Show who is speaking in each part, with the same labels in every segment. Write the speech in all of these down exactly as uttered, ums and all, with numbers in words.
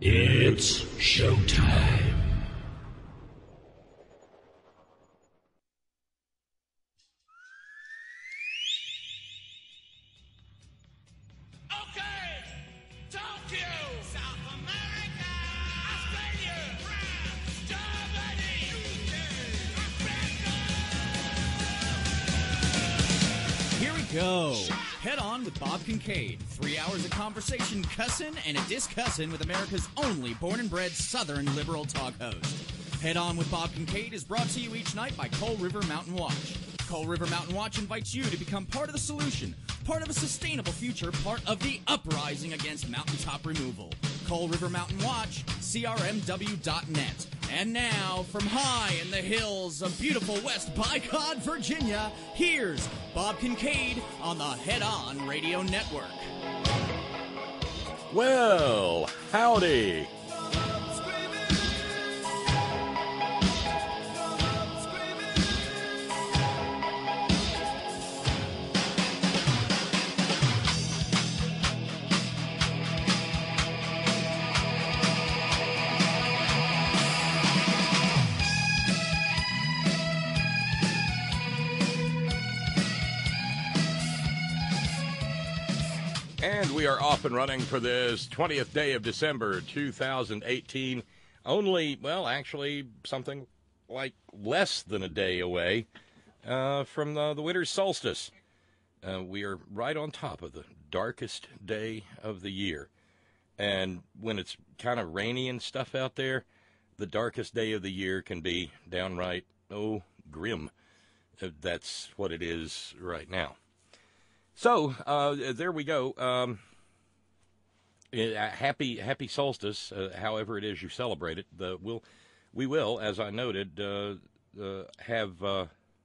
Speaker 1: It's showtime.
Speaker 2: Go. Head on with Bob Kincaid. Three hours of conversation, cussin' and a discussin' with America's only born and bred Southern liberal talk host. Head on with Bob Kincaid is brought to you each night by Coal River Mountain Watch. Coal River Mountain Watch invites you to become part of the solution, part of a sustainable future, part of the uprising against mountaintop removal. Coal River Mountain Watch, C R M W dot net. And now, from high in the hills of beautiful West Bicod, Virginia, here's Bob Kincaid on the Head On Radio Network.
Speaker 3: Well, howdy. And we are off and running for this twentieth day of December, two thousand eighteen. Only, well, actually, something like less than a day away uh, from the, the winter solstice. Uh, we are right on top of the darkest day of the year. And when it's kind of rainy and stuff out there, the darkest day of the year can be downright, oh, grim. Uh, that's what it is right now. So, uh, there we go. Um, uh, happy, happy solstice, uh, however it is you celebrate it. The, we'll, we will, as I noted, uh, uh, have, uh,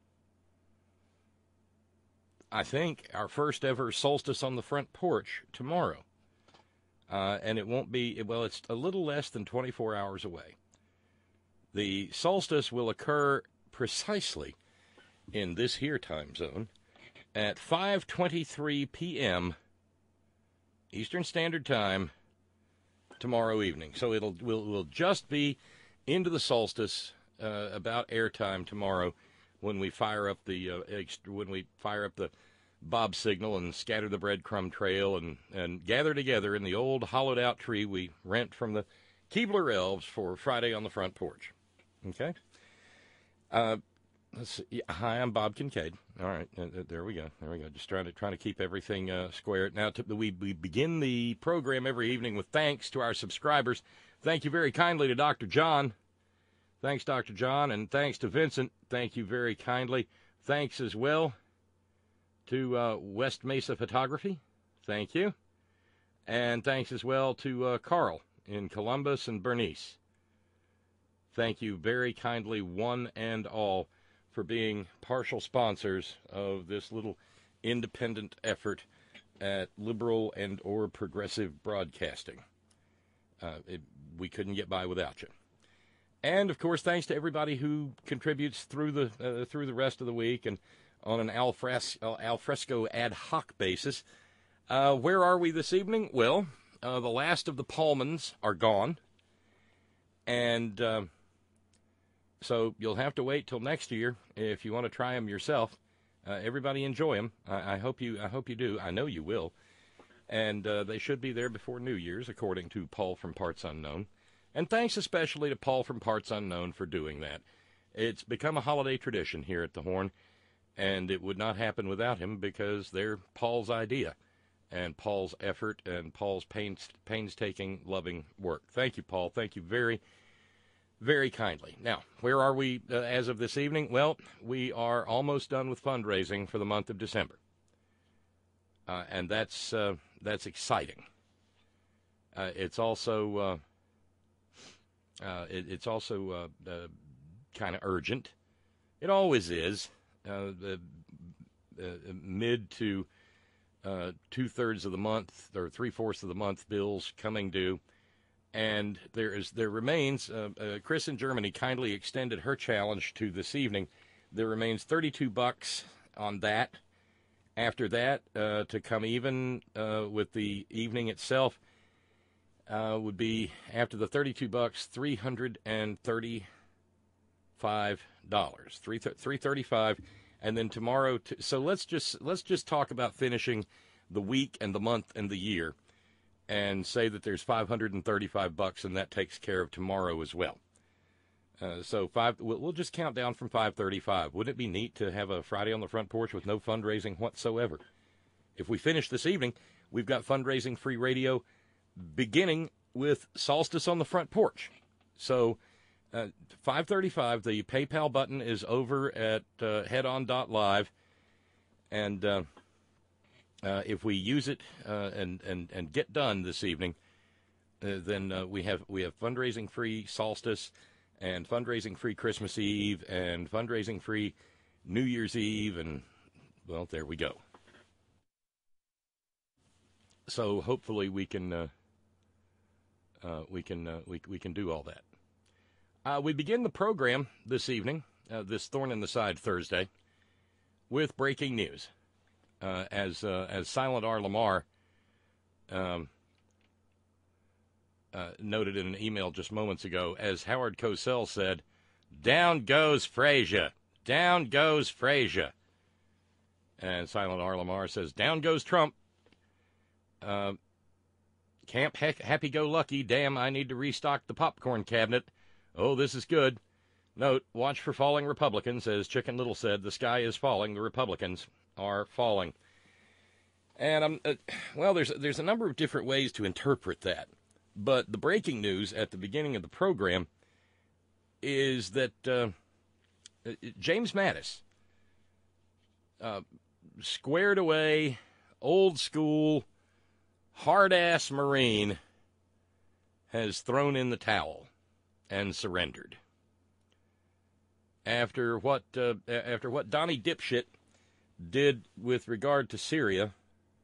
Speaker 3: I think, our first ever solstice on the front porch tomorrow. Uh, and it won't be, well, it's a little less than twenty-four hours away. The solstice will occur precisely in this here time zone at five twenty-three p.m. Eastern Standard Time tomorrow evening. So it'll will will just be into the solstice uh, about airtime tomorrow when we fire up the uh, extra, when we fire up the Bob signal and scatter the breadcrumb trail and and gather together in the old hollowed out tree we rent from the Keebler Elves for Friday on the Front Porch. Okay. Uh, Let's see. Hi, I'm Bob Kincaid. All right, uh, there we go. There we go. Just trying to trying to keep everything uh, square. Now, to, we we begin the program every evening with thanks to our subscribers. Thank you very kindly to Doctor John. Thanks, Doctor John, and thanks to Vincent. Thank you very kindly. Thanks as well to uh, West Mesa Photography. Thank you, and thanks as well to uh, Carl in Columbus and Bernice. Thank you very kindly, one and all, for being partial sponsors of this little independent effort at liberal and or progressive broadcasting. Uh, it, we couldn't get by without you. And, of course, thanks to everybody who contributes through the uh, through the rest of the week and on an alfres- uh, alfresco ad hoc basis. Uh, where are we this evening? Well, uh, the last of the Pullmans are gone. And Uh, So you'll have to wait till next year if you want to try them yourself. Uh, everybody enjoy them. I, I hope you. I hope you do. I know you will. And uh, they should be there before New Year's, according to Paul from Parts Unknown. And thanks especially to Paul from Parts Unknown for doing that. It's become a holiday tradition here at the Horn, and it would not happen without him because they're Paul's idea, and Paul's effort, and Paul's pains, painstaking, loving work. Thank you, Paul. Thank you very Very kindly. Now, where are we uh, as of this evening? Well, we are almost done with fundraising for the month of December, uh, and that's uh, that's exciting. Uh, it's also uh, uh, it, it's also uh, uh, kind of urgent. It always is. Uh, the uh, mid to uh, two thirds of the month or three fourths of the month bills coming due. And there is there remains, uh, uh, Chris in Germany kindly extended her challenge to this evening. There remains thirty-two bucks on that. After that, uh, to come even uh, with the evening itself, uh, would be, after the thirty-two bucks, three hundred thirty-five dollars. three thirty-five, and then tomorrow. T- so let's just let's just talk about finishing the week and the month and the year, and say that there's five hundred thirty-five bucks, and that takes care of tomorrow as well. Uh, so five, we'll, we'll just count down from five thirty-five. Wouldn't it be neat to have a Friday on the Front Porch with no fundraising whatsoever? If we finish this evening, we've got fundraising free radio beginning with Solstice on the Front Porch. So uh, five thirty-five, the PayPal button is over at uh, headon dot live, and uh, uh, if we use it uh, and, and, and get done this evening, uh, then uh, we have we have fundraising free Solstice, and fundraising-free Christmas Eve, and fundraising-free New Year's Eve, and, well, there we go. So hopefully we can uh, uh, we can uh, we we can do all that. Uh, we begin the program this evening, uh, this Thorn-in-the-Side Thursday, with breaking news. Uh, as uh, as Silent R. Lamar um, Uh, noted in an email just moments ago, as Howard Cosell said, down goes Frazier, down goes Frazier. And Silent R. Lamar says, down goes Trump. Uh, Camp heck, happy-go-lucky, damn, I need to restock the popcorn cabinet. Oh, this is good. Note, watch for falling Republicans. As Chicken Little said, the sky is falling, the Republicans are falling. And, I'm, uh, well, there's, there's a number of different ways to interpret that. But the breaking news at the beginning of the program is that uh, James Mattis, uh, squared away, old school, hard-ass Marine, has thrown in the towel and surrendered. After what uh, after what Donnie Dipshit did with regard to Syria.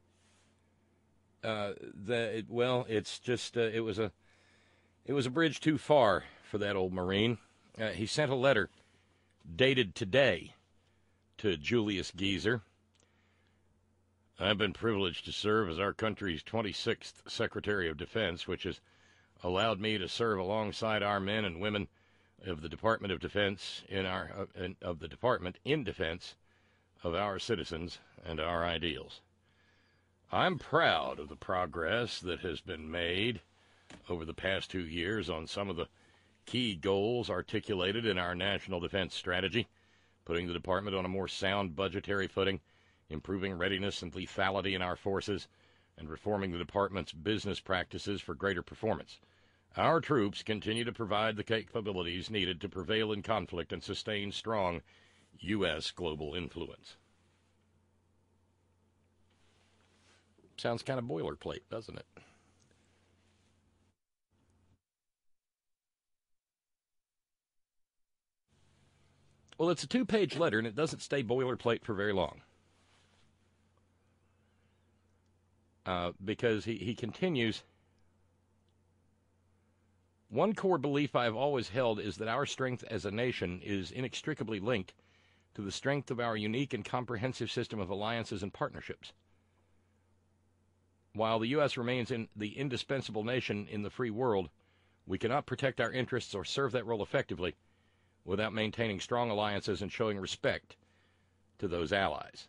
Speaker 3: Uh, the, well, it's just, uh, it was a, it was a bridge too far for that old Marine. Uh, he sent a letter dated today to Julius Geezer. I've been privileged to serve as our country's twenty-sixth Secretary of Defense, which has allowed me to serve alongside our men and women of the Department of Defense in our, uh, in, of the Department in defense of our citizens and our ideals. I'm proud of the progress that has been made over the past two years on some of the key goals articulated in our national defense strategy, putting the department on a more sound budgetary footing, improving readiness and lethality in our forces, and reforming the department's business practices for greater performance. Our troops continue to provide the capabilities needed to prevail in conflict and sustain strong U S global influence. Sounds kind of boilerplate, doesn't it? Well, it's a two-page letter, and it doesn't stay boilerplate for very long. Uh, because he, he continues, one core belief I have always held is that our strength as a nation is inextricably linked to the strength of our unique and comprehensive system of alliances and partnerships. While the U S remains in the indispensable nation in the free world, we cannot protect our interests or serve that role effectively without maintaining strong alliances and showing respect to those allies.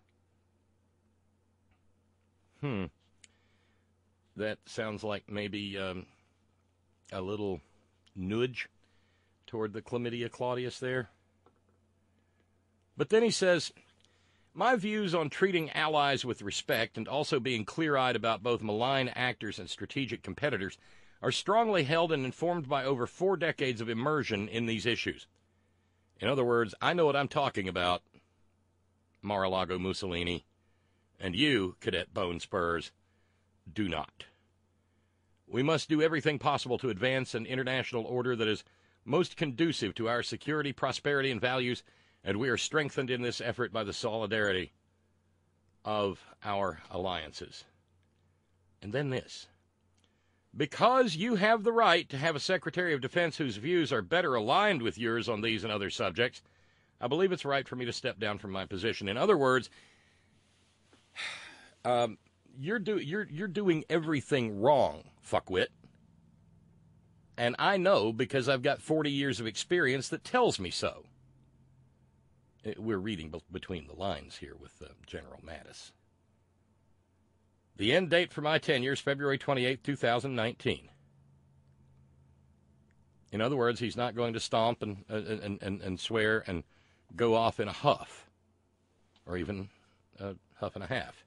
Speaker 3: Hmm. That sounds like maybe um, a little nudge toward the Chlamydia Claudius there. But then he says, my views on treating allies with respect and also being clear-eyed about both malign actors and strategic competitors are strongly held and informed by over four decades of immersion in these issues. In other words, I know what I'm talking about, Mar-a-Lago Mussolini, and you, Cadet Bone Spurs, do not. We must do everything possible to advance an international order that is most conducive to our security, prosperity, and values, and we are strengthened in this effort by the solidarity of our alliances. And then this. Because you have the right to have a Secretary of Defense whose views are better aligned with yours on these and other subjects, I believe it's right for me to step down from my position. In other words, um, you're, do, you're, you're doing everything wrong, fuckwit. And I know because I've got forty years of experience that tells me so. We're reading between the lines here with uh, General Mattis. The end date for my tenure is February twenty-eighth, two thousand nineteen. In other words, he's not going to stomp and, and, and, and swear and go off in a huff, or even a huff and a half.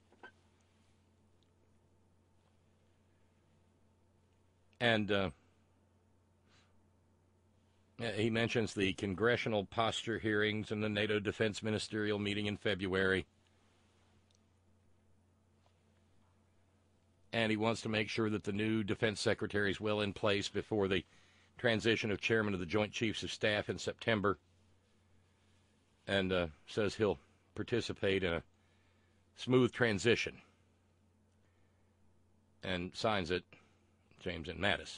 Speaker 3: And uh, he mentions the congressional posture hearings and the NATO defense ministerial meeting in February. And he wants to make sure that the new defense secretary is well in place before the transition of chairman of the Joint Chiefs of Staff in September. And uh, says he'll participate in a smooth transition. And signs it, James N. Mattis.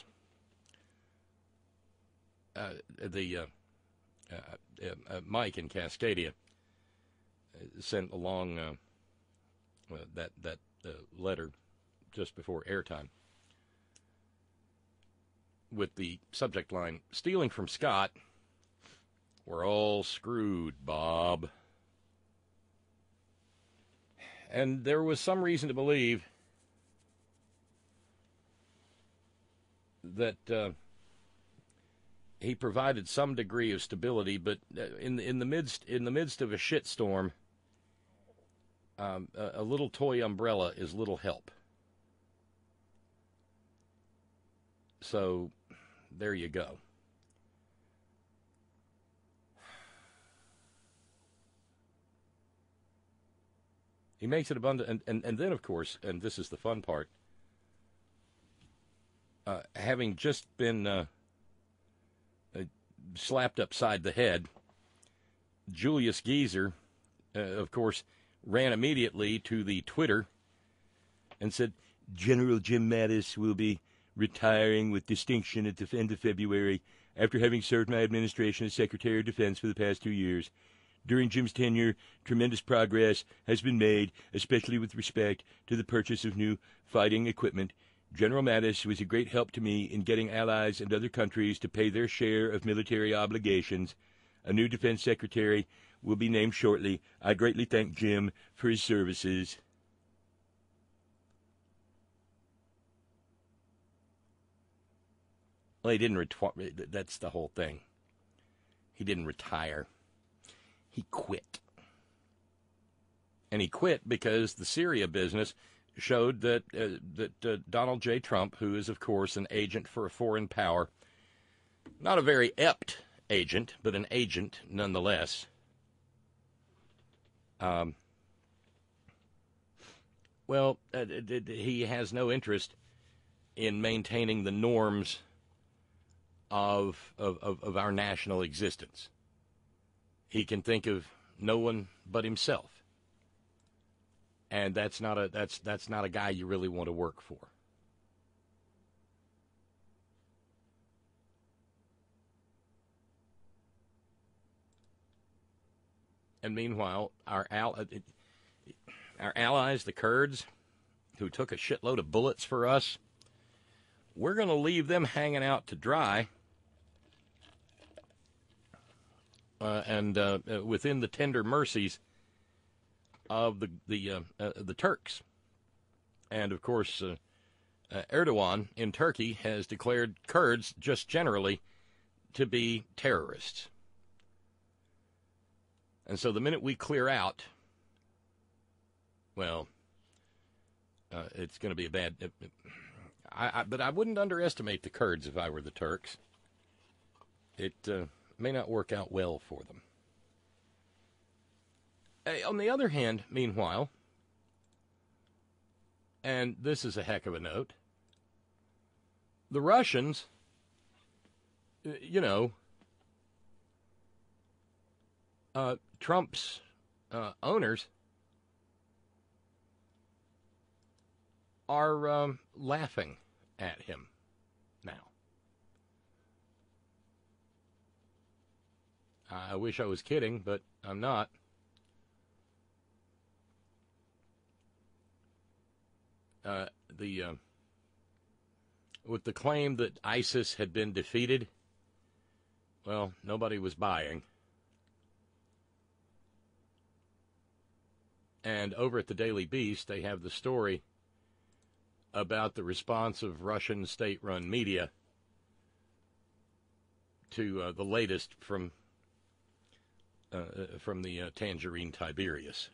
Speaker 3: Uh, the uh, uh, uh, Mike in Cascadia sent along uh, uh, that that uh, letter just before airtime with the subject line, "Stealing from Scott, we're all screwed, Bob." And there was some reason to believe that uh, he provided some degree of stability, but in in the midst in the midst of a shitstorm, um, a, a little toy umbrella is little help. So, there you go. He makes it abundant, and, and, and then, of course, and this is the fun part, uh, having just been uh, uh, slapped upside the head, Julius Geezer, uh, of course, ran immediately to the Twitter and said, "General Jim Mattis will be retiring with distinction at the end of February after having served my administration as Secretary of Defense for the past two years. During Jim's tenure, tremendous progress has been made, especially with respect to the purchase of new fighting equipment. General Mattis was a great help to me in getting allies and other countries to pay their share of military obligations. A new defense secretary will be named shortly. I greatly thank Jim for his services." Well, he didn't retire. That's the whole thing. He didn't retire. He quit. And he quit because the Syria business showed that uh, that uh, Donald J. Trump, who is, of course, an agent for a foreign power, not a very apt agent, but an agent nonetheless, um, well, uh, he has no interest in maintaining the norms of, of, of, of our national existence. He can think of no one but himself. And that's not a that's that's not a guy you really want to work for. And meanwhile, our al- our allies, the Kurds, who took a shitload of bullets for us, we're going to leave them hanging out to dry. Uh, and uh, within the tender mercies of the the uh, uh, the Turks, and of course, uh, uh, Erdogan in Turkey has declared Kurds just generally to be terrorists. And so the minute we clear out, well, uh, it's going to be a bad. Uh, I, I, but I wouldn't underestimate the Kurds if I were the Turks. It uh, may not work out well for them. On the other hand, meanwhile, and this is a heck of a note, the Russians, you know, uh, Trump's uh, owners are um, laughing at him now. I wish I was kidding, but I'm not. Uh, the uh, with the claim that ISIS had been defeated. Well, nobody was buying. And over at the Daily Beast, they have the story about the response of Russian state-run media to uh, the latest from uh, from the uh, Tangerine Tiberius.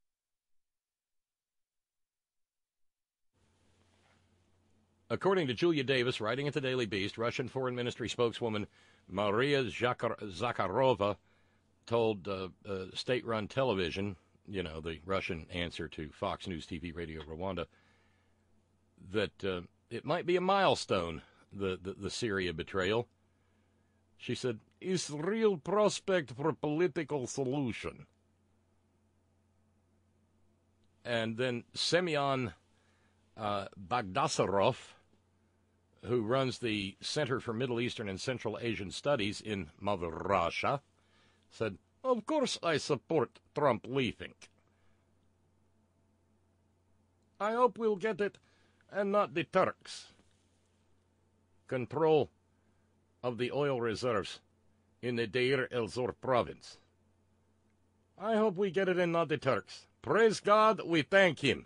Speaker 3: According to Julia Davis, writing at the Daily Beast, Russian Foreign Ministry spokeswoman Maria Zakharova told uh, uh, state-run television, you know, the Russian answer to Fox News T V Radio Rwanda, that uh, it might be a milestone, the, the, the Syria betrayal. She said, "Is real prospect for political solution." And then Semyon uh, Bagdasarov, who runs the Center for Middle Eastern and Central Asian Studies in Mother Russia, said, "Of course I support Trump leaving. I hope we'll get it, and not the Turks. Control of the oil reserves in the Deir el-Zor province. I hope we get it and not the Turks. Praise God, we thank him."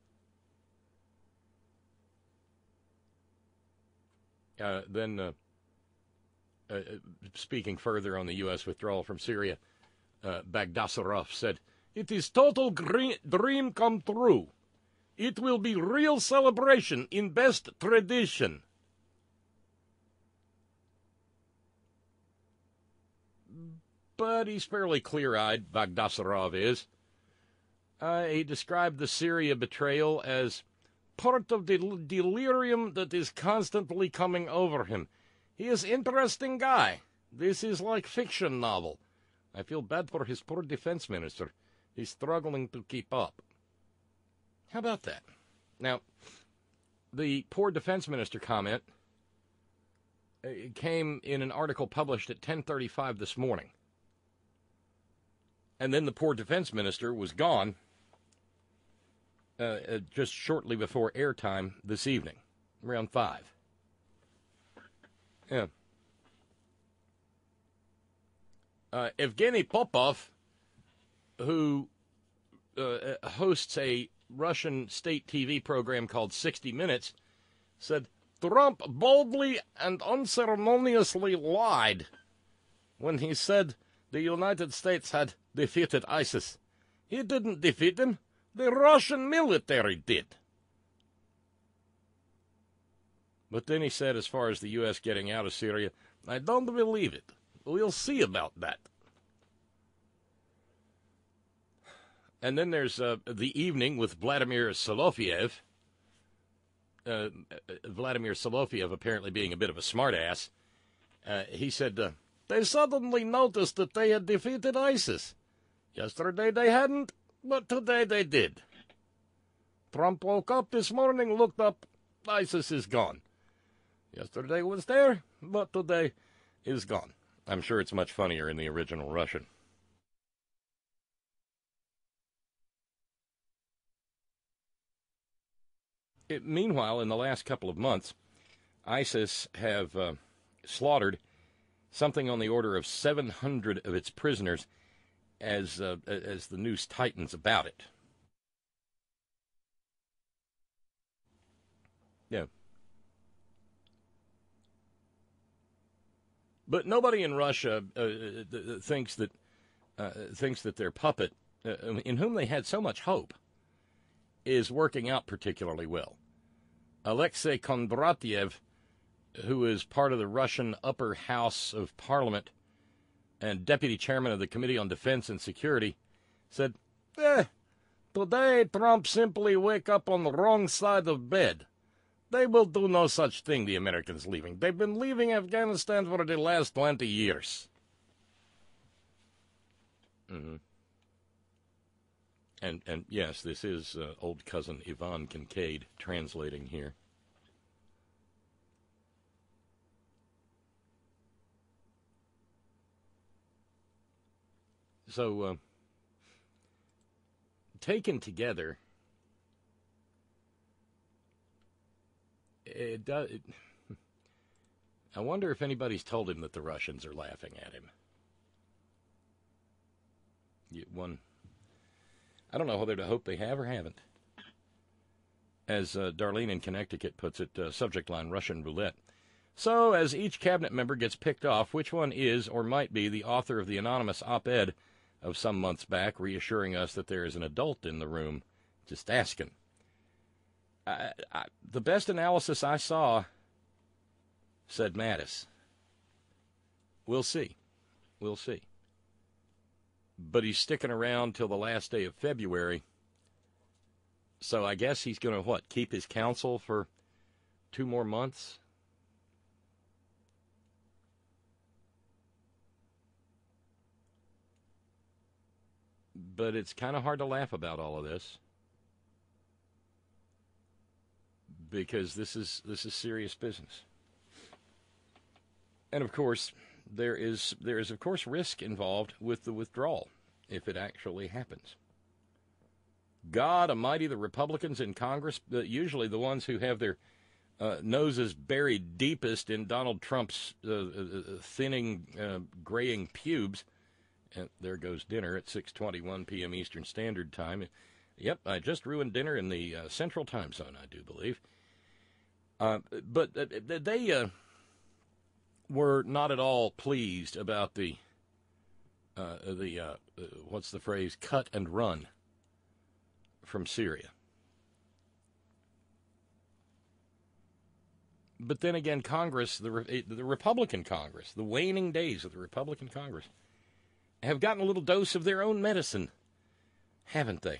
Speaker 3: Uh, then, uh, uh, speaking further on the U S withdrawal from Syria, uh, Bagdasarov said, "It is total green, dream come true. It will be real celebration in best tradition." But he's fairly clear-eyed, Bagdasarov is. Uh, he described the Syria betrayal as part of the delirium that is constantly coming over him. He is an interesting guy. This is like fiction novel. I feel bad for his poor defense minister. He's struggling to keep up. How about that? Now, the poor defense minister comment came in an article published at ten thirty-five this morning. And then the poor defense minister was gone uh, uh, just shortly before airtime this evening, around five. Yeah. Uh, Evgeny Popov, who uh, hosts a Russian state T V program called sixty minutes, said Trump boldly and unceremoniously lied when he said the United States had defeated ISIS. He didn't defeat them. The Russian military did. But then he said, as far as the U S getting out of Syria, I don't believe it. We'll see about that. And then there's uh, the evening with Vladimir Solofiev. Uh, Vladimir Solofiev apparently being a bit of a smartass. Uh, he said, uh, they suddenly noticed that they had defeated ISIS. Yesterday they hadn't, but today they did. Trump woke up this morning, looked up, ISIS is gone. Yesterday was there, but today is gone. I'm sure it's much funnier in the original Russian. It, meanwhile, in the last couple of months, ISIS have uh, slaughtered something on the order of seven hundred of its prisoners as uh, as the news tightens about it. Yeah. But nobody in Russia uh, thinks that uh, thinks that their puppet, uh, in whom they had so much hope, is working out particularly well. Alexei Kondratyev, who is part of the Russian upper house of parliament and deputy chairman of the Committee on Defense and Security, said, eh, today Trump simply wake up on the wrong side of bed. They will do no such thing, the Americans leaving. They've been leaving Afghanistan for the last twenty years. Mm-hmm. And, and yes, this is uh, old cousin Yvonne Kincaid translating here. So, uh, taken together, it does, it, I wonder if anybody's told him that the Russians are laughing at him. You, one, I don't know whether to hope they have or haven't. As uh, Darlene in Connecticut puts it, uh, subject line, Russian roulette. So, as each cabinet member gets picked off, which one is or might be the author of the anonymous op-ed of some months back, reassuring us that there is an adult in the room? Just asking. I, I, the best analysis I saw said Mattis. We'll see. We'll see. But he's sticking around till the last day of February. So I guess he's going to, what, keep his counsel for two more months? But it's kind of hard to laugh about all of this. Because this is this is serious business. And of course, there is there is of course risk involved with the withdrawal if it actually happens. God Almighty, the Republicans in Congress, usually the ones who have their uh, noses buried deepest in Donald Trump's uh, uh, thinning, uh, graying pubes. And there goes dinner at six twenty-one p.m. Eastern Standard Time. Yep, I just ruined dinner in the uh, Central Time Zone, I do believe. Uh, but uh, they uh, were not at all pleased about the, uh, the uh, uh, what's the phrase, cut and run from Syria. But then again, Congress, the, the Republican Congress, the waning days of the Republican Congress, have gotten a little dose of their own medicine, haven't they?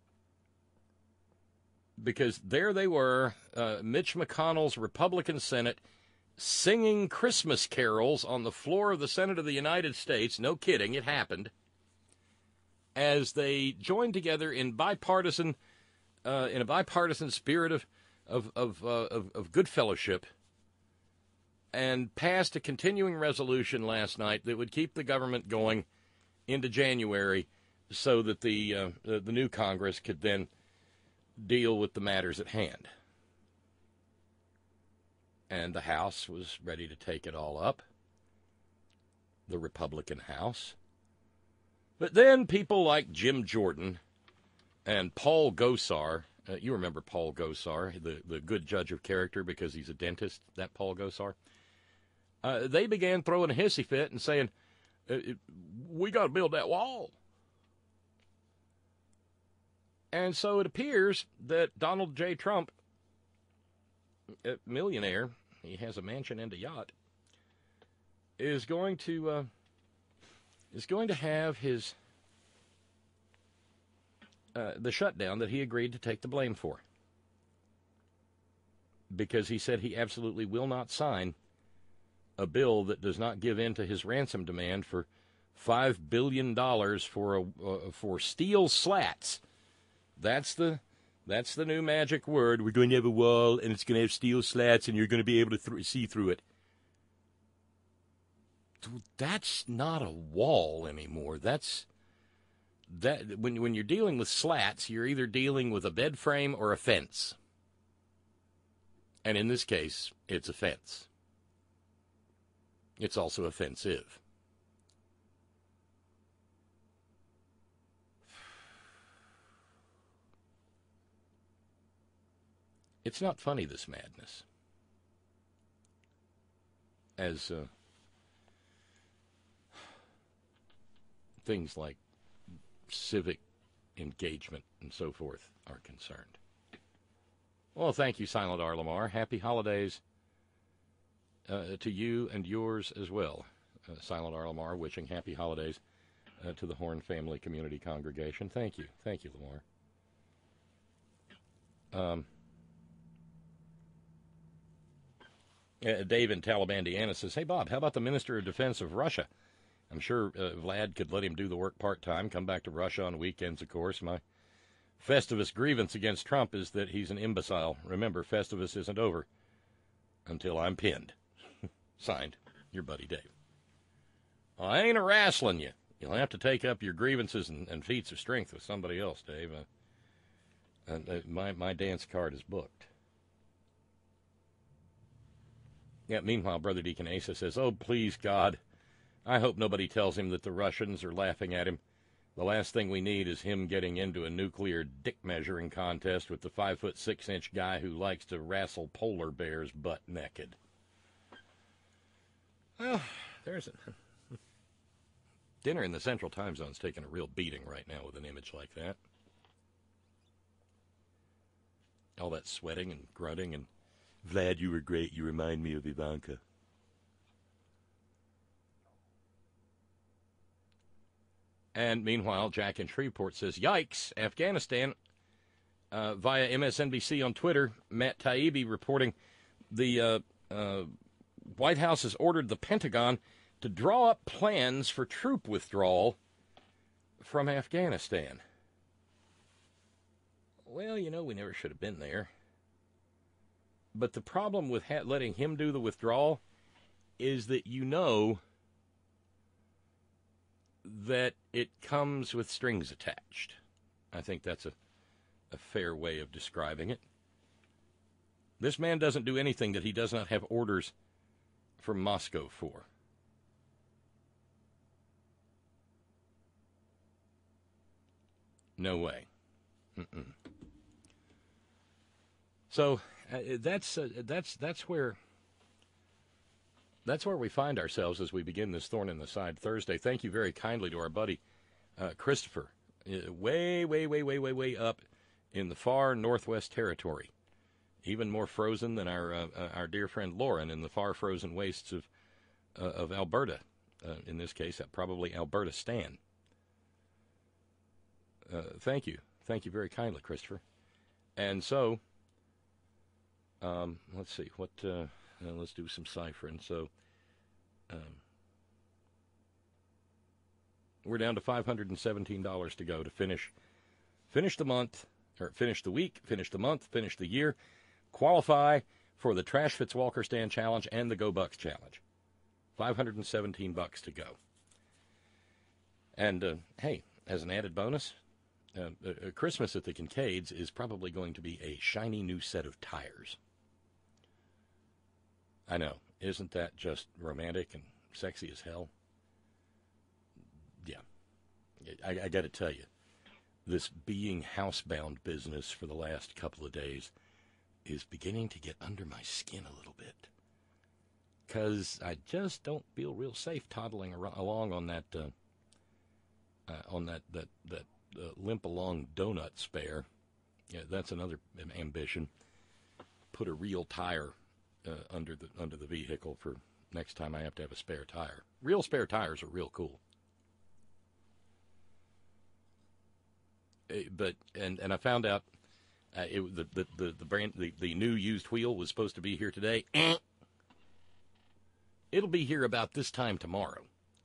Speaker 3: Because there they were, uh, Mitch McConnell's Republican Senate, singing Christmas carols on the floor of the Senate of the United States. No kidding, it happened. As they joined together in bipartisan, uh, in a bipartisan spirit of of of, uh, of of good fellowship, and passed a continuing resolution last night that would keep the government going into January, so that the uh, the, the new Congress could then deal with the matters at hand. And the House was ready to take it all up, the Republican House. But then people like Jim Jordan and Paul Gosar, uh, you remember Paul Gosar, the, the good judge of character because he's a dentist, that Paul Gosar, uh, they began throwing a hissy fit and saying, we got to build that wall. And so it appears that Donald J. Trump, a millionaire, he has a mansion and a yacht, is going to uh, is going to have his uh, the shutdown that he agreed to take the blame for, because he said he absolutely will not sign a bill that does not give in to his ransom demand for five billion dollars for a uh, for steel slats. That's the that's the new magic word. We're going to have a wall, and it's going to have steel slats, and you're going to be able to th- see through it. Dude, that's not a wall anymore. That's that when when you're dealing with slats, you're either dealing with a bed frame or a fence. And in this case, it's a fence. It's also offensive. It's not funny, this madness. As uh, things like civic engagement and so forth are concerned. Well, thank you, Silent R. Lamar. Happy holidays uh, to you and yours as well. Uh, Silent R. Lamar wishing happy holidays uh, to the Horn Family Community Congregation. Thank you. Thank you, Lamar. Um... Uh, Dave in Talibandiana says, hey, Bob, how about the Minister of Defense of Russia? I'm sure uh, Vlad could let him do the work part-time, come back to Russia on weekends, of course. My Festivus grievance against Trump is that he's an imbecile. Remember, Festivus isn't over until I'm pinned. Signed, your buddy Dave. Well, I ain't a-wrestling you. You'll have to take up your grievances and, and feats of strength with somebody else, Dave. Uh, uh, my, my dance card is booked. Yeah, meanwhile, Brother Deacon Asa says, oh, please, God, I hope nobody tells him that the Russians are laughing at him. The last thing we need is him getting into a nuclear dick-measuring contest with the five-foot-six-inch guy who likes to wrestle polar bears butt naked. Well, there's a... Dinner in the Central Time Zone's taking a real beating right now with an image like that. All that sweating and grunting and, Vlad, you were great. You remind me of Ivanka. And meanwhile, Jack in Shreveport says, yikes, Afghanistan. Uh, via M S N B C on Twitter, Matt Taibbi reporting the uh, uh, White House has ordered the Pentagon to draw up plans for troop withdrawal from Afghanistan. Well, you know, we never should have been there. But the problem with ha- letting him do the withdrawal is that you know that it comes with strings attached. I think that's a, a fair way of describing it. This man doesn't do anything that he does not have orders from Moscow for. No way. Mm-mm. So uh, that's uh, that's that's where that's where we find ourselves as we begin this Thorn in the Side Thursday. Thank you very kindly to our buddy uh, Christopher, uh, way way way way way way up in the far Northwest Territory, even more frozen than our uh, uh, our dear friend Lauren in the far frozen wastes of uh, of Alberta. Uh, in this case, uh, probably Alberta-stan. Uh, thank you. Thank you very kindly, Christopher. And so, um, let's see, what, uh, uh, let's do some ciphering. So, um, we're down to five hundred seventeen dollars to go to finish, finish the month, or finish the week, finish the month, finish the year, qualify for the Trash Fitzwalker Stand Challenge and the Go Bucks Challenge. five hundred seventeen bucks to go. And, uh, hey, as an added bonus, Uh, uh, Christmas at the Kincaids is probably going to be a shiny new set of tires. I know. Isn't that just romantic and sexy as hell? Yeah. I, I got to tell you, this being housebound business for the last couple of days is beginning to get under my skin a little bit. Because I just don't feel real safe toddling ar- along on that, uh, uh, on that, that, that, Uh, limp along donut spare. Yeah, that's another ambition. Put a real tire uh, under the under the vehicle for next time I have to have a spare tire. Real spare tires are real cool. Uh, but and and I found out uh, it the the the the brand the, the new used wheel was supposed to be here today. It'll be here about this time tomorrow.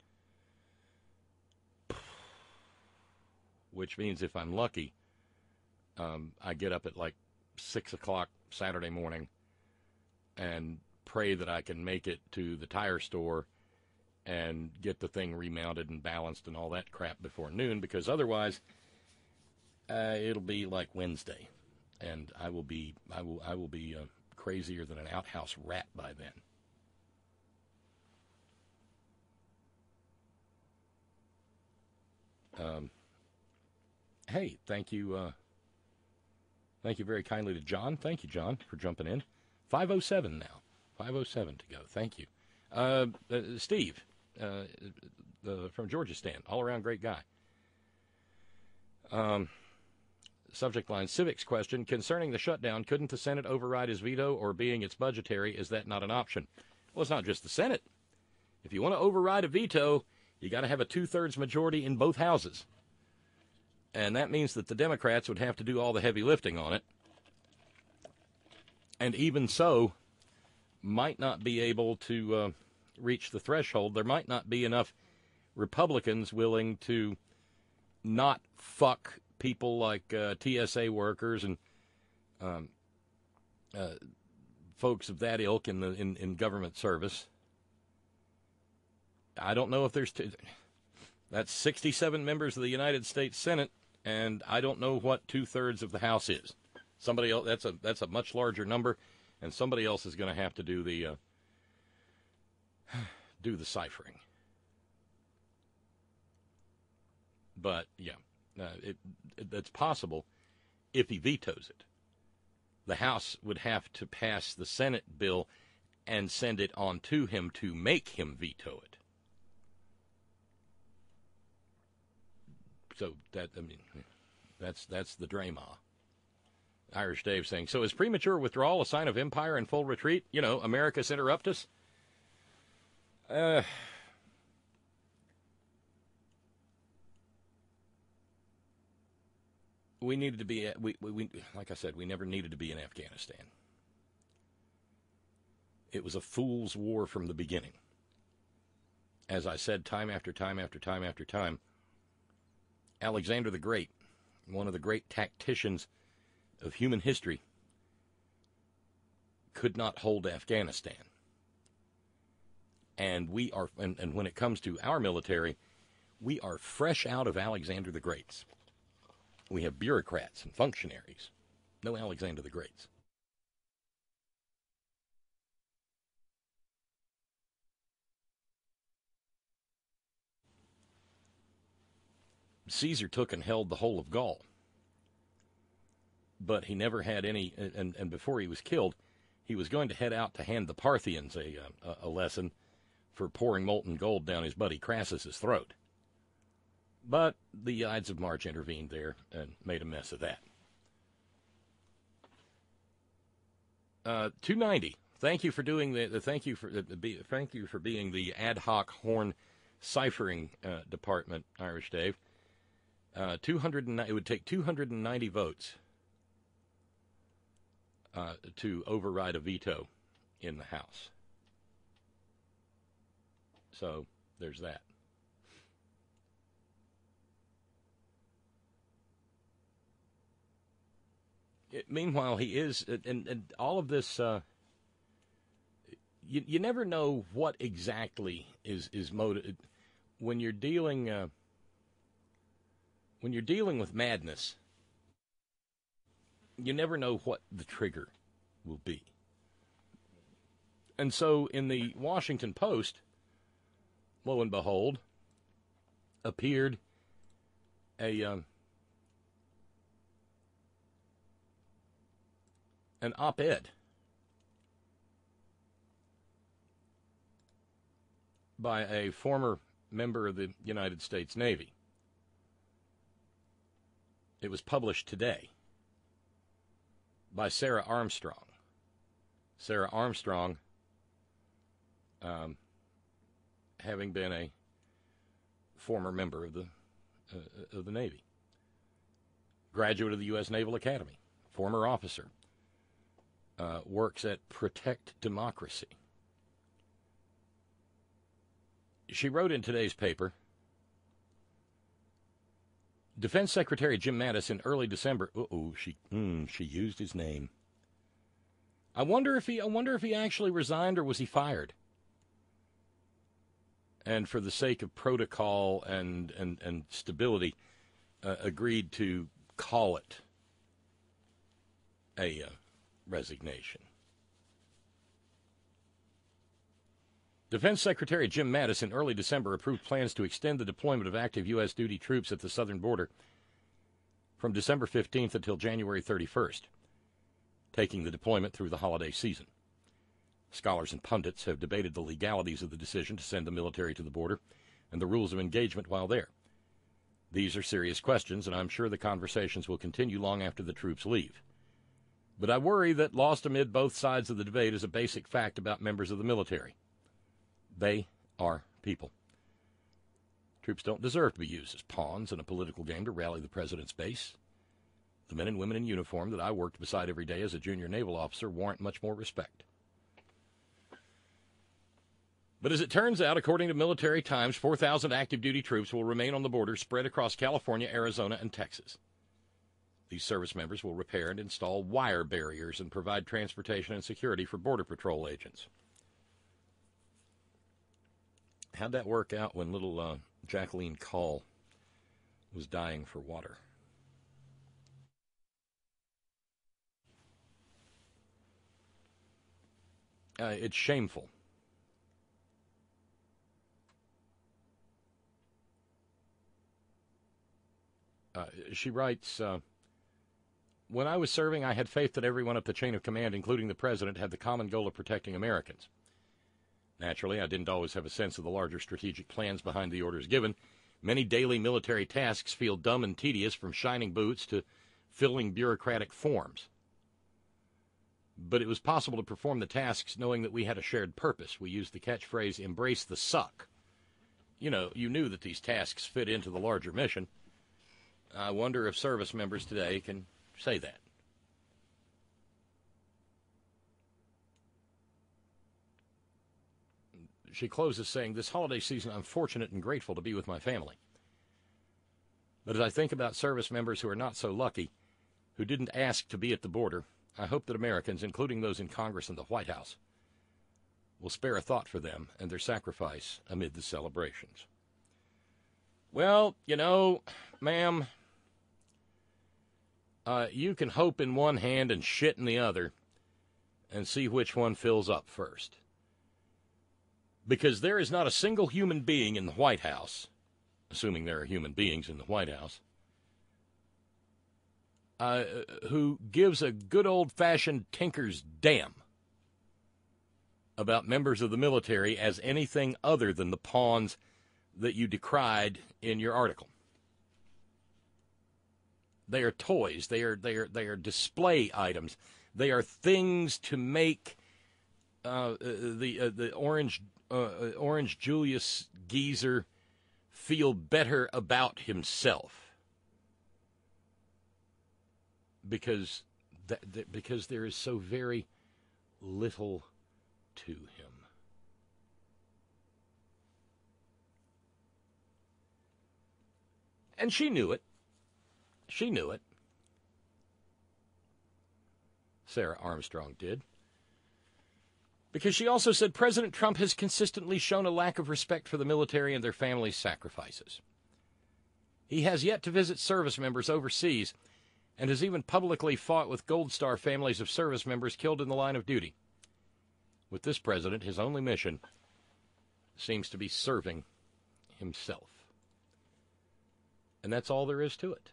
Speaker 3: Which means if I'm lucky, um, I get up at like six o'clock Saturday morning and pray that I can make it to the tire store and get the thing remounted and balanced and all that crap before noon, because otherwise uh, it'll be like Wednesday, and I will be I will I will be uh, crazier than an outhouse rat by then. Um. Hey, thank you, uh, thank you very kindly to John. Thank you, John, for jumping in. five oh seven now. five oh seven to go. Thank you. Uh, uh, Steve, uh, uh, from Georgia Stan, all-around great guy. Um, subject line, civics question. Concerning the shutdown, couldn't the Senate override his veto, or being it's budgetary, is that not an option? Well, it's not just the Senate. If you want to override a veto, you got to have a two-thirds majority in both houses. And that means that the Democrats would have to do all the heavy lifting on it. And even so, might not be able to uh, reach the threshold. There might not be enough Republicans willing to not fuck people like uh, T S A workers and um, uh, folks of that ilk in the in, in government service. I don't know if there's... T- That's sixty-seven members of the United States Senate, and I don't know what two-thirds of the House is. Somebody else, that's a that's a much larger number, and somebody else is going to have to do the uh, do the ciphering. But, yeah, uh, it, it, it's possible if he vetoes it. The House would have to pass the Senate bill and send it on to him to make him veto it. So that, I mean, that's that's the drama. Irish Dave saying, so is premature withdrawal a sign of empire in full retreat? You know, Americus interruptus? Uh, we needed to be, we, we, we, like I said, we never needed to be in Afghanistan. It was a fool's war from the beginning. As I said time after time after time after time, Alexander the Great, one of the great tacticians of human history, could not hold Afghanistan. And we are, and, and when it comes to our military, we are fresh out of Alexander the Greats. We have bureaucrats and functionaries, no Alexander the Greats. Caesar took and held the whole of Gaul, but he never had any, and, and before he was killed, he was going to head out to hand the Parthians a, a, a lesson for pouring molten gold down his buddy Crassus's throat. But the Ides of March intervened there and made a mess of that. Uh, two ninety. Thank you for doing the, the thank you for the, be, thank you for being the ad hoc horn ciphering uh, department, Irish Dave. Uh, two hundred. It would take two hundred ninety votes uh, to override a veto in the House. So there's that. It, meanwhile, he is, and, and all of this. Uh, you you never know what exactly is is motive when you're dealing. Uh, When you're dealing with madness, you never know what the trigger will be. And so in the Washington Post, lo and behold, appeared a um, an op-ed by a former member of the United States Navy. It was published today by Sarah Armstrong. Sarah Armstrong, um, having been a former member of the uh, of the Navy, graduate of the U S Naval Academy, former officer, uh, works at Protect Democracy. She wrote in today's paper, Defense Secretary Jim Mattis in early December. Uh-oh, she mm, she used his name. I wonder if he I wonder if he actually resigned or was he fired? And for the sake of protocol and and and stability, uh, agreed to call it a uh, resignation. Defense Secretary Jim Mattis in early December approved plans to extend the deployment of active U S duty troops at the southern border from December fifteenth until January thirty-first, taking the deployment through the holiday season. Scholars and pundits have debated the legalities of the decision to send the military to the border and the rules of engagement while there. These are serious questions, and I'm sure the conversations will continue long after the troops leave. But I worry that lost amid both sides of the debate is a basic fact about members of the military. They are people. Troops don't deserve to be used as pawns in a political game to rally the president's base. The men and women in uniform that I worked beside every day as a junior naval officer warrant much more respect. But as it turns out, according to Military Times, four thousand active duty troops will remain on the border spread across California, Arizona, and Texas. These service members will repair and install wire barriers and provide transportation and security for Border Patrol agents. How'd that work out when little uh, Jacqueline Call was dying for water? Uh, it's shameful. she writes, uh, when I was serving, I had faith that everyone up the chain of command, including the president, had the common goal of protecting Americans. Naturally, I didn't always have a sense of the larger strategic plans behind the orders given. Many daily military tasks feel dumb and tedious, from shining boots to filling bureaucratic forms. But it was possible to perform the tasks knowing that we had a shared purpose. We used the catchphrase, embrace the suck. You know, you knew that these tasks fit into the larger mission. I wonder if service members today can say that. She closes saying, this holiday season, I'm fortunate and grateful to be with my family. But as I think about service members who are not so lucky, who didn't ask to be at the border, I hope that Americans, including those in Congress and the White House, will spare a thought for them and their sacrifice amid the celebrations. Well, you know, ma'am, uh, you can hope in one hand and shit in the other and see which one fills up first. Because there is not a single human being in the White House, assuming there are human beings in the White House, uh, who gives a good old-fashioned tinker's damn about members of the military as anything other than the pawns that you decried in your article. They are toys. They are they are they are display items. They are things to make uh, the uh, the orange uh, orange Julius Geezer feel better about himself, because that, that because there is so very little to him. And she knew it. She knew it. Sarah Armstrong did. Because she also said President Trump has consistently shown a lack of respect for the military and their families' sacrifices. He has yet to visit service members overseas and has even publicly fought with Gold Star families of service members killed in the line of duty. With this president, his only mission seems to be serving himself. And that's all there is to it.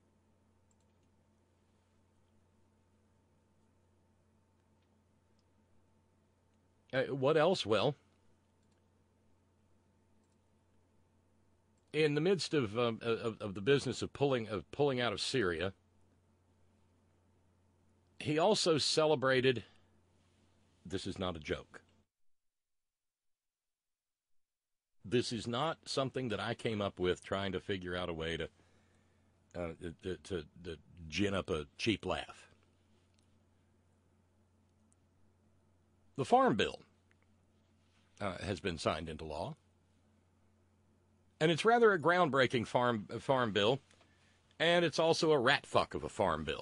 Speaker 3: Uh, what else? Well, in the midst of, um, of of the business of pulling of pulling out of Syria, he also celebrated. This is not a joke. This is not something that I came up with trying to figure out a way to uh, to, to, to gin up a cheap laugh. The Farm Bill uh, has been signed into law, and it's rather a groundbreaking farm farm bill, and it's also a rat fuck of a farm bill.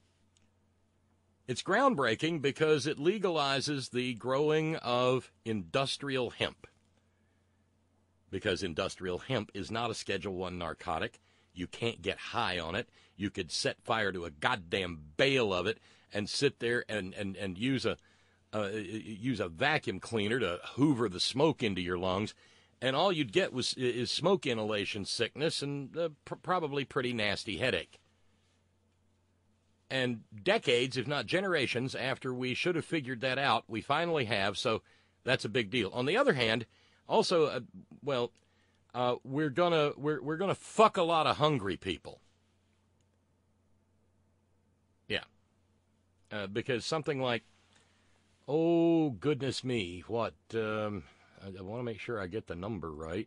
Speaker 3: It's groundbreaking because it legalizes the growing of industrial hemp. Because industrial hemp is not a Schedule One narcotic. You can't get high on it. You could set fire to a goddamn bale of it and sit there and, and, and use a uh, use a vacuum cleaner to hoover the smoke into your lungs, and all you'd get was is smoke inhalation sickness and uh, pr- probably pretty nasty headache. And decades, if not generations, after we should have figured that out, we finally have, so that's a big deal. On the other hand, also, uh, well, uh, we're gonna we're we're gonna fuck a lot of hungry people. Yeah, uh, because something like, oh goodness me, what? Um, I, I want to make sure I get the number right.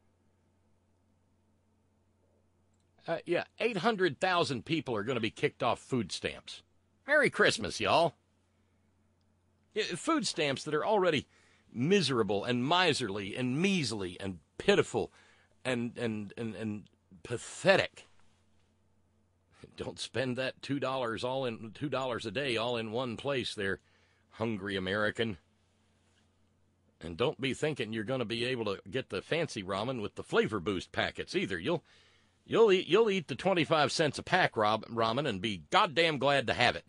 Speaker 3: Uh, yeah, eight hundred thousand people are going to be kicked off food stamps. Merry Christmas, y'all. Yeah, food stamps that are already miserable and miserly and measly and pitiful and and and, and pathetic. Don't spend that two dollars all in two dollars a day all in one place there, hungry American. And don't be thinking you're going to be able to get the fancy ramen with the flavor boost packets either. You'll You'll eat you'll eat the twenty-five cents a pack ramen and be goddamn glad to have it.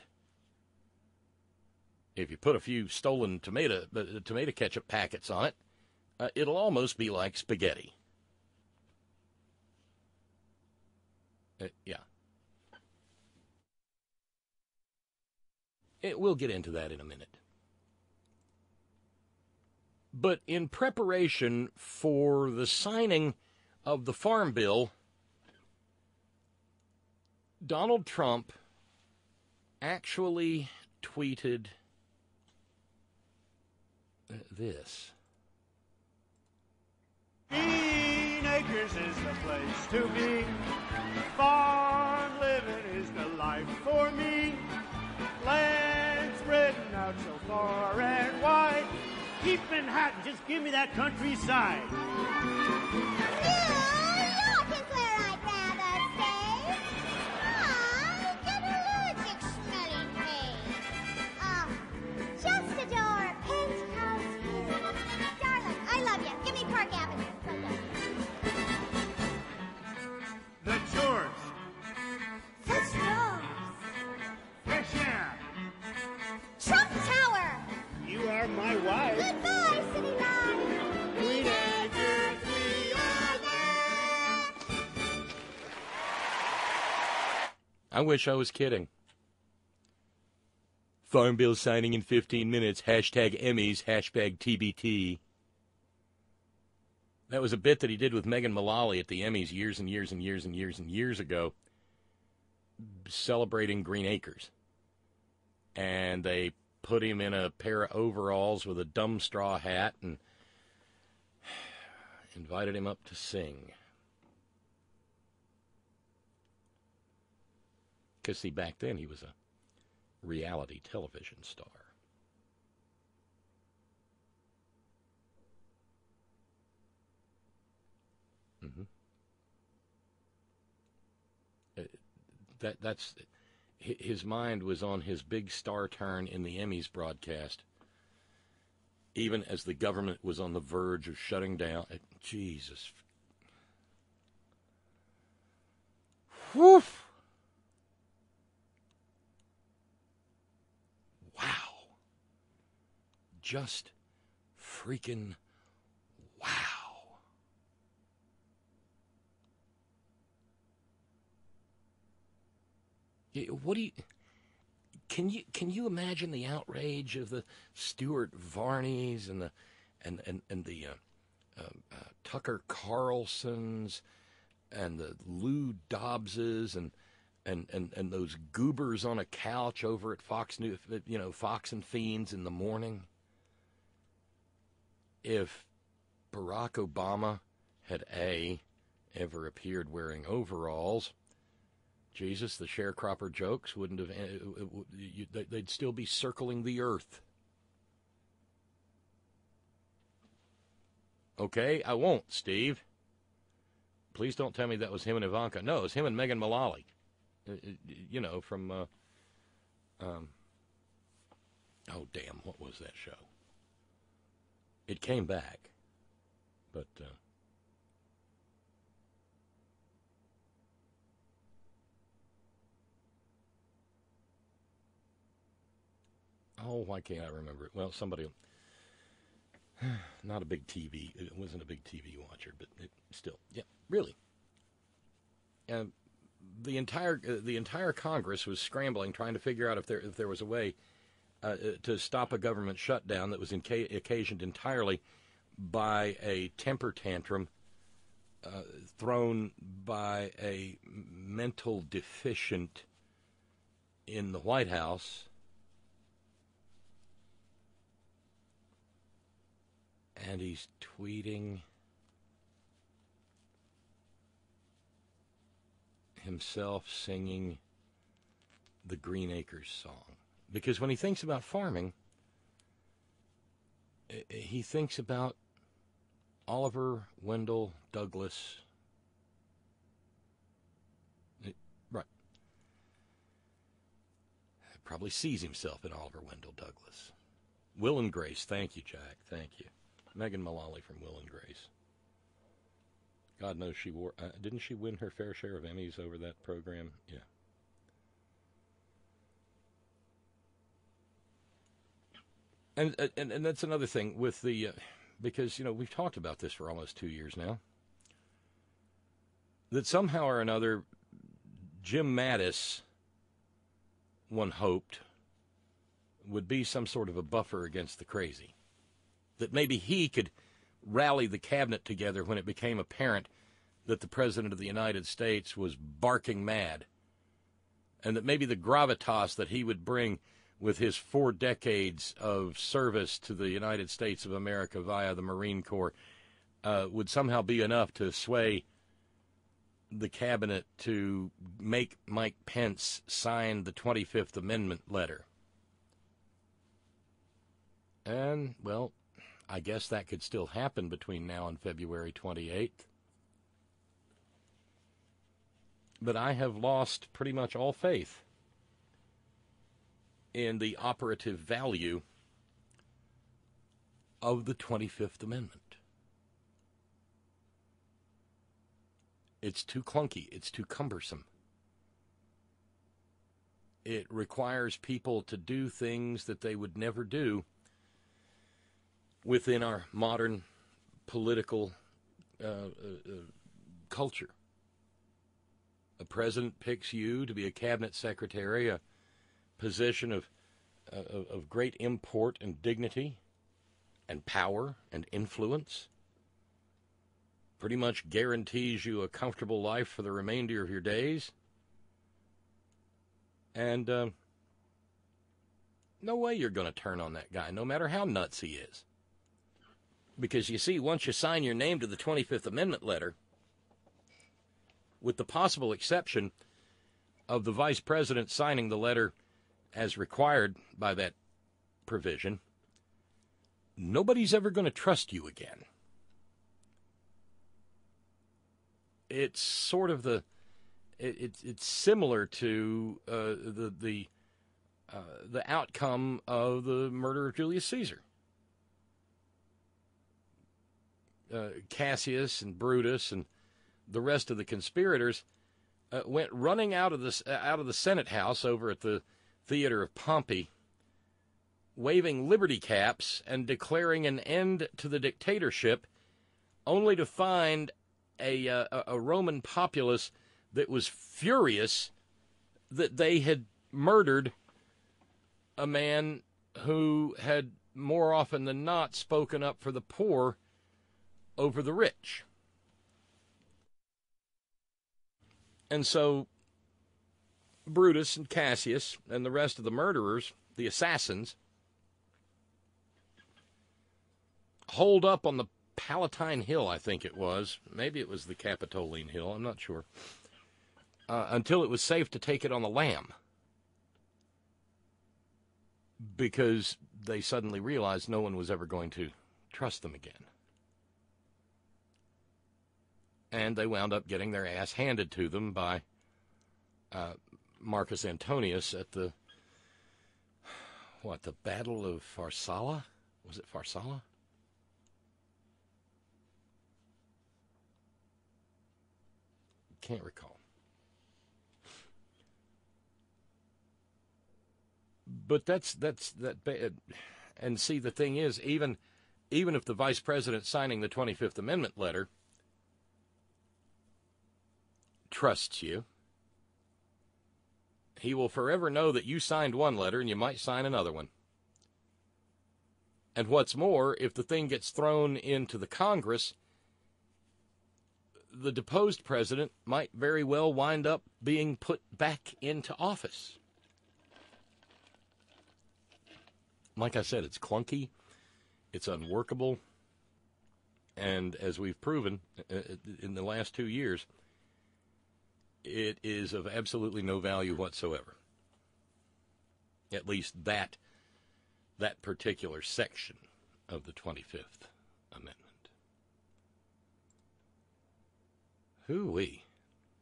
Speaker 3: If you put a few stolen tomato uh, tomato ketchup packets on it, uh, it'll almost be like spaghetti. Uh, yeah, It, we'll get into that in a minute. But in preparation for the signing of the Farm Bill, Donald Trump actually tweeted this.
Speaker 4: Green Acres is the place to be. Farm living is the life for me. Land spreading out so far and wide. Keep Manhattan, just give me that countryside.
Speaker 5: New York is where I'd rather stay. I get allergic smelling hay. Ah, just adore a penthouse view. Darling, I love you. Give me Park Avenue.
Speaker 4: The chores.
Speaker 5: The stars.
Speaker 4: Fresh air.
Speaker 5: Trump Tower.
Speaker 4: You are my wife.
Speaker 5: Goodbye, city life.
Speaker 4: Green Acres, we are there.
Speaker 3: I wish I was kidding. Farm Bill signing in fifteen minutes. Hashtag Emmys. Hashtag T B T. That was a bit that he did with Megan Mullally at the Emmys years and years and years and years and years ago, celebrating Green Acres. And they put him in a pair of overalls with a dumb straw hat and invited him up to sing. Because, see, back then he was a reality television star. Mm-hmm. Uh, that that's his mind was on his big star turn in the Emmys broadcast, even as the government was on the verge of shutting down. Uh, Jesus. Whew. Wow. Just freaking wow. What do you can you can you imagine the outrage of the Stuart Varneys and the and and and the uh, uh, uh, Tucker Carlsons and the Lou Dobbses and and and and those goobers on a couch over at Fox News, you know, Fox and Fiends in the morning? If Barack Obama had A, ever appeared wearing overalls, Jesus, the sharecropper jokes wouldn't have, they'd still be circling the earth. Okay, I won't, Steve. Please don't tell me that was him and Ivanka. No, it was him and Megan Mullally. You know, from, uh, um, oh, damn, what was that show? It came back, but, uh, oh, why can't I remember it? Well, somebody, not a big T V, it wasn't a big T V watcher, but it, still, yeah, really. Uh, the entire uh, the entire Congress was scrambling, trying to figure out if there if there was a way uh, to stop a government shutdown that was inca- occasioned entirely by a temper tantrum uh, thrown by a mental deficient in the White House. And he's tweeting himself singing the Green Acres song. Because when he thinks about farming, he thinks about Oliver Wendell Douglas. Right. Probably sees himself in Oliver Wendell Douglas. Will and Grace. Thank you, Jack. Thank you. Megan Mullally from Will and Grace. God knows she wore... Uh, didn't she win her fair share of Emmys over that program? Yeah. And and, and that's another thing with the... Uh, because, you know, we've talked about this for almost two years now. That somehow or another, Jim Mattis, one hoped, would be some sort of a buffer against the crazy. That maybe he could rally the cabinet together when it became apparent that the President of the United States was barking mad, and that maybe the gravitas that he would bring with his four decades of service to the United States of America via the Marine Corps uh, would somehow be enough to sway the cabinet to make Mike Pence sign the twenty-fifth Amendment letter. And, well, I guess that could still happen between now and February twenty-eighth. But I have lost pretty much all faith in the operative value of the twenty-fifth Amendment. It's too clunky. It's too cumbersome. It requires people to do things that they would never do within our modern political uh, uh, culture. A president picks you to be a cabinet secretary, a position of, uh, of great import and dignity and power and influence. Pretty much guarantees you a comfortable life for the remainder of your days. And uh, no way you're going to turn on that guy, no matter how nuts he is. Because, you see, once you sign your name to the twenty-fifth Amendment letter, with the possible exception of the vice president signing the letter as required by that provision, nobody's ever going to trust you again. It's sort of the, it, it's it's similar to uh, the the uh, the outcome of the murder of Julius Geezer. Uh, Cassius and Brutus and the rest of the conspirators uh, went running out of the out of the Senate House over at the theater of Pompey, waving liberty caps and declaring an end to the dictatorship, only to find a uh, a Roman populace that was furious that they had murdered a man who had more often than not spoken up for the poor over the rich. And so Brutus and Cassius and the rest of the murderers, the assassins, holed up on the Palatine Hill, I think it was. Maybe it was the Capitoline Hill, I'm not sure. Uh, until it was safe to take it on the lam. Because they suddenly realized no one was ever going to trust them again. And they wound up getting their ass handed to them by uh, Marcus Antonius at the, what, the Battle of Pharsala? Was it Pharsala? Can't recall. But that's, that's, that, and see, the thing is, even, even if the vice president signing the twenty-fifth Amendment letter trusts you, he will forever know that you signed one letter and you might sign another one. And what's more, if the thing gets thrown into the Congress, the deposed president might very well wind up being put back into office. Like I said, it's clunky, it's unworkable, and as we've proven in the last two years, it is of absolutely no value whatsoever. At least that, that particular section of the twenty-fifth Amendment. Hoo-wee.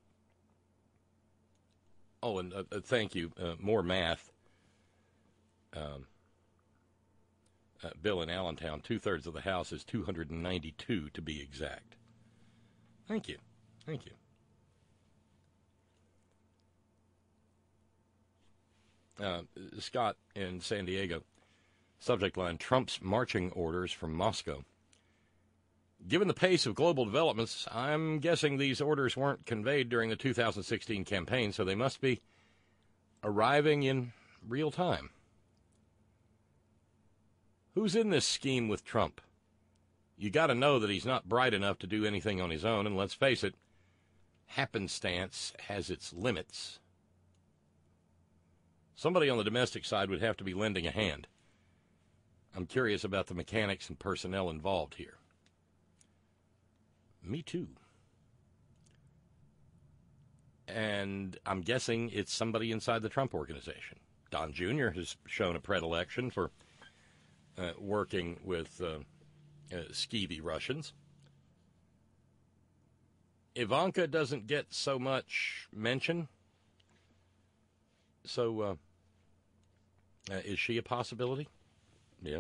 Speaker 3: Oh, and uh, uh, thank you. Uh, more math. Um, uh, Bill in Allentown, two-thirds of the House is two hundred ninety-two to be exact. Thank you. Thank you. Uh, Scott in San Diego, subject line, Trump's marching orders from Moscow. Given the pace of global developments, I'm guessing these orders weren't conveyed during the two thousand sixteen campaign, so they must be arriving in real time. Who's in this scheme with Trump? You got to know that he's not bright enough to do anything on his own, and let's face it, happenstance has its limits. Somebody on the domestic side would have to be lending a hand. I'm curious about the mechanics and personnel involved here. Me too. And I'm guessing it's somebody inside the Trump organization. Don Junior has shown a predilection for uh, working with uh, uh, skeevy Russians. Ivanka doesn't get so much mention. So, uh, uh, is she a possibility? Yeah.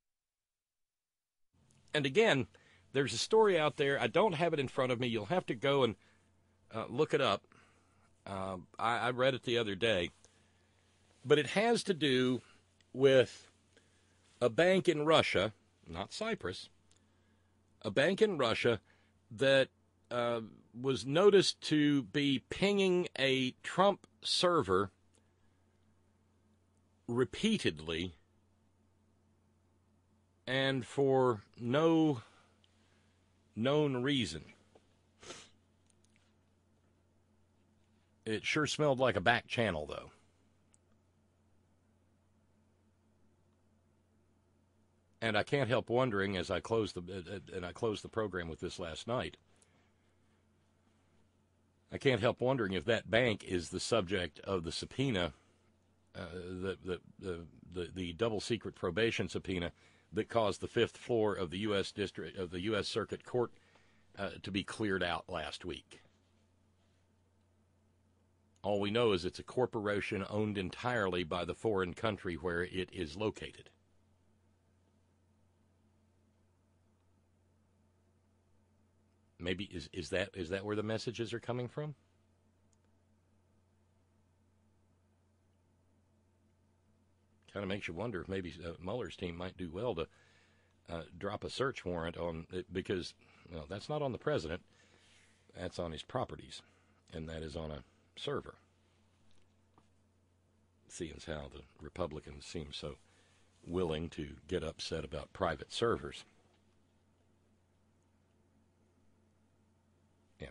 Speaker 3: And again, there's a story out there. I don't have it in front of me. You'll have to go and uh, look it up. Uh, I, I read it the other day. But it has to do with a bank in Russia, not Cyprus, a bank in Russia that uh, was noticed to be pinging a Trump server repeatedly and for no known reason. It sure smelled like a back channel, though. And I can't help wondering, as I close the and I closed the program with this last night, I can't help wondering if that bank is the subject of the subpoena, uh, the, the the the the double secret probation subpoena that caused the fifth floor of the U S district of the U S Circuit Court uh, to be cleared out last week. All we know is it's a corporation owned entirely by the foreign country where it is located. Maybe is is that is that where the messages are coming from? Kind of makes you wonder if maybe uh, Mueller's team might do well to uh, drop a search warrant on it, because well, that's not on the president. That's on his properties, and that is on a server. Seeing as how the Republicans seem so willing to get upset about private servers. Yeah.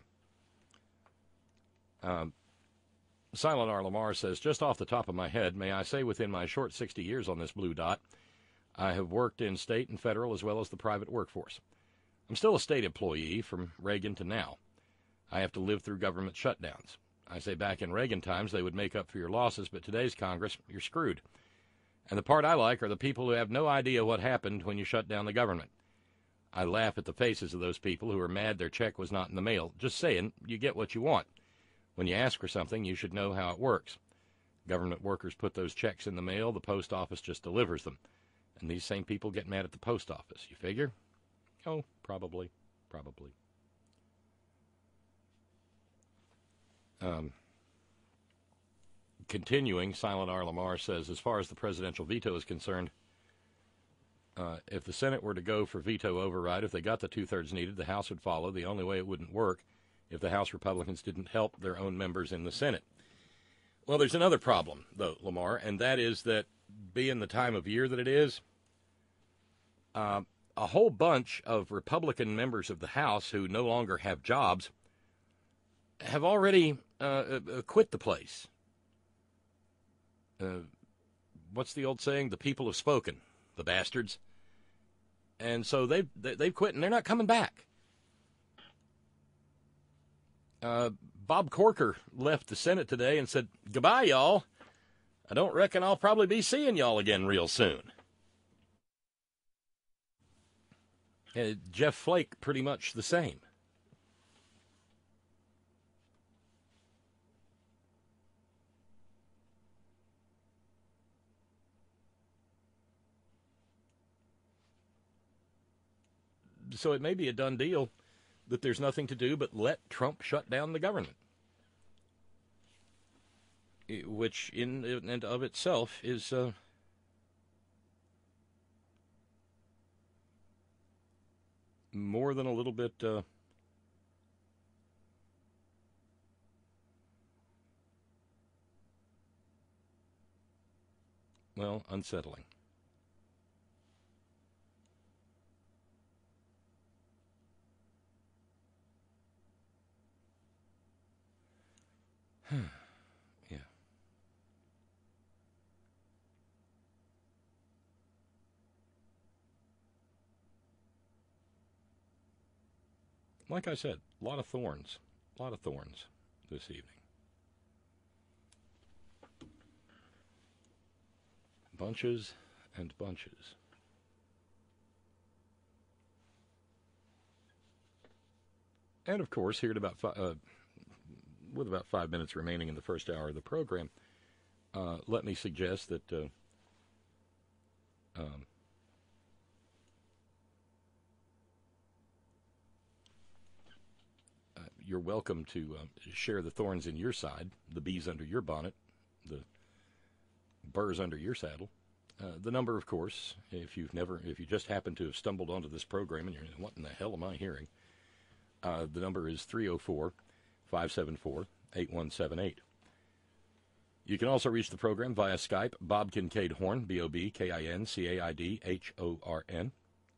Speaker 3: Um, Silent R. Lamar says, just off the top of my head, may I say within my short sixty years on this blue dot, I have worked in state and federal as well as the private workforce. I'm still a state employee from Reagan to now. I have to live through government shutdowns. I say back in Reagan times they would make up for your losses, but today's Congress, you're screwed. And the part I like are the people who have no idea what happened when you shut down the government. I laugh at the faces of those people who are mad their check was not in the mail. Just saying, you get what you want. When you ask for something, you should know how it works. Government workers put those checks in the mail, the post office just delivers them. And these same people get mad at the post office. You figure? Oh, probably, probably. Um, continuing, Silent R. Lamar says, as far as the presidential veto is concerned, uh, if the Senate were to go for veto override, if they got the two-thirds needed, the House would follow. The only way it wouldn't work if the House Republicans didn't help their own members in the Senate. Well, there's another problem, though, Lamar, and that is that being the time of year that it is, uh, a whole bunch of Republican members of the House who no longer have jobs have already uh, uh, quit the place. Uh, what's the old saying? The people have spoken, the bastards. And so they've, they've quit, and they're not coming back. Uh, Bob Corker left the Senate today and said, goodbye, y'all. I don't reckon I'll probably be seeing y'all again real soon. Uh, Jeff Flake, pretty much the same. So it may be a done deal that there's nothing to do but let Trump shut down the government, which in and of itself is uh, more than a little bit uh, well, unsettling. Yeah. Like I said, a lot of thorns. A lot of thorns this evening. Bunches and bunches. And of course, here at about fi- uh, with about five minutes remaining in the first hour of the program, uh, let me suggest that uh, um, uh, you're welcome to uh, share the thorns in your side, the bees under your bonnet, the burrs under your saddle. Uh, the number, of course, if you've never, if you just happen to have stumbled onto this program and you're, what in the hell am I hearing? Uh, the number is three oh four, five seven four, eight one seven eight. You can also reach the program via Skype, Bob Kincaid Horn, B O B K I N C A I D H O R N.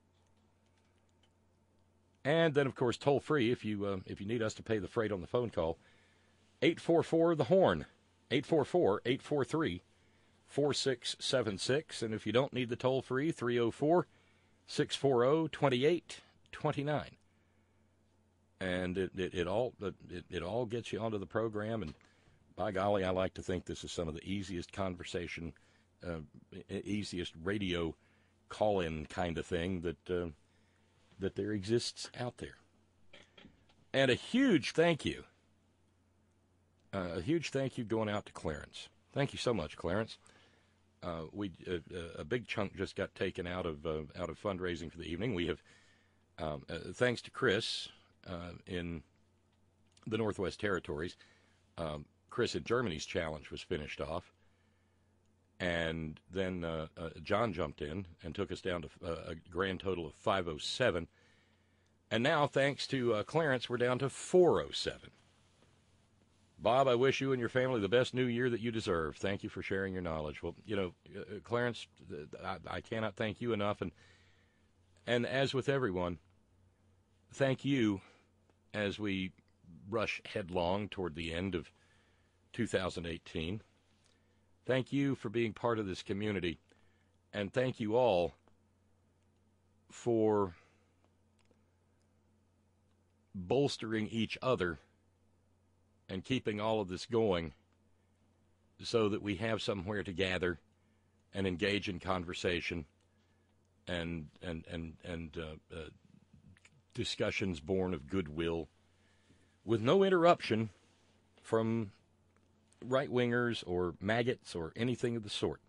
Speaker 3: And then, of course, toll-free if you uh, if you need us to pay the freight on the phone call, eight four four, the horn, eight four four, eight four three, four six seven six. And if you don't need the toll-free, three oh four, six four oh, two eight two nine. And it, it, it all it, it all gets you onto the program, and by golly, I like to think this is some of the easiest conversation, uh, easiest radio call-in kind of thing that uh, that there exists out there. And a huge thank you, uh, a huge thank you going out to Clarence. Thank you so much, Clarence. Uh, we uh, a big chunk just got taken out of uh, out of fundraising for the evening. We have, um, uh, thanks to Chris. Uh, in the Northwest Territories, um, Chris in Germany's challenge was finished off, and then uh, uh, John jumped in and took us down to uh, a grand total of five oh seven, and now, thanks to uh, Clarence, we're down to four oh seven. Bob, I wish you and your family the best new year that you deserve. Thank you for sharing your knowledge. Well, you know, uh, Clarence, I, I cannot thank you enough, and and as with everyone, thank you as we rush headlong toward the end of two thousand eighteen. Thank you for being part of this community, and thank you all for bolstering each other and keeping all of this going so that we have somewhere to gather and engage in conversation and and and and uh, uh, discussions born of goodwill, with no interruption from right-wingers or maggots or anything of the sort.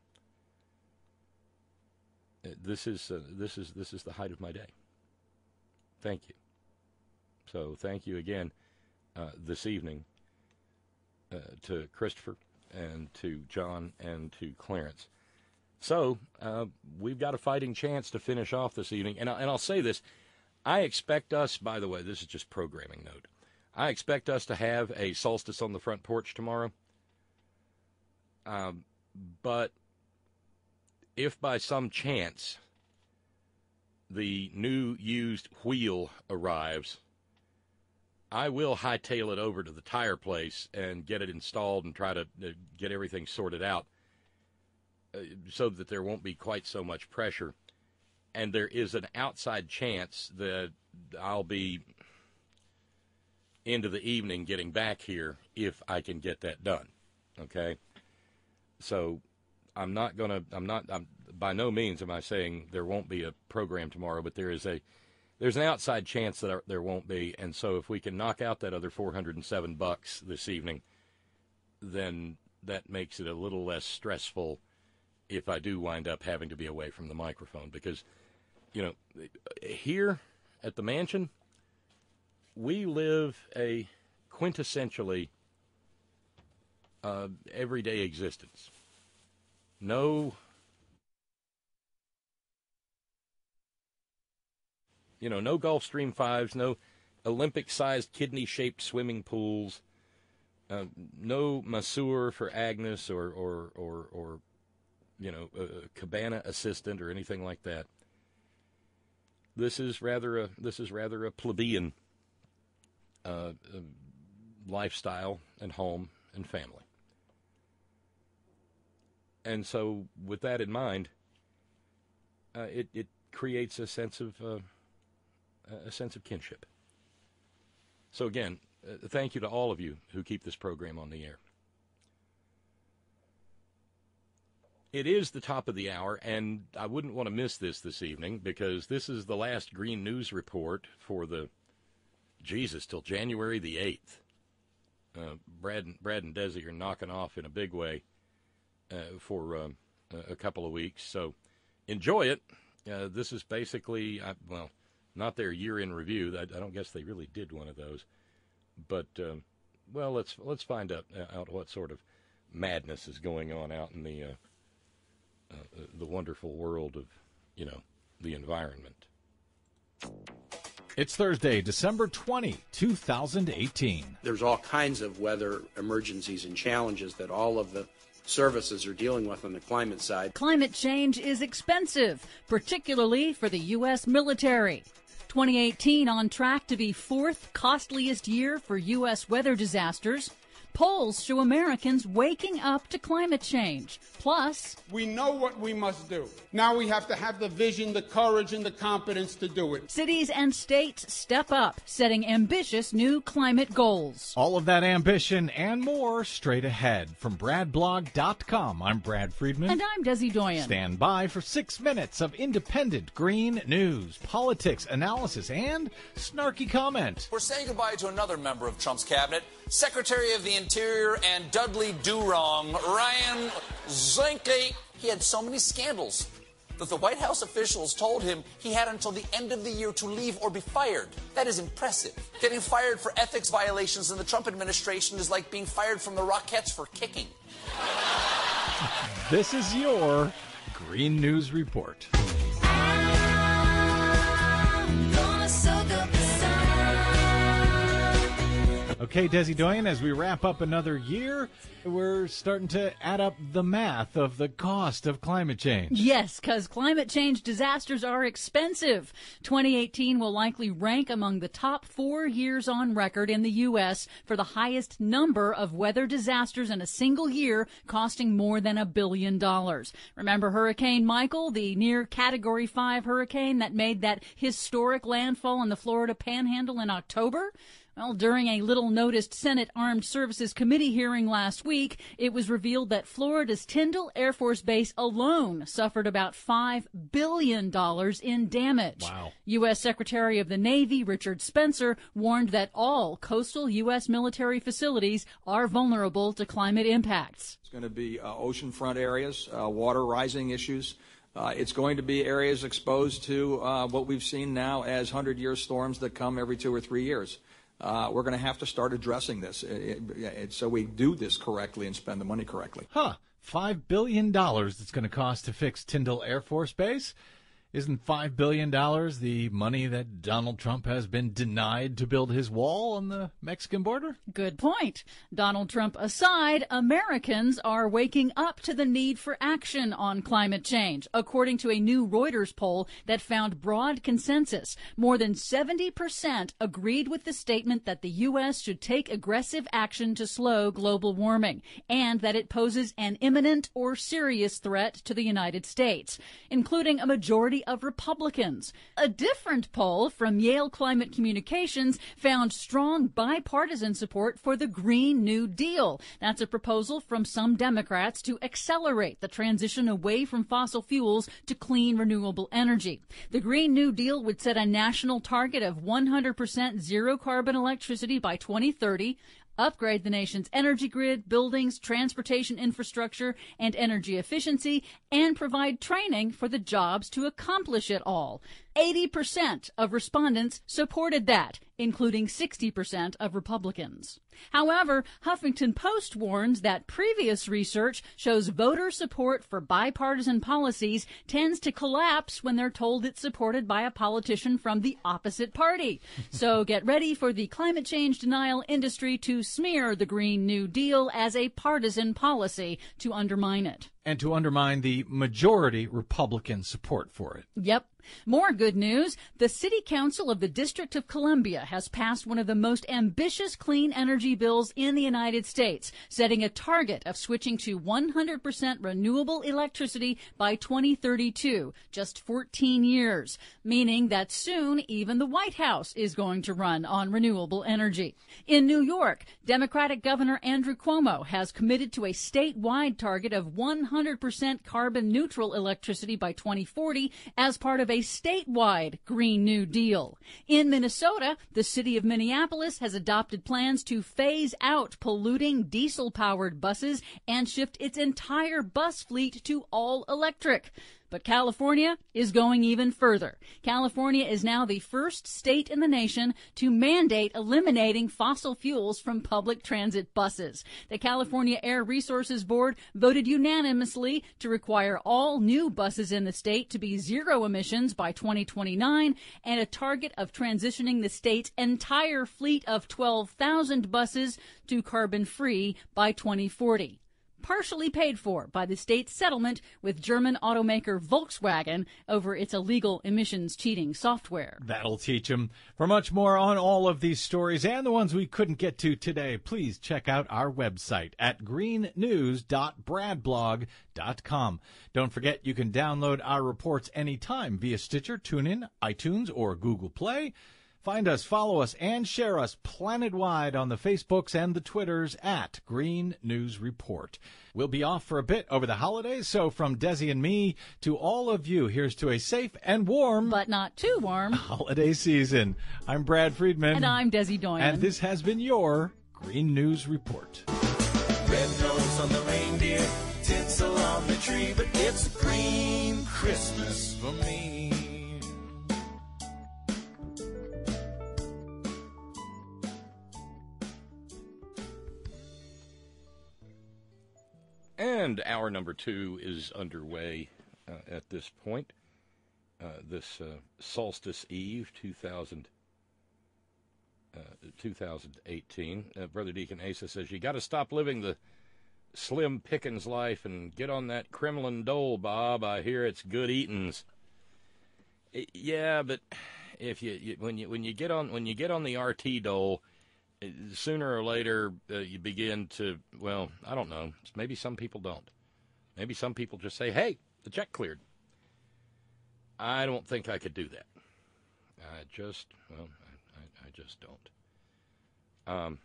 Speaker 3: This is uh, this is this is the height of my day. Thank you. So thank you again uh, this evening uh, to Christopher and to John and to Clarence. So uh, we've got a fighting chance to finish off this evening, and, I, and I'll say this. I expect us, by the way, this is just programming note, I expect us to have a solstice on the front porch tomorrow. Um, but if by some chance the new used wheel arrives, I will hightail it over to the tire place and get it installed and try to uh, get everything sorted out uh, so that there won't be quite so much pressure. And there is an outside chance that I'll be into the evening getting back here if I can get that done. Okay? So I'm not going to, I'm not, I'm, by no means am I saying there won't be a program tomorrow, but there is a, there's an outside chance that there, there won't be. And so if we can knock out that other four hundred seven bucks this evening, then that makes it a little less stressful if I do wind up having to be away from the microphone. Because, you know, here at the mansion, we live a quintessentially uh, everyday existence. No, you know, no Gulfstream fives, no Olympic-sized kidney-shaped swimming pools, uh, no masseur for Agnes or, or, or, or you know, a cabana assistant or anything like that. This is rather a this is rather a plebeian uh, uh, lifestyle and home and family. And so with that in mind, uh, it, it creates a sense of uh, a sense of kinship. So again, uh, thank you to all of you who keep this program on the air. It is the top of the hour, and I wouldn't want to miss this this evening because this is the last Green News Report for the, Jesus, till January the eighth. Uh, Brad, Brad and Desi are knocking off in a big way uh, for uh, a couple of weeks, so enjoy it. Uh, this is basically, uh, well, not their year-in review. I, I don't guess they really did one of those. But, uh, well, let's let's find out, uh, out what sort of madness is going on out in the... Uh, Uh, the wonderful world of, you know, the environment.
Speaker 6: It's Thursday, December twentieth, two thousand eighteen.
Speaker 7: There's all kinds of weather emergencies and challenges that all of the services are dealing with on the climate side.
Speaker 8: Climate change is expensive, particularly for the U S military. twenty eighteen on track to be fourth costliest year for U S weather disasters. Polls show Americans waking up to climate change. Plus,
Speaker 9: we know what we must do. Now we have to have the vision, the courage, and the competence to do it.
Speaker 8: Cities and states step up, setting ambitious new climate goals.
Speaker 6: All of that ambition and more straight ahead. From brad blog dot com, I'm Brad Friedman.
Speaker 8: And I'm Desi Doyen.
Speaker 6: Stand by for six minutes of independent green news, politics, analysis, and snarky comment.
Speaker 10: We're saying goodbye to another member of Trump's cabinet, Secretary of the Interior and Dudley Do-Wrong, Ryan Zinke. He had so many scandals that the White House officials told him he had until the end of the year to leave or be fired. That is impressive. Getting fired for ethics violations in the Trump administration is like being fired from the Rockettes for kicking.
Speaker 6: This is your Green News Report. Okay, Desi Doyen, as we wrap up another year, we're starting to add up the math of the cost of climate change.
Speaker 8: Yes, because climate change disasters are expensive. twenty eighteen will likely rank among the top four years on record in the U S for the highest number of weather disasters in a single year, costing more than a billion dollars. Remember Hurricane Michael, the near Category five hurricane that made that historic landfall in the Florida Panhandle in October? Well, during a little-noticed Senate Armed Services Committee hearing last week, it was revealed that Florida's Tyndall Air Force Base alone suffered about five billion dollars in damage.
Speaker 6: Wow.
Speaker 8: U S Secretary of the Navy Richard Spencer warned that all coastal U S military facilities are vulnerable to climate impacts.
Speaker 11: It's going to be uh, oceanfront areas, uh, water rising issues. Uh, it's going to be areas exposed to uh, what we've seen now as hundred-year storms that come every two or three years. Uh, we're going to have to start addressing this it, it, it, so we do this correctly and spend the money correctly.
Speaker 6: Huh. Five billion dollars it's going to cost to fix Tyndall Air Force Base? Isn't five billion dollars the money that Donald Trump has been denied to build his wall on the Mexican border?
Speaker 8: Good point. Donald Trump aside, Americans are waking up to the need for action on climate change, according to a new Reuters poll that found broad consensus. More than seventy percent agreed with the statement that the U S should take aggressive action to slow global warming, and that it poses an imminent or serious threat to the United States, including a majority of Republicans. A different poll from Yale Climate Communications found strong bipartisan support for the Green New Deal. That's a proposal from some Democrats to accelerate the transition away from fossil fuels to clean, renewable energy. The Green New Deal would set a national target of one hundred percent zero-carbon electricity by twenty thirty, upgrade the nation's energy grid, buildings, transportation infrastructure, and energy efficiency, and provide training for the jobs to accomplish it all. eighty percent of respondents supported that, including sixty percent of Republicans. However, Huffington Post warns that previous research shows voter support for bipartisan policies tends to collapse when they're told it's supported by a politician from the opposite party. So get ready for the climate change denial industry to smear the Green New Deal as a partisan policy to undermine it.
Speaker 6: and to undermine the majority Republican support for it.
Speaker 8: Yep. More good news. The City Council of the District of Columbia has passed one of the most ambitious clean energy bills in the United States, setting a target of switching to one hundred percent renewable electricity by twenty thirty-two, just fourteen years, meaning that soon even the White House is going to run on renewable energy. In New York, Democratic Governor Andrew Cuomo has committed to a statewide target of one hundred percent carbon neutral electricity by twenty forty as part of a statewide Green New Deal. In Minnesota, the city of Minneapolis has adopted plans to phase out polluting diesel-powered buses and shift its entire bus fleet to all electric. But California is going even further. California is now the first state in the nation to mandate eliminating fossil fuels from public transit buses. The California Air Resources Board voted unanimously to require all new buses in the state to be zero emissions by twenty twenty-nine and a target of transitioning the state's entire fleet of twelve thousand buses to carbon-free by twenty forty. Partially paid for by the state's settlement with German automaker Volkswagen over its illegal emissions cheating software.
Speaker 6: That'll teach them. For much more on all of these stories and the ones we couldn't get to today, please check out our website at green news dot brad blog dot com. Don't forget you can download our reports anytime via Stitcher, TuneIn, iTunes, or Google Play. Find us, follow us, and share us planet-wide on the Facebooks and the Twitters at Green News Report. We'll be off for a bit over the holidays, so from Desi and me to all of you, here's to a safe and warm,
Speaker 8: but not too warm,
Speaker 6: holiday season. I'm Brad Friedman.
Speaker 8: And I'm Desi Doyen.
Speaker 6: And this has been your Green News Report.
Speaker 1: Red nose on the reindeer, tinsel on the tree, but it's a green Christmas for me.
Speaker 3: And hour number two is underway uh, at this point. Uh, this uh, Solstice Eve two thousand, uh, twenty eighteen. Uh, Brother Deacon Asa says, you got to stop living the Slim Pickens life and get on that Kremlin dole, Bob. I hear it's good eatings. It, yeah, but if you, you when you when you get on when you get on the R T dole, sooner or later, uh, you begin to, well, I don't know. Maybe some people don't. Maybe some people just say, hey, the check cleared. I don't think I could do that. I just, well, I, I, I just don't. Um,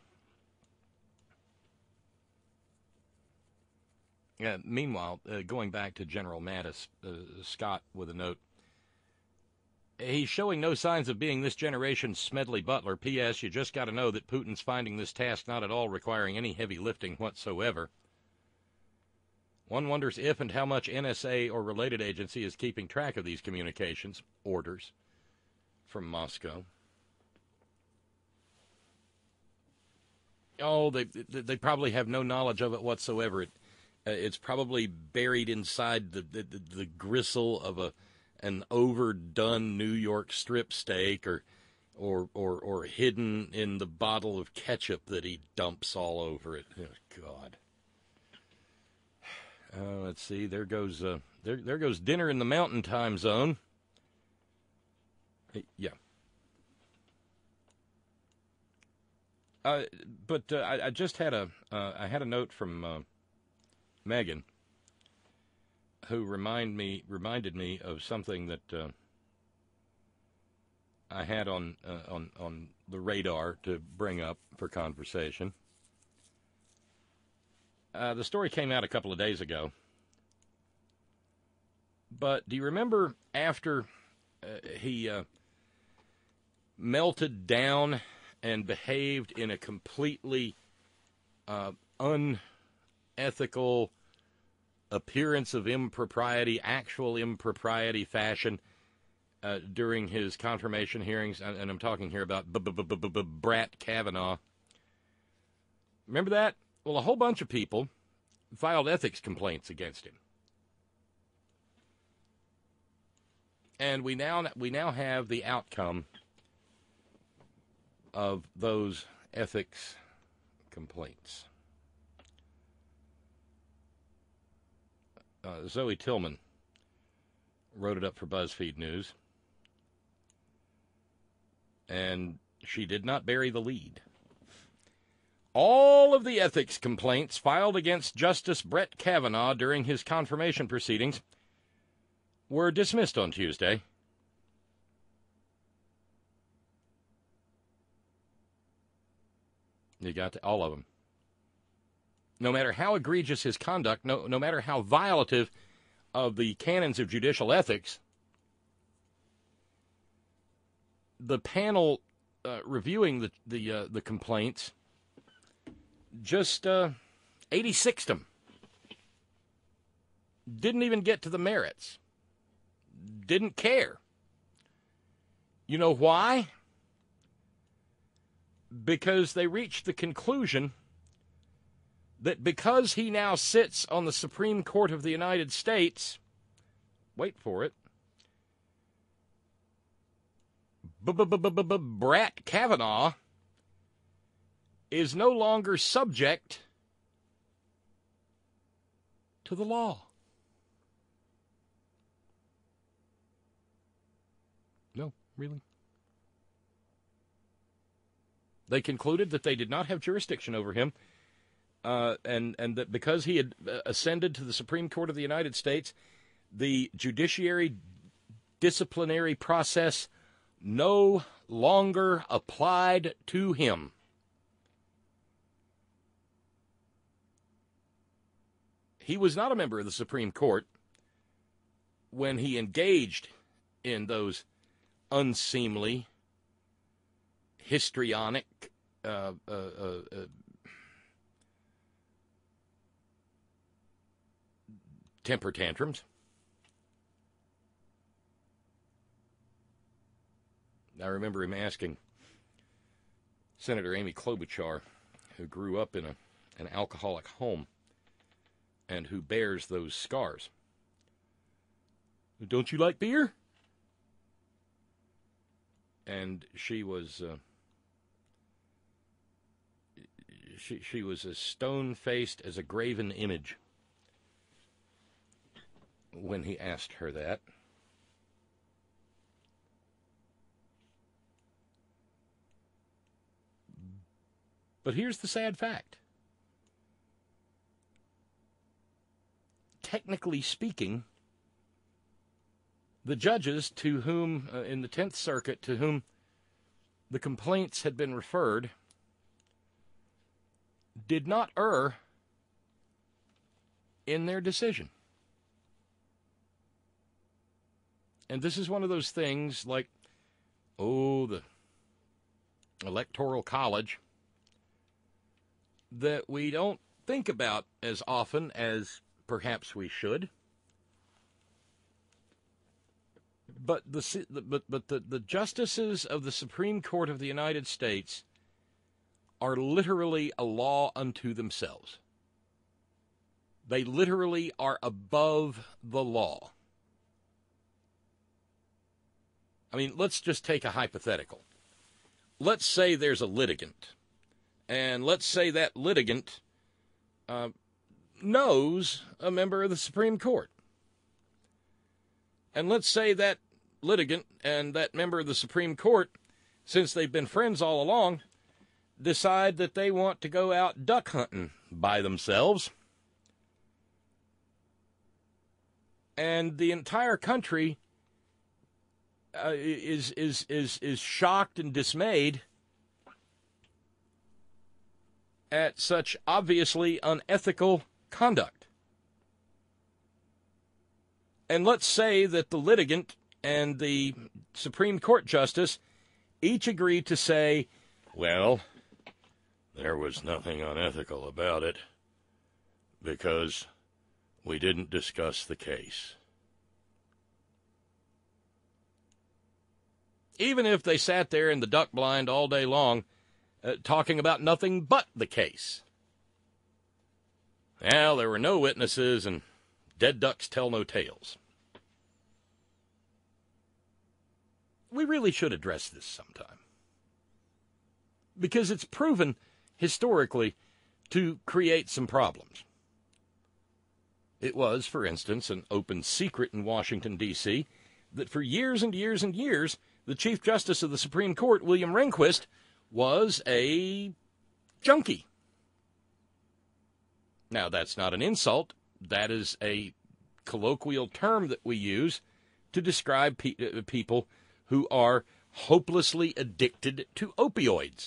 Speaker 3: yeah, meanwhile, uh, going back to General Mattis, uh, Scott with a note. He's showing no signs of being this generation's Smedley Butler. P S. You just got to know that Putin's finding this task not at all requiring any heavy lifting whatsoever. One wonders if and how much N S A or related agency is keeping track of these communications, orders from Moscow. Oh, they they probably have no knowledge of it whatsoever. It, uh, it's probably buried inside the, the, the, the gristle of a an overdone New York strip steak, or, or, or, or hidden in the bottle of ketchup that he dumps all over it. Oh, God. Uh, let's see. There goes uh, there there goes dinner in the Mountain Time Zone. Yeah. Uh, but uh, I, I just had a uh, I had a note from uh, Megan, who remind me reminded me of something that uh, I had on uh, on on the radar to bring up for conversation. Uh, the story came out a couple of days ago, but do you remember after uh, he uh, melted down and behaved in a completely uh, unethical, appearance of impropriety, actual impropriety fashion uh, during his confirmation hearings, and I'm talking here about B-b-b-b-Brat Kavanuagh. Remember that? Well, a whole bunch of people filed ethics complaints against him. And we now we now have the outcome of those ethics complaints. uh, Zoe Tillman wrote it up for BuzzFeed News, and she did not bury the lead. All of the ethics complaints filed against Justice Brat Kavanuagh during his confirmation proceedings were dismissed on Tuesday. You got to, all of them. No matter how egregious his conduct, no, no matter how violative of the canons of judicial ethics, the panel uh, reviewing the the, uh, the complaints just uh, eighty-sixed them. Didn't even get to the merits. Didn't care. You know why? Because they reached the conclusion that because he now sits on the Supreme Court of the United States, wait for it, B-b-b-b-b-Brat Kavanuagh is no longer subject to the law. No, really. They concluded that they did not have jurisdiction over him, uh, and, and that because he had ascended to the Supreme Court of the United States, the judiciary disciplinary process no longer applied to him. He was not a member of the Supreme Court when he engaged in those unseemly, histrionic, uh, uh, uh, uh, temper tantrums. I remember him asking Senator Amy Klobuchar, who grew up in a, an alcoholic home and who bears those scars, "Don't you like beer?" And she was uh, she she was as stone-faced as a graven image when he asked her that. But here's the sad fact. Technically speaking, the judges to whom, uh, in the Tenth Circuit, to whom the complaints had been referred, did not err in their decision. And this is one of those things like, oh, the Electoral College, that we don't think about as often as perhaps we should. But the but but the, the justices of the Supreme Court of the United States are literally a law unto themselves. They literally are above the law. I mean, let's just take a hypothetical. Let's say there's a litigant, and let's say that litigant uh, knows a member of the Supreme Court. And let's say that litigant and that member of the Supreme Court, since they've been friends all along, decide that they want to go out duck hunting by themselves. And the entire country uh, is is is is shocked and dismayed at such obviously unethical conduct. And let's say that the litigant and the Supreme Court justice each agree to say, well, there was nothing unethical about it because we didn't discuss the case. Even if they sat there in the duck blind all day long, uh, talking about nothing but the case. Well, there were no witnesses, and dead ducks tell no tales. We really should address this sometime, because it's proven historically to create some problems. It was, for instance, an open secret in Washington, D C, that for years and years and years, the Chief Justice of the Supreme Court, William Rehnquist, was a junkie. Now, that's not an insult. That is a colloquial term that we use to describe pe- uh, people who are hopelessly addicted to opioids.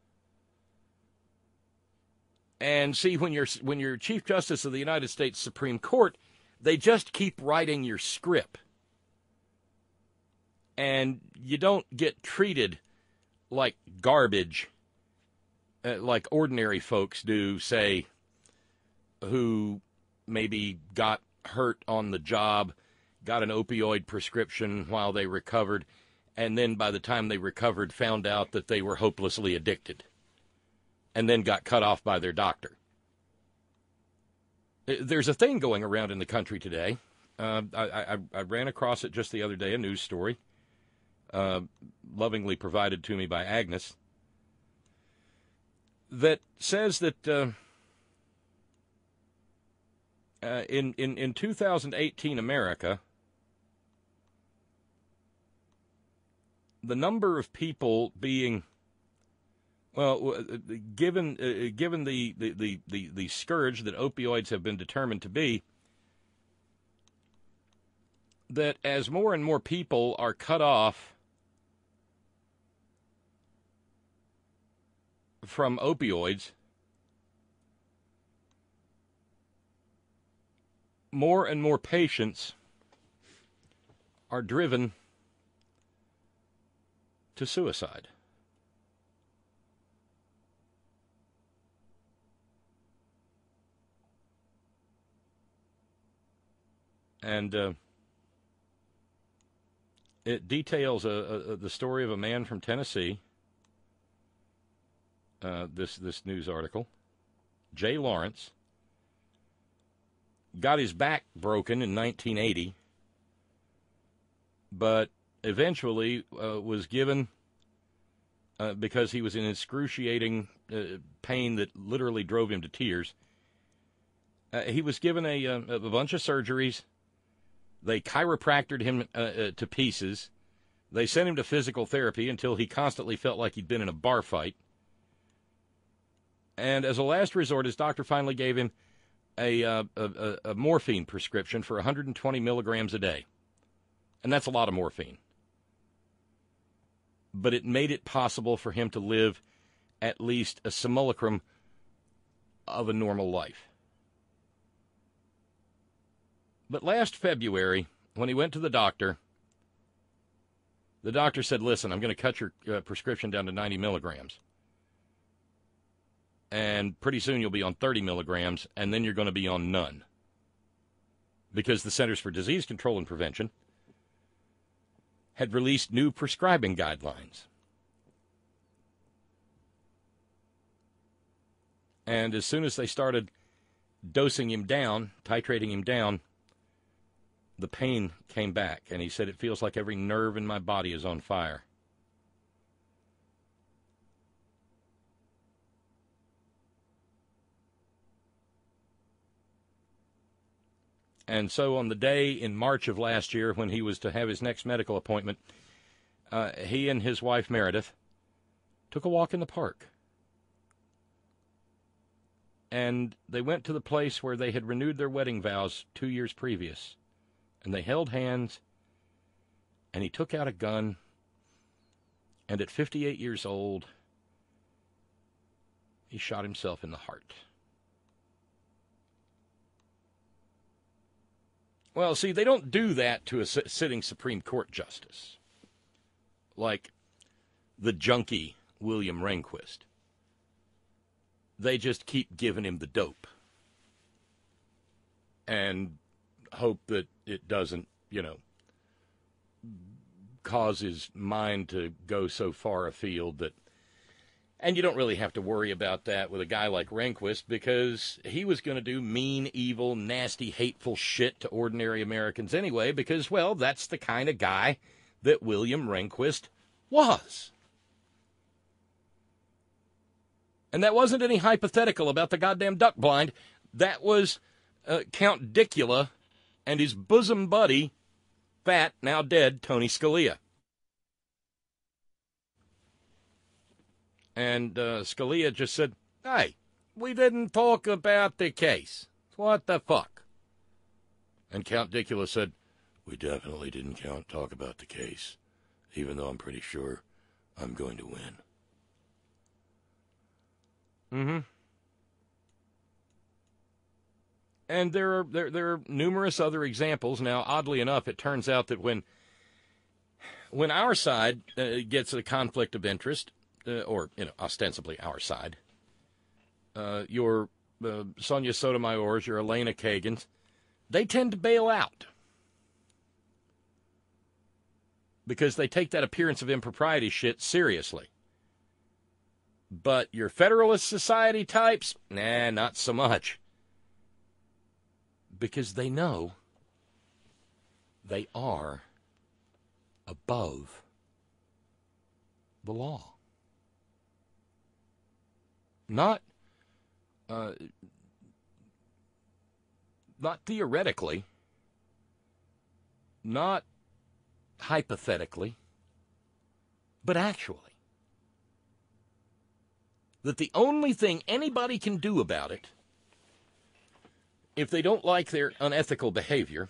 Speaker 3: And see, when you're when you're Chief Justice of the United States Supreme Court, they just keep writing your script. And you don't get treated like garbage, uh, like ordinary folks do, say, who maybe got hurt on the job, got an opioid prescription while they recovered, and then by the time they recovered found out that they were hopelessly addicted, and then got cut off by their doctor. There's a thing going around in the country today. Uh, I, I, I ran across it just the other day, a news story, uh, lovingly provided to me by Agnes, that says that uh, uh, in, in, in two thousand eighteen America, the number of people being, well, given uh, given the, the, the, the, the scourge that opioids have been determined to be, that as more and more people are cut off from opioids, more and more patients are driven to suicide. And uh, it details a, a, the story of a man from Tennessee, uh, this, this news article. Jay Lawrence got his back broken in nineteen eighty, but eventually uh, was given, uh, because he was in excruciating uh, pain that literally drove him to tears, uh, he was given a, a, a bunch of surgeries. They chiropractored him uh, uh, to pieces. They sent him to physical therapy until he constantly felt like he'd been in a bar fight. And as a last resort, his doctor finally gave him a, uh, a, a morphine prescription for one hundred twenty milligrams a day. And that's a lot of morphine. But it made it possible for him to live at least a simulacrum of a normal life. But last February, when he went to the doctor, the doctor said, listen, I'm going to cut your uh, prescription down to ninety milligrams. And pretty soon you'll be on thirty milligrams, and then you're going to be on none. Because the Centers for Disease Control and Prevention had released new prescribing guidelines. And as soon as they started dosing him down, titrating him down, the pain came back, and he said, it feels like every nerve in my body is on fire. And so on the day in March of last year when he was to have his next medical appointment, uh, he and his wife Meredith took a walk in the park. And they went to the place where they had renewed their wedding vows two years previous. And they held hands, and he took out a gun, and at fifty-eight years old, he shot himself in the heart. Well, see, they don't do that to a sitting Supreme Court justice, like the junkie William Rehnquist. They just keep giving him the dope and hope that it doesn't, you know, cause his mind to go so far afield that, and you don't really have to worry about that with a guy like Rehnquist, because he was going to do mean, evil, nasty, hateful shit to ordinary Americans anyway, because, well, that's the kind of guy that William Rehnquist was. And that wasn't any hypothetical about the goddamn duck blind. That was uh, Count Dicula and his bosom buddy, fat, now dead, Tony Scalia. And uh, Scalia just said, hey, we didn't talk about the case. What the fuck? And Count Dicula said, we definitely didn't count talk about the case, even though I'm pretty sure I'm going to win. Mm-hmm. And there are there there are numerous other examples. Now, oddly enough, it turns out that when when our side uh, gets a conflict of interest, uh, or you know, ostensibly our side, uh, your uh, Sonia Sotomayor's, your Elena Kagan's, they tend to bail out because they take that appearance of impropriety shit seriously. But your Federalist Society types, nah, not so much. Because they know they are above the law. Not, uh, not theoretically, not hypothetically, but actually. That the only thing anybody can do about it, if they don't like their unethical behavior,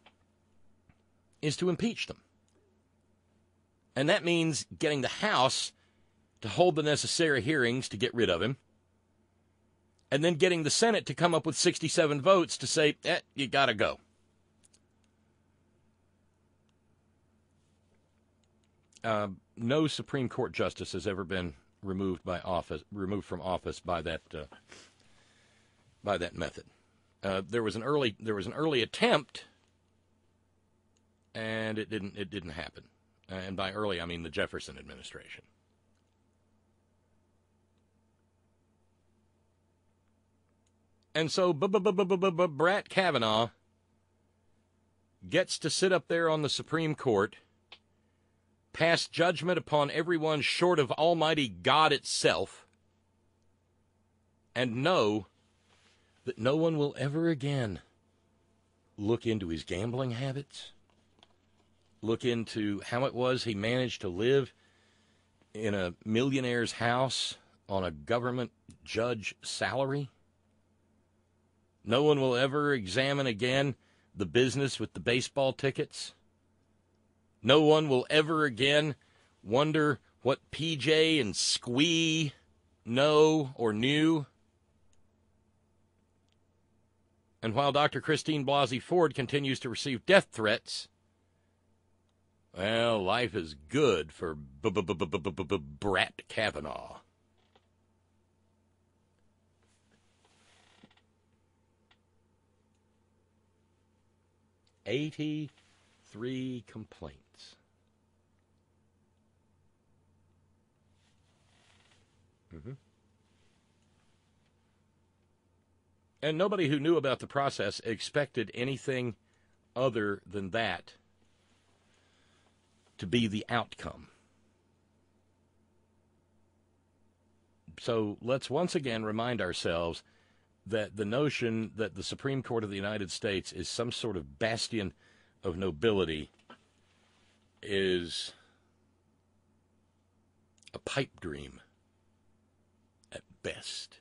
Speaker 3: is to impeach them. And that means getting the House to hold the necessary hearings to get rid of him, and then getting the Senate to come up with sixty-seven votes to say, eh, you gotta go. Uh, no Supreme Court justice has ever been removed by office, removed from office by that uh, by that method. Uh, there was an early there was an early attempt, and it didn't it didn't happen. Uh, and by early, I mean the Jefferson administration. And so B-b-b-b-b-Brat Kavanuagh gets to sit up there on the Supreme Court, pass judgment upon everyone short of Almighty God itself, and know that no one will ever again look into his gambling habits, look into how it was he managed to live in a millionaire's house on a government judge salary. No one will ever examine again the business with the baseball tickets. No one will ever again wonder what P J and Squee know or knew. And while Doctor Christine Blasey Ford continues to receive death threats, well, life is good for Brat Kavanuagh. Eighty-three complaints. Mm-hmm. And nobody who knew about the process expected anything other than that to be the outcome. So let's once again remind ourselves that the notion that the Supreme Court of the United States is some sort of bastion of nobility is a pipe dream at best.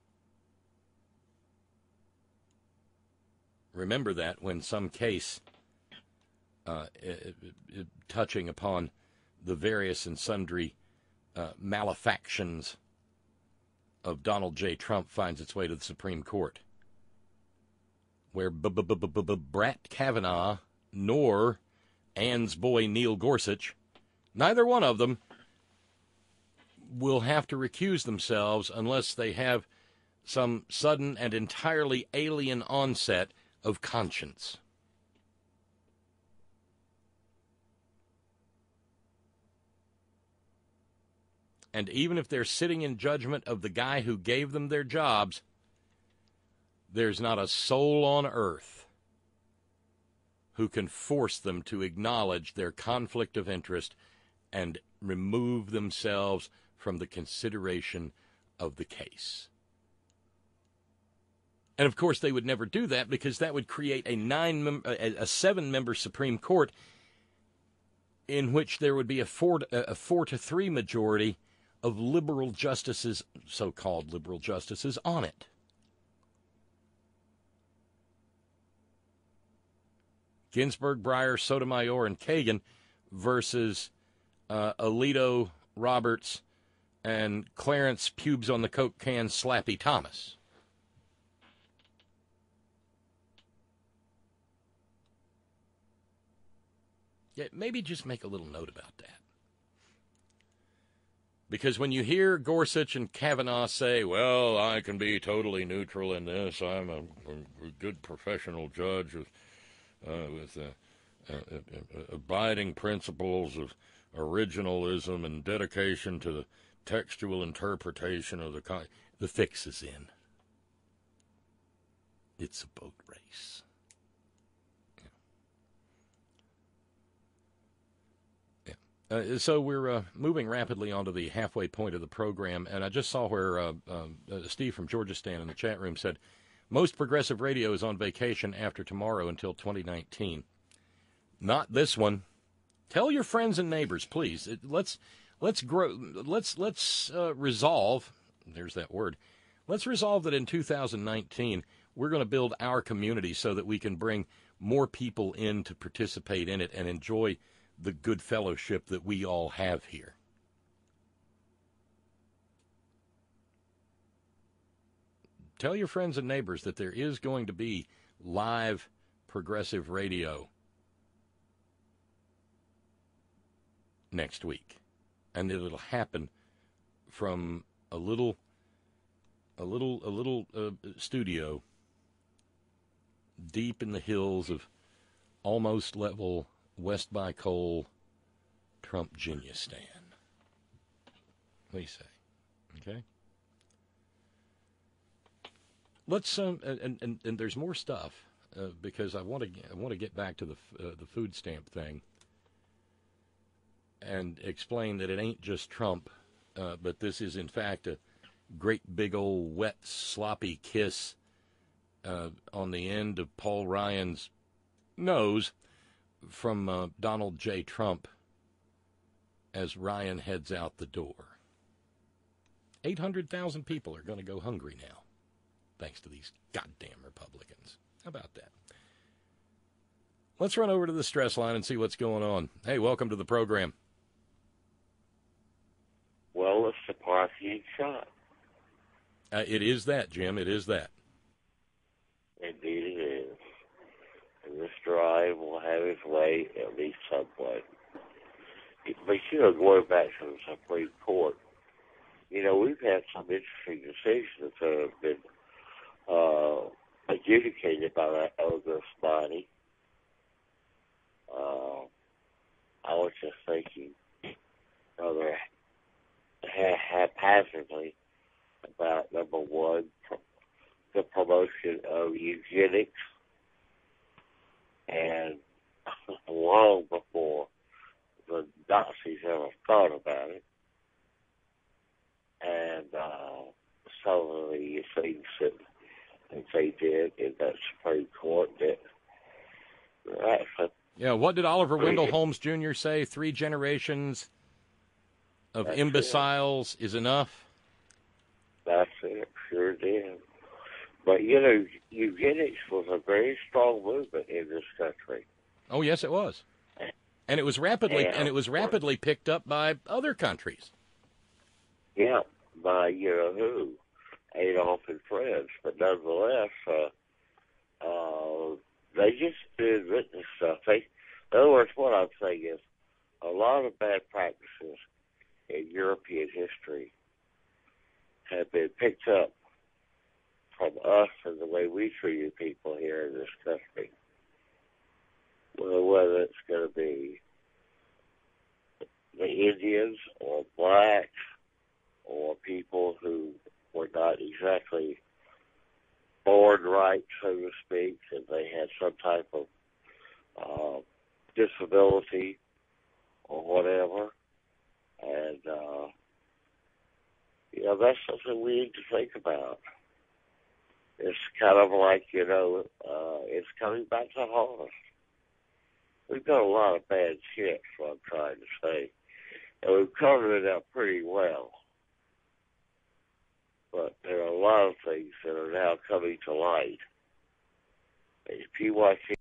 Speaker 3: Remember that when some case uh, it, it, touching upon the various and sundry uh, malefactions of Donald J. Trump finds its way to the Supreme Court, where Brat Kavanuagh nor Ann's boy Neil Gorsuch, neither one of them will have to recuse themselves unless they have some sudden and entirely alien onset of conscience. And even if they're sitting in judgment of the guy who gave them their jobs, there's not a soul on earth who can force them to acknowledge their conflict of interest and remove themselves from the consideration of the case. And, of course, they would never do that because that would create a nine, mem- a, a seven-member Supreme Court in which there would be a four, a four to three majority of liberal justices, so-called liberal justices, on it. Ginsburg, Breyer, Sotomayor, and Kagan versus uh, Alito, Roberts, and Clarence Pubes on the Coke can Slappy Thomas. Yeah, maybe just make a little note about that. Because when you hear Gorsuch and Kavanaugh say, well, I can be totally neutral in this, I'm a, a good professional judge with, uh, with uh, uh, uh, abiding principles of originalism and dedication to the textual interpretation of the con- the fix is in. It's a boat race. Yeah. Yeah. Uh, so we're uh, moving rapidly onto the halfway point of the program, and I just saw where uh, uh, Steve from Georgistan in the chat room said, most progressive radio is on vacation after tomorrow until twenty nineteen. Not this one. Tell your friends and neighbors, please. It, let's let's grow. Let's let's uh, resolve. There's that word. Let's resolve that in two thousand nineteen we're going to build our community so that we can bring more people in to participate in it and enjoy the good fellowship that we all have here. Tell your friends and neighbors that there is going to be live progressive radio next week, and it'll happen from a little, a little, a little uh, studio deep in the hills of almost level West by Coal, Trump Geniustan. What do you say? Okay. Let's um and and, and there's more stuff uh, because I want to I want to get back to the uh, the food stamp thing. And explain that it ain't just Trump, uh, but this is, in fact, a great big old wet, sloppy kiss uh, on the end of Paul Ryan's nose from uh, Donald J. Trump as Ryan heads out the door. eight hundred thousand people are going to go hungry now, thanks to these goddamn Republicans. How about that? Let's run over to the stress line and see what's going on. Hey, welcome to the program.
Speaker 12: Well, it's the Parthian shot.
Speaker 3: Uh, it is that, Jim. It is that.
Speaker 12: Indeed it is. And this drive will have its way at least somewhat. But, you know, going back to the Supreme Court, you know, we've had some interesting decisions that have been uh, adjudicated by that august body. Uh, I was just thinking rather haphazardly about, number one, the promotion of eugenics, and long before the Nazis ever thought about it, and uh, some of the things that, that they did in that Supreme Court that actually...
Speaker 3: Yeah, what did Oliver Wendell Holmes Junior say? Three generations of That's imbeciles it. is enough?
Speaker 12: That's it, sure did. But, you know, eugenics was a very strong movement in this country.
Speaker 3: Oh, yes, it was. And it was rapidly and, and it was rapidly picked up by other countries.
Speaker 12: Yeah, by, you know, who? Adolf and friends. But nonetheless, uh, uh, they just did witness stuff. They, in other words, what I'm saying is a lot of bad practices in European history have been picked up from us and the way we treated people here in this country. Well, whether it's going to be the Indians or blacks or people who were not exactly born right, so to speak, and they had some type of uh, disability or whatever. And, uh, you know, that's something we need to think about. it's kind of like, you know, uh, it's coming back to haunt us. We've got a lot of bad shit, is what I'm trying to say. And we've covered it up pretty well. But there are a lot of things that are now coming to light. If you watch it,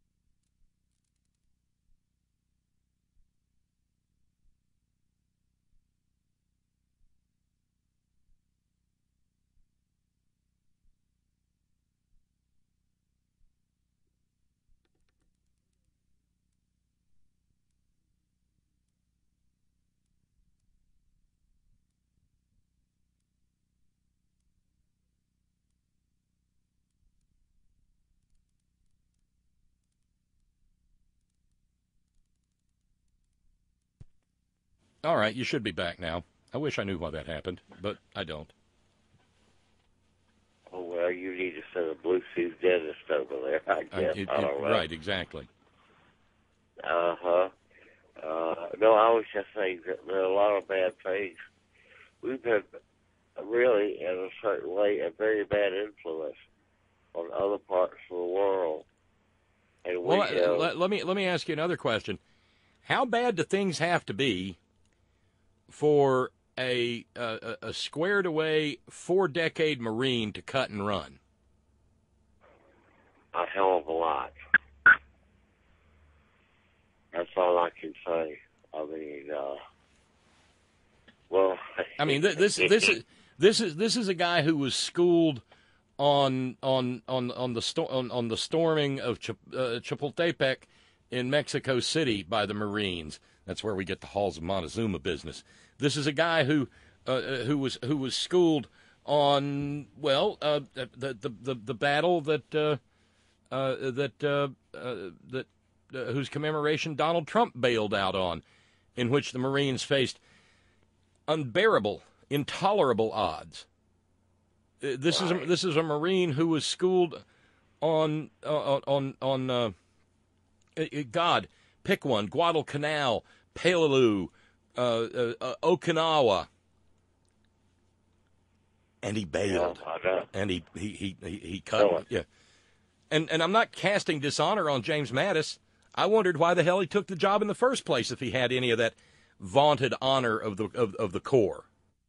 Speaker 3: All right, you should be back now. I wish I knew why that happened, but I don't.
Speaker 12: oh, well, you need to send a Bluetooth dentist over there, I guess.
Speaker 3: I, it,
Speaker 12: I
Speaker 3: it,
Speaker 12: don't know.
Speaker 3: right, exactly.
Speaker 12: Uh-huh. Uh, no, I was just saying that there are a lot of bad things. We've been really, in a certain way, a very bad influence on other parts of the world. And we
Speaker 3: Well,
Speaker 12: have,
Speaker 3: let, let me let me ask you another question. How bad do things have to be for a a, a squared away four decade Marine to cut and run?
Speaker 12: a hell of a lot. That's all I can say. I mean, uh, well,
Speaker 3: I mean, th- this this is this is this is a guy who was schooled on on on on the sto- on, on the storming of Ch- uh, Chapultepec in Mexico City by the Marines. That's where we get the Halls of Montezuma business. This is a guy who uh, who was who was schooled on well uh, the, the the the battle that uh, uh, that uh, uh, that uh, whose commemoration Donald Trump bailed out on, in which the Marines faced unbearable, intolerable odds. Uh, this is a, this is a Marine who was schooled on uh, on on uh, uh, God, pick one: Guadalcanal, Peleliu, uh, uh, uh, Okinawa, and he bailed,
Speaker 12: yeah,
Speaker 3: and he he he he, he cut. Yeah, and and I'm not casting dishonor on James Mattis. I wondered why the hell he took the job in the first place if he had any of that vaunted honor of the of, of the Corps.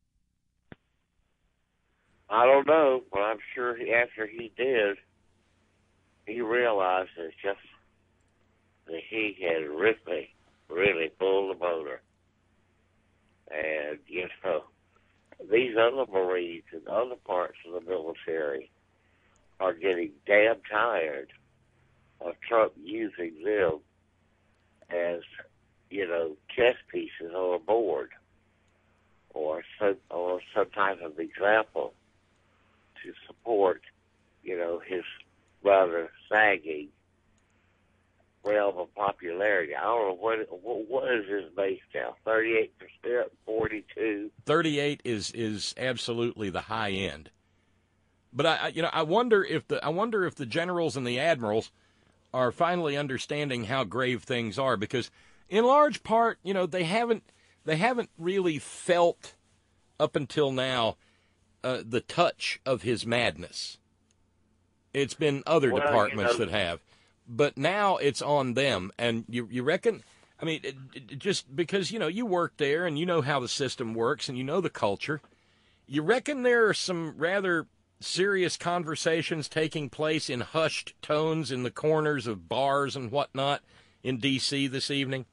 Speaker 12: I don't know, but I'm sure he, after he did, he realized it's just that he had really, really pulled the motor. And, you know, these other Marines and other parts of the military are getting damn tired of Trump using them as, you know, chess pieces on a board or some, or some type of example to support, you know, his rather sagging realm of popularity. I don't know what what, what is his base now? Thirty-eight percent, forty-two.
Speaker 3: Thirty-eight is is absolutely the high end. But I, you know, I wonder if the I wonder if the generals and the admirals are finally understanding how grave things are, because in large part, you know, they haven't they haven't really felt up until now uh, the touch of his madness. It's been other
Speaker 12: well,
Speaker 3: departments
Speaker 12: you know,
Speaker 3: that have, but now it's on them. And you you reckon? I mean, it, it, just because you know you work there and you know how the system works and you know the culture, you reckon there are some rather serious conversations taking place in hushed tones in the corners of bars and whatnot in D C this evening?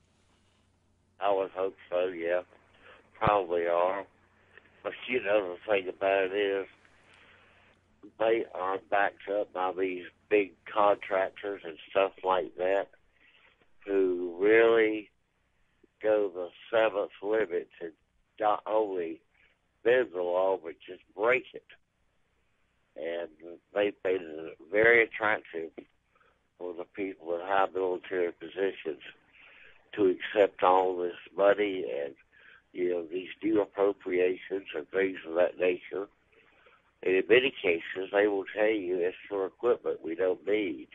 Speaker 12: I would hope so, yeah. Probably are. But, you know, the thing about it is they are backed up by these big contractors and stuff like that who really go the seventh limit to not only bend the law, but just break it. And they've made it very attractive for the people in high military positions to accept all this money and, you know, these new appropriations and things of that nature. And in many cases, they will tell you it's for equipment we don't need.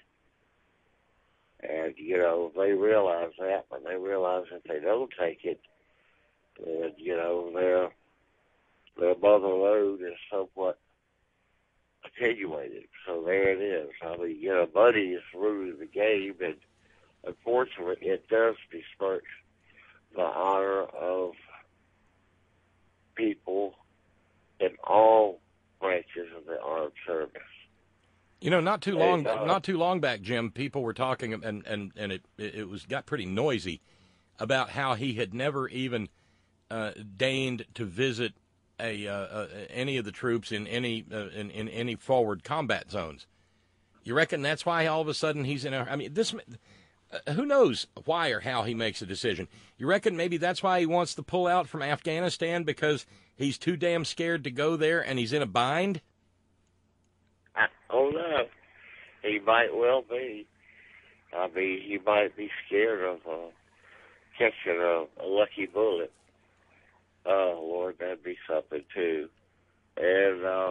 Speaker 12: And, you know, they realize that, but they realize if they don't take it, then, you know, their, their mother load is somewhat attenuated. So there it is. I mean, you know, money is ruining the game, and unfortunately, it does besmirch the honor of people in all branches of the armed service.
Speaker 3: You know, not too long,
Speaker 12: Hey, uh,
Speaker 3: not too long back, Jim, people were talking, and and and it it was got pretty noisy about how he had never even uh, deigned to visit a uh, uh, any of the troops in any uh, in in any forward combat zones. You reckon that's why all of a sudden he's in a? I mean, this. Uh, who knows why or how he makes a decision? You reckon maybe that's why he wants to pull out from Afghanistan, because he's too damn scared to go there and he's in a bind?
Speaker 12: I don't know. He might well be. I mean, he might be scared of uh, catching a, a lucky bullet. Oh, Lord, that'd be something, too. And uh,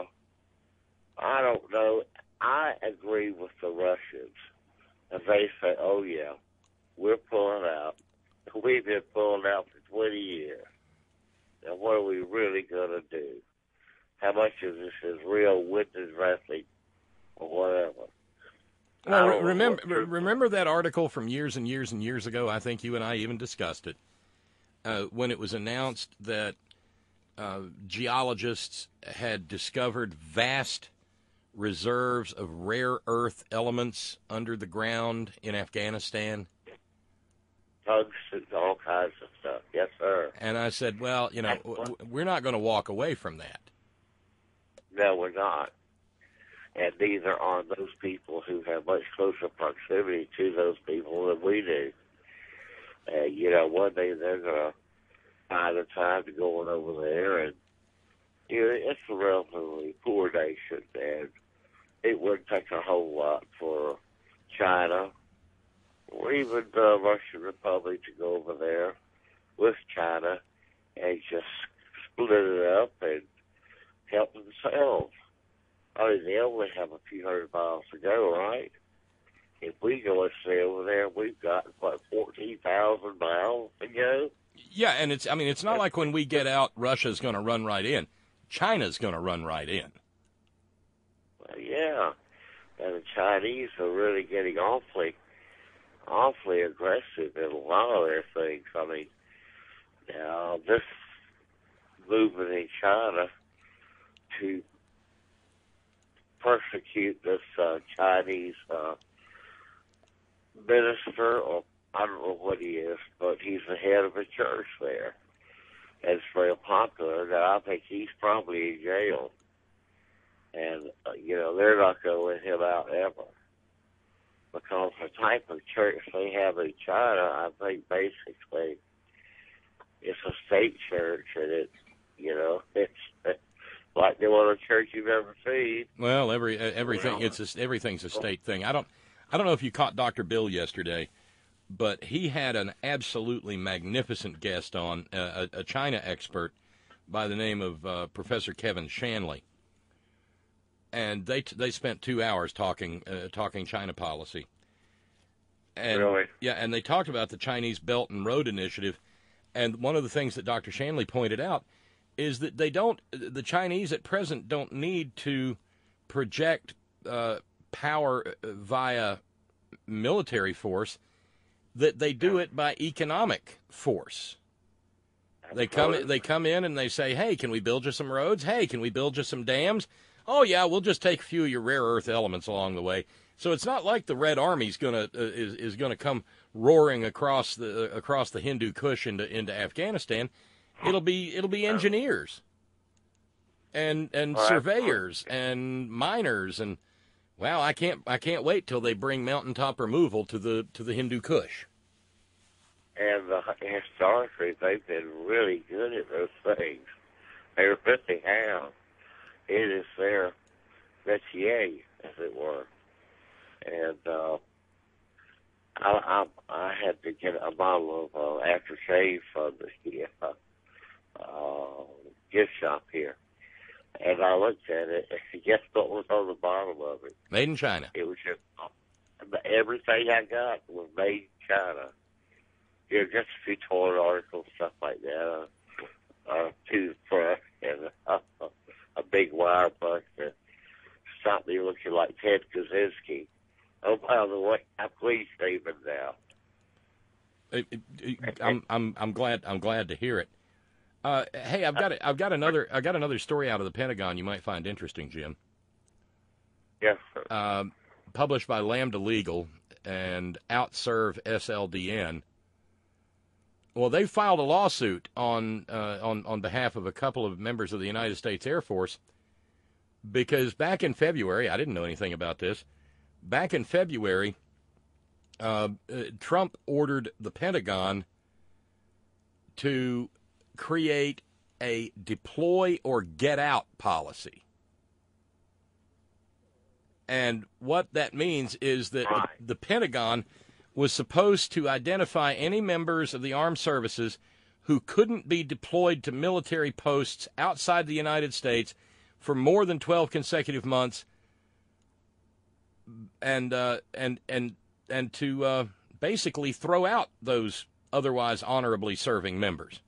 Speaker 12: I don't know. I agree with the Russians. And they say, oh, yeah, we're pulling out. We've been pulling out for twenty years. And what are we really going to do? How much of this is real witness wrestling or whatever?
Speaker 3: Well, re- remember remember that article from years and years and years ago? I think you and I even discussed it. Uh, when it was announced that uh, geologists had discovered vast reserves of rare earth elements under the ground in Afghanistan.
Speaker 12: Tungsten, all kinds of stuff. Yes, sir.
Speaker 3: And I said, well, you know, w- we're not going to walk away from that.
Speaker 12: No, we're not. And neither are those people who have much closer proximity to those people than we do. Uh, you know, one day they're going to find the time to go on over there, and you know, it's a relatively poor nation, and it wouldn't take a whole lot for China or even the Russian Republic to go over there with China and just split it up and help themselves. I mean, they only have a few hundred miles to go, right? If we go and stay over there, we've got, what, fourteen thousand miles to go?
Speaker 3: Yeah, and it's, I mean, it's not like when we get out, Russia's going to run right in. China's going to run right in.
Speaker 12: Well, yeah. And the Chinese are really getting awfully, awfully aggressive in a lot of their things. I mean, now, this movement in China to persecute this uh, Chinese uh, minister, or I don't know what he is, but he's the head of a church there. And it's very popular. Now, I think he's probably in jail. And, uh, you know, they're not going to let him out ever. Because the type of church they have in China, I think basically it's a state church, and it's, you know, it's, it's like the one church you've ever seen.
Speaker 3: Well, every everything it's a, everything's a state thing. I don't I don't know if you caught Doctor Bill yesterday, but he had an absolutely magnificent guest on, uh, a, a China expert by the name of uh, Professor Kevin Shanley, and they they spent two hours talking uh, talking China policy. And,
Speaker 12: really?
Speaker 3: Yeah, and they talked about the Chinese Belt and Road Initiative, and one of the things that Doctor Shanley pointed out is that they don't, the Chinese at present don't need to project uh, power via military force, that they do it by economic force. They come, they come in and they say, hey, can we build you some roads? Hey, can we build you some dams? Oh, yeah, we'll just take a few of your rare earth elements along the way. So it's not like the Red Army's gonna uh, is is gonna come roaring across the uh, across the Hindu Kush into into Afghanistan. It'll be it'll be engineers and and surveyors and miners, and wow, I can't I can't wait till they bring mountaintop removal to the to the Hindu Kush.
Speaker 12: And uh, historically, they've been really good at those things. They really have. It is their métier, as it were. And uh, I, I I had to get a bottle of uh, aftershave from the uh, uh, gift shop here, and I looked at it, and guess what was on the bottom of it?
Speaker 3: Made in China.
Speaker 12: It was just uh, everything I got was made in China. You know, just a few toilet articles, stuff like that, uh, a toothbrush, and a, a big wire brush to stop me looking like Ted Kaczynski. Oh, by the way, please save him now.
Speaker 3: I'm I'm I'm glad I'm glad to hear it. Uh, hey, I've got I've got another I've got another story out of the Pentagon you might find interesting, Jim.
Speaker 12: Yes, sir.
Speaker 3: Uh, published by Lambda Legal and OutServe S L D N. Well, they filed a lawsuit on uh, on on behalf of a couple of members of the United States Air Force because back in February, I didn't know anything about this. Back in February, uh, uh, Trump ordered the Pentagon to create a deploy or get out policy. And what that means is that the, the Pentagon was supposed to identify any members of the armed services who couldn't be deployed to military posts outside the United States for more than twelve consecutive months, and uh, and and and to uh, basically throw out those otherwise honorably serving members.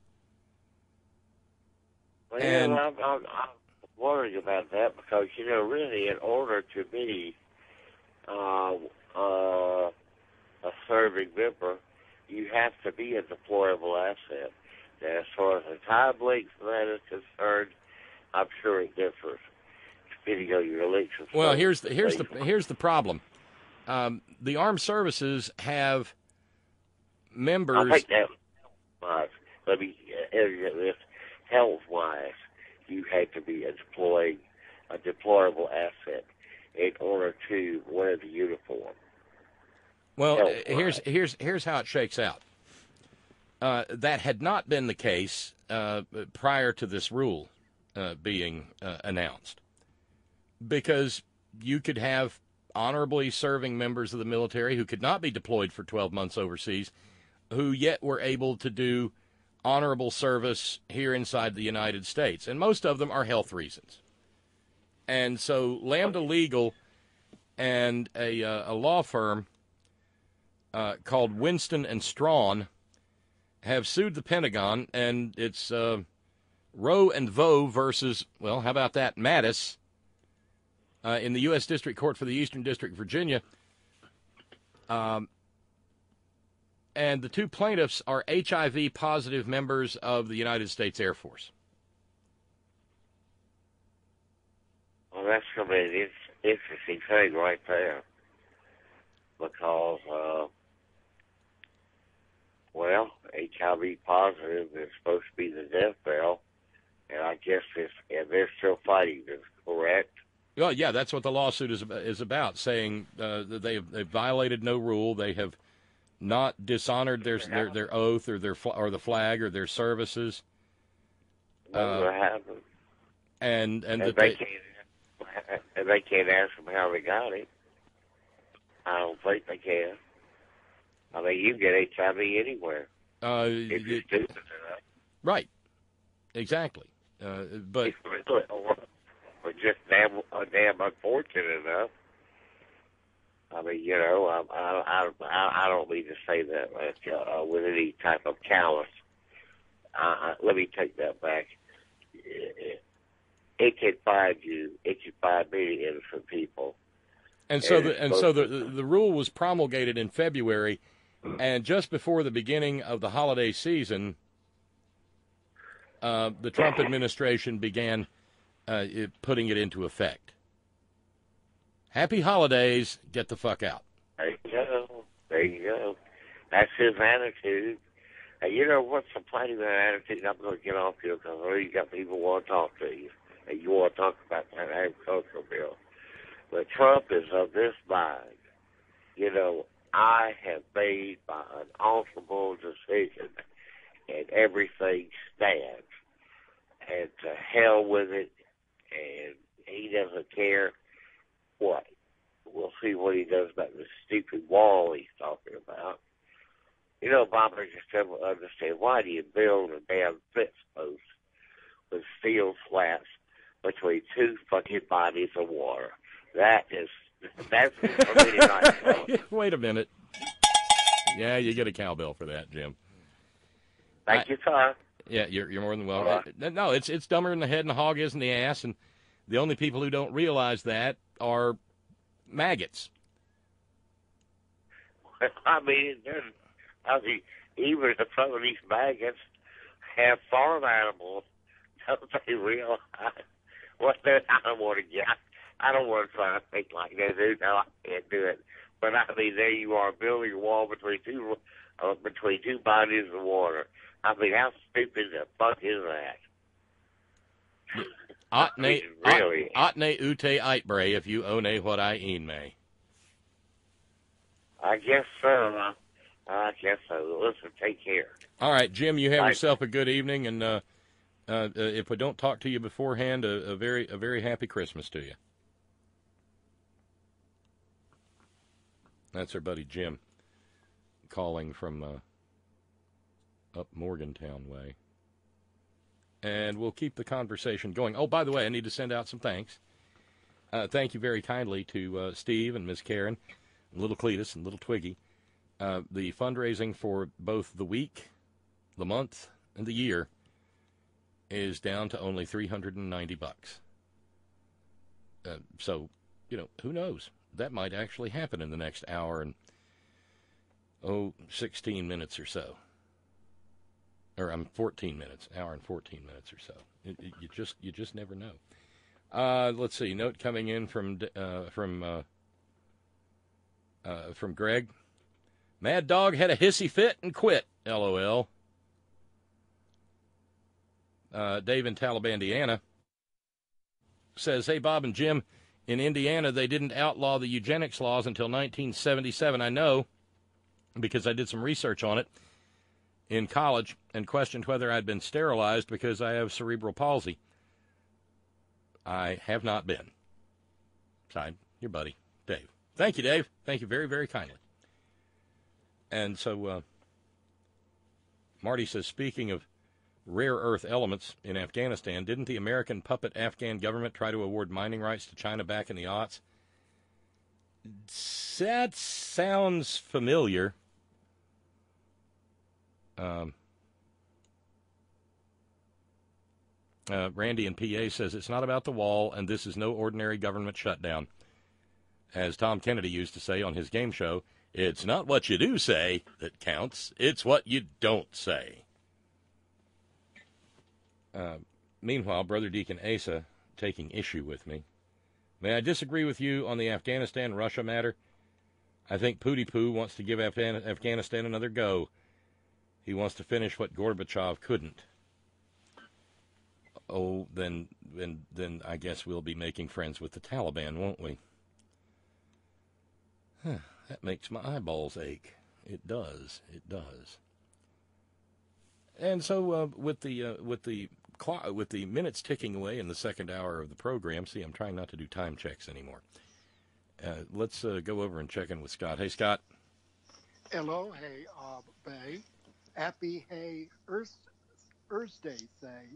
Speaker 12: Well,
Speaker 3: and
Speaker 12: I'm, I'm, I'm worried about that because, you know, really, in order to be uh, uh, a serving member, you have to be a deployable asset. And as far as the time length of that is concerned, I'm sure it differs. Depending on your length of
Speaker 3: well,
Speaker 12: service.
Speaker 3: here's the here's the here's the problem. Um, the armed services have members.
Speaker 12: I think that was, let me interject this. Health-wise, you had to be a deployed, a deployable asset in order to wear the uniform.
Speaker 3: Well,
Speaker 12: Health-wise.
Speaker 3: here's here's here's how it shakes out. Uh, that had not been the case uh, prior to this rule uh, being uh, announced, because you could have honorably serving members of the military who could not be deployed for twelve months overseas, who yet were able to do honorable service here inside the United States, and most of them are health reasons. And so Lambda Legal and a, uh, a law firm uh, called Winston and Strawn have sued the Pentagon, and it's uh, Roe and Vo versus, well, how about that, Mattis, uh, in the U S District Court for the Eastern District, Virginia. Um, and the two plaintiffs are H I V positive members of the United States Air Force.
Speaker 12: Well, that's going to be an interesting thing right there, because, uh, well, H I V positive is supposed to be the death knell, and I guess it's, and they're still fighting this, correct?
Speaker 3: Well, yeah, that's what the lawsuit is is about, saying uh, that they have they've violated no rule, they have not dishonored their their, their oath or their or the flag or their services.
Speaker 12: Never
Speaker 3: uh,
Speaker 12: happened.
Speaker 3: And and,
Speaker 12: and
Speaker 3: that
Speaker 12: they,
Speaker 3: they
Speaker 12: can't and they can't ask them how they got it. I don't think they can. I mean, you get H I V anywhere.
Speaker 3: Uh,
Speaker 12: if you're
Speaker 3: it,
Speaker 12: stupid enough.
Speaker 3: Right. Exactly. Uh, but
Speaker 12: or, or just damn, uh, damn unfortunate enough. I mean, you know, I, I, I, I don't mean to say that like, uh, with any type of callous. Uh, let me take that back. It, it can find you. It can find many innocent people.
Speaker 3: And so,
Speaker 12: and
Speaker 3: the, and so the the rule was promulgated in February, and just before the beginning of the holiday season, uh, the Trump administration began uh, it, putting it into effect. Happy holidays! Get the fuck out.
Speaker 12: There you go. There you go. That's his attitude. And you know what's the point of that attitude? I'm going to get off here because I know you got people who want to talk to you, and you want to talk about that agricultural bill. But Trump is of this mind. You know, I have made my unalterable decision, and everything stands. And to hell with it, and he doesn't care what. We'll see what he does about this stupid wall he's talking about. You know, Bob, I just don't understand. Why do you build a damn fence post with steel slats between two fucking bodies of water? That is, that's really not.
Speaker 3: Wait a minute. Yeah, you get a cowbell for that, Jim.
Speaker 12: Thank
Speaker 3: I,
Speaker 12: you, sir.
Speaker 3: Yeah, you're you're more than welcome. Right. No, it's it's dumber in the head and the hog is in the ass, and The only people who don't realize that are maggots.
Speaker 12: I mean, it doesn't, I mean, even if some of these maggots have farm animals, don't they realize what they're, I don't want to get, I don't want to try to think like that, dude. No, I can't do it. But I mean, there you are building a wall between two, uh, between two bodies of water. I mean, how stupid the fuck is that?
Speaker 3: Otne,
Speaker 12: really?
Speaker 3: Otne ute eitbre, if you own what I een may.
Speaker 12: I guess so. Uh, I guess so. Listen, take care.
Speaker 3: All right, Jim, you have
Speaker 12: Bye.
Speaker 3: yourself a good evening, and uh, uh, uh, if we don't talk to you beforehand, a, a very a very happy Christmas to you. That's our buddy Jim calling from uh, up Morgantown way. And we'll keep the conversation going. Oh, by the way, I need to send out some thanks. Uh, thank you very kindly to uh, Steve and Miss Karen, and little Cletus and little Twiggy. Uh, the fundraising for both the week, the month, and the year is down to only three hundred ninety bucks. Uh, so, you know, who knows? That might actually happen in the next hour and, oh, sixteen minutes or so. Or I'm um, fourteen minutes, hour and fourteen minutes or so. It, it, you just you just never know. Uh, let's see. Note coming in from uh, from uh, uh, from Greg. Mad Dog had a hissy fit and quit. L O L. Uh, Dave in Taliban, Indiana, says, "Hey Bob and Jim, in Indiana they didn't outlaw the eugenics laws until nineteen seventy-seven. I know because I did some research on it in college and questioned whether I'd been sterilized because I have cerebral palsy. I have not been." Signed, your buddy, Dave. Thank you, Dave. Thank you very, very kindly. And so uh, Marty says, speaking of rare earth elements in Afghanistan, didn't the American puppet Afghan government try to award mining rights to China back in the aughts? That sounds familiar. Um, uh, Randy in P A says, it's not about the wall, and this is no ordinary government shutdown. As Tom Kennedy used to say on his game show, it's not what you do say that counts, it's what you don't say. Uh, meanwhile, Brother Deacon Asa taking issue with me. May I disagree with you on the Afghanistan-Russia matter? I think Pootie Poo wants to give Afghan- Afghanistan another go. He wants to finish what Gorbachev couldn't. Oh, then, then, then I guess we'll be making friends with the Taliban, won't we? Huh, that makes my eyeballs ache. It does. It does. And so, uh, with the uh, with the clock, with the minutes ticking away in the second hour of the program, see, I'm trying not to do time checks anymore. Uh, let's uh, go over and check in with Scott. Hey, Scott.
Speaker 13: Hello. Hey, uh, Bay. Happy Hey Earth Earth Day thing.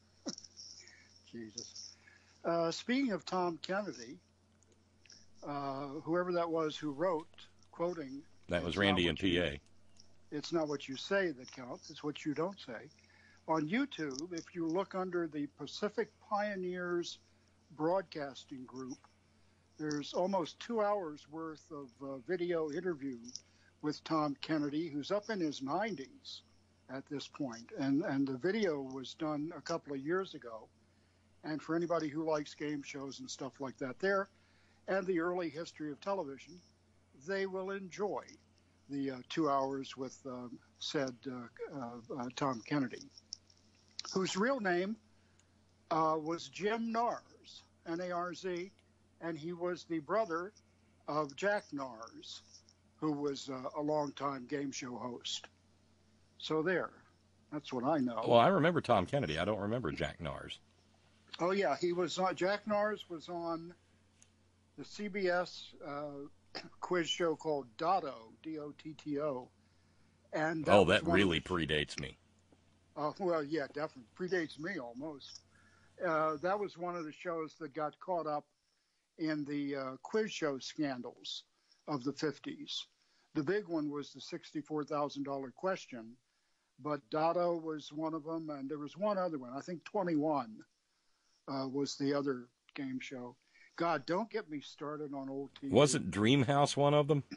Speaker 13: Jesus. Uh, speaking of Tom Kennedy, uh, whoever that was who wrote, quoting.
Speaker 3: That was Randy in P A.
Speaker 13: It's not what you say that counts, it's what you don't say. On YouTube, if you look under the Pacific Pioneers Broadcasting Group, there's almost two hours worth of uh, video interview with Tom Kennedy, who's up in his nineties at this point. And, and the video was done a couple of years ago. And for anybody who likes game shows and stuff like that there, and the early history of television, they will enjoy the uh, two hours with um, said uh, uh, uh, Tom Kennedy, whose real name uh, was Jim Narz, N A R Z, and he was the brother of Jack Narz, who was uh, a longtime game show host. So there, that's what I know.
Speaker 3: Well, I remember Tom Kennedy. I don't remember Jack Narz.
Speaker 13: Oh yeah, he was on. Jack Narz was on the C B S uh, quiz show called Dotto, D O T T O. And that
Speaker 3: oh, that
Speaker 13: was
Speaker 3: really
Speaker 13: of,
Speaker 3: predates me.
Speaker 13: Uh, well, yeah, definitely predates me almost. Uh, that was one of the shows that got caught up in the uh, quiz show scandals of the fifties. The big one was the sixty-four thousand dollars question, but Dotto was one of them, and there was one other one. I think twenty-one uh, was the other game show. God, don't get me started on old T V.
Speaker 3: Wasn't Dreamhouse one of them?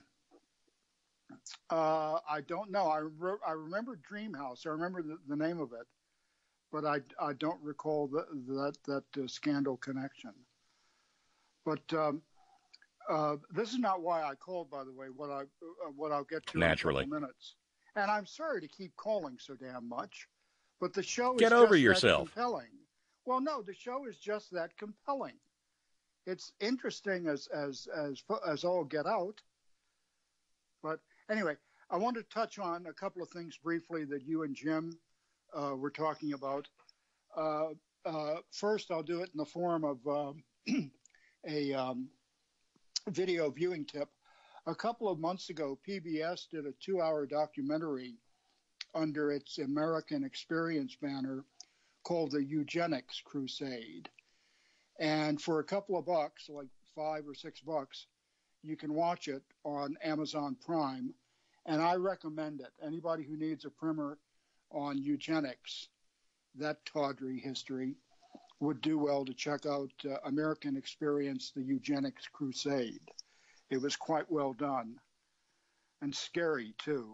Speaker 13: Uh, I don't know. I, re- I remember Dreamhouse. I remember the, the name of it, but I, I don't recall the, that that uh, scandal connection. But um, uh, this is not why I called, by the way. What I uh, what I'll get to
Speaker 3: Naturally.
Speaker 13: in a couple minutes. And I'm sorry to keep calling so damn much, but the show is
Speaker 3: Get over
Speaker 13: just
Speaker 3: yourself.
Speaker 13: that compelling. Well, no, the show is just that compelling. It's interesting as as as as all get out. But anyway, I want to touch on a couple of things briefly that you and Jim uh, were talking about. Uh, uh, first, I'll do it in the form of um, a um, video viewing tip. A couple of months ago, P B S did a two-hour documentary under its American Experience banner called The Eugenics Crusade. And for a couple of bucks, like five or six bucks, you can watch it on Amazon Prime. And I recommend it. Anybody who needs a primer on eugenics, that tawdry history, would do well to check out uh, American Experience, The Eugenics Crusade. It was quite well done and scary, too.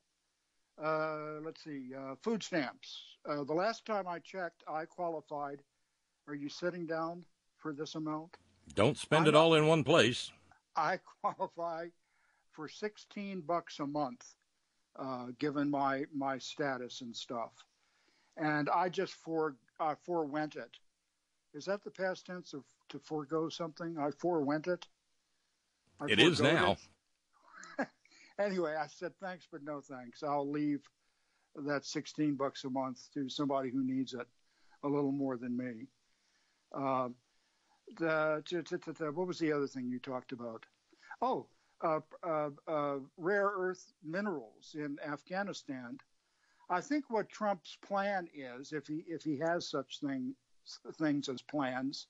Speaker 13: Uh, let's see, uh, food stamps. Uh, the last time I checked, I qualified. Are you sitting down for this amount?
Speaker 3: Don't spend
Speaker 13: I'm
Speaker 3: it all in one place.
Speaker 13: I qualify for sixteen bucks a month, uh, given my, my status and stuff. And I just for, I forewent it. Is that the past tense of to forego something? I forewent it? I
Speaker 3: It is now.
Speaker 13: It. Anyway, I said thanks, but no thanks. I'll leave that sixteen bucks a month to somebody who needs it a little more than me. Uh, the, t- t- t- t- what was the other thing you talked about? Oh, uh, uh, uh, rare earth minerals in Afghanistan. I think what Trump's plan is, if he if he has such thing, things as plans,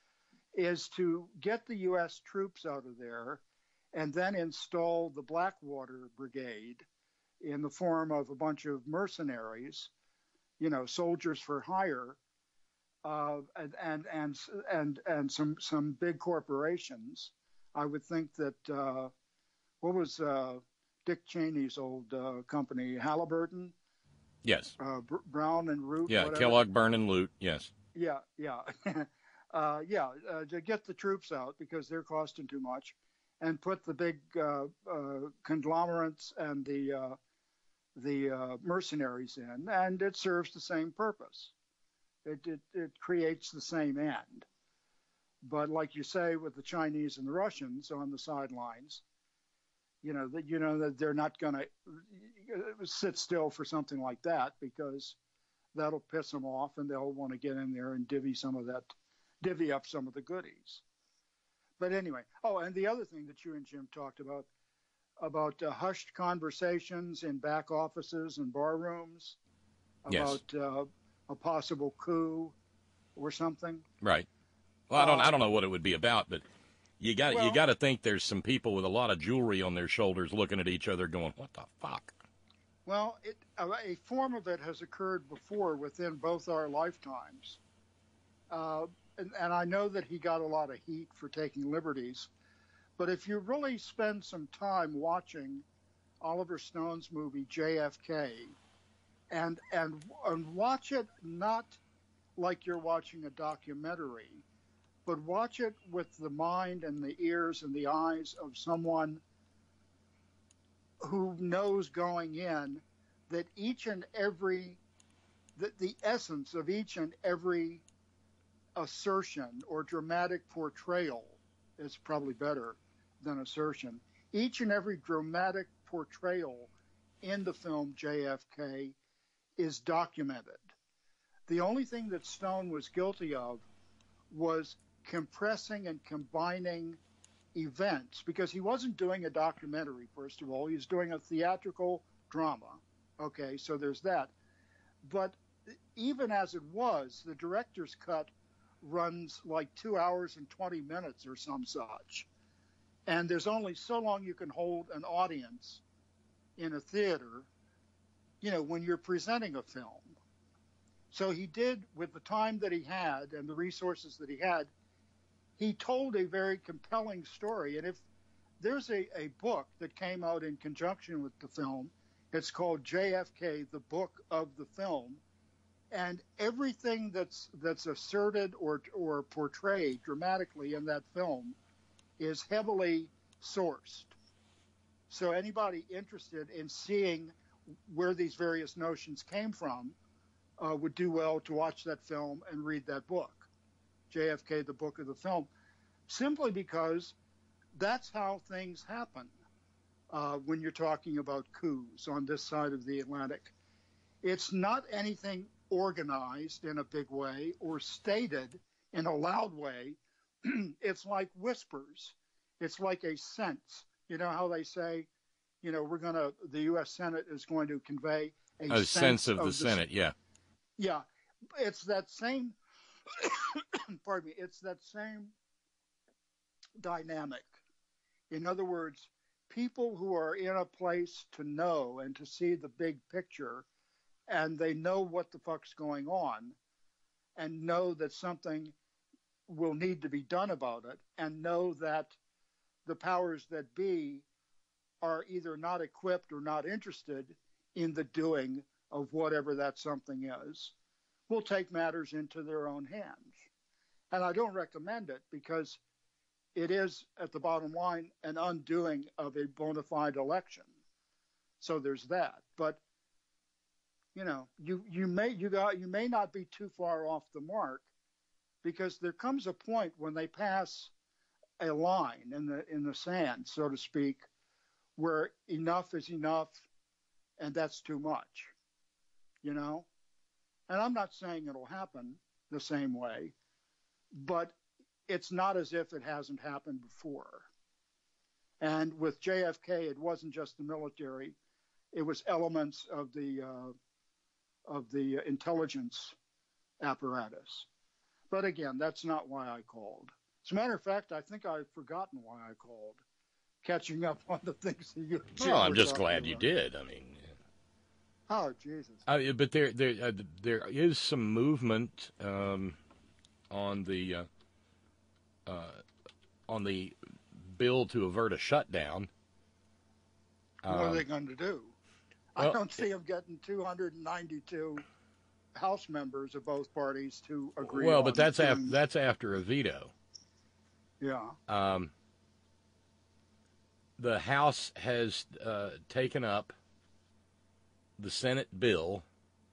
Speaker 13: is to get the U S troops out of there and then install the Blackwater Brigade in the form of a bunch of mercenaries, you know, soldiers for hire, uh, and, and and and and some some big corporations. I would think that uh, what was uh, Dick Cheney's old uh, company, Halliburton?
Speaker 3: Yes.
Speaker 13: Uh, Br- Brown and Root.
Speaker 3: Yeah,
Speaker 13: whatever.
Speaker 3: Kellogg, Burn, and Loot, yes.
Speaker 13: Yeah, yeah. uh, yeah, uh, to get the troops out because they're costing too much, and put the big uh, uh, conglomerates and the uh, the uh, mercenaries in, and it serves the same purpose. It, it it creates the same end. But like you say, with the Chinese and the Russians on the sidelines, you know that you know that they're not going to sit still for something like that because that'll piss them off, and they'll want to get in there and divvy some of that, divvy up some of the goodies. But anyway, oh, and the other thing that you and Jim talked about, about uh, hushed conversations in back offices and bar rooms, about
Speaker 3: Yes.
Speaker 13: uh, a possible coup or something.
Speaker 3: Right. Well, I don't.
Speaker 13: Uh,
Speaker 3: I don't know what it would be about, but you got.
Speaker 13: well-
Speaker 3: you got to think there's some people with a lot of jewelry on their shoulders, looking at each other, going, "What the fuck?"
Speaker 13: Well, it, a, a form of it has occurred before within both our lifetimes. Uh, and, and I know that he got a lot of heat for taking liberties. But if you really spend some time watching Oliver Stone's movie J F K and, and, and watch it not like you're watching a documentary, but watch it with the mind and the ears and the eyes of someone who knows going in that each and every, that the essence of each and every assertion or dramatic portrayal is probably better than assertion. Each and every dramatic portrayal in the film J F K is documented. The only thing that Stone was guilty of was compressing and combining events, because he wasn't doing a documentary, first of all. He was doing a theatrical drama. Okay, so there's that. But even as it was, the director's cut runs like two hours and twenty minutes or some such. And there's only so long you can hold an audience in a theater, you know, when you're presenting a film. So he did, with the time that he had and the resources that he had, he told a very compelling story. And if there's a, a book that came out in conjunction with the film, it's called J F K, the Book of the Film. And everything that's that's asserted or or portrayed dramatically in that film is heavily sourced. So anybody interested in seeing where these various notions came from uh, would do well to watch that film and read that book, J F K, the Book of the Film, simply because that's how things happen uh, when you're talking about coups on this side of the Atlantic. It's not anything organized in a big way or stated in a loud way. It's like whispers. It's like a sense. You know how they say, you know, we're going to, the U S Senate is going to convey a,
Speaker 3: a sense, sense of, of the, the Senate, yeah.
Speaker 13: Yeah. It's that same, pardon me, it's that same dynamic. In other words, people who are in a place to know and to see the big picture, and they know what the fuck's going on, and know that something will need to be done about it, and know that the powers that be are either not equipped or not interested in the doing of whatever that something is, will take matters into their own hands. And I don't recommend it because it is, at the bottom line, an undoing of a bona fide election. So there's that. But you know, you, you may you got you may not be too far off the mark, because there comes a point when they pass a line in the in the sand, so to speak, where enough is enough, and that's too much. You know, and I'm not saying it'll happen the same way, but it's not as if it hasn't happened before. And with J F K, it wasn't just the military; it was elements of the uh, of the intelligence apparatus. But again, that's not why I called. As a matter of fact, I think I've forgotten why I called, catching up on the things that you
Speaker 3: Well, I'm just glad about. You did. I mean,
Speaker 13: oh, Jesus.
Speaker 3: Uh, but there, there, uh, there is some movement um, on the uh, uh, on the bill to avert a shutdown.
Speaker 13: What
Speaker 3: um,
Speaker 13: are they going to do?
Speaker 3: Well,
Speaker 13: I don't see them getting two hundred ninety-two House members of both parties to agree.
Speaker 3: Well,
Speaker 13: on
Speaker 3: but that's
Speaker 13: doing,
Speaker 3: after that's after a veto.
Speaker 13: Yeah.
Speaker 3: Um, the House has uh, taken up the Senate bill,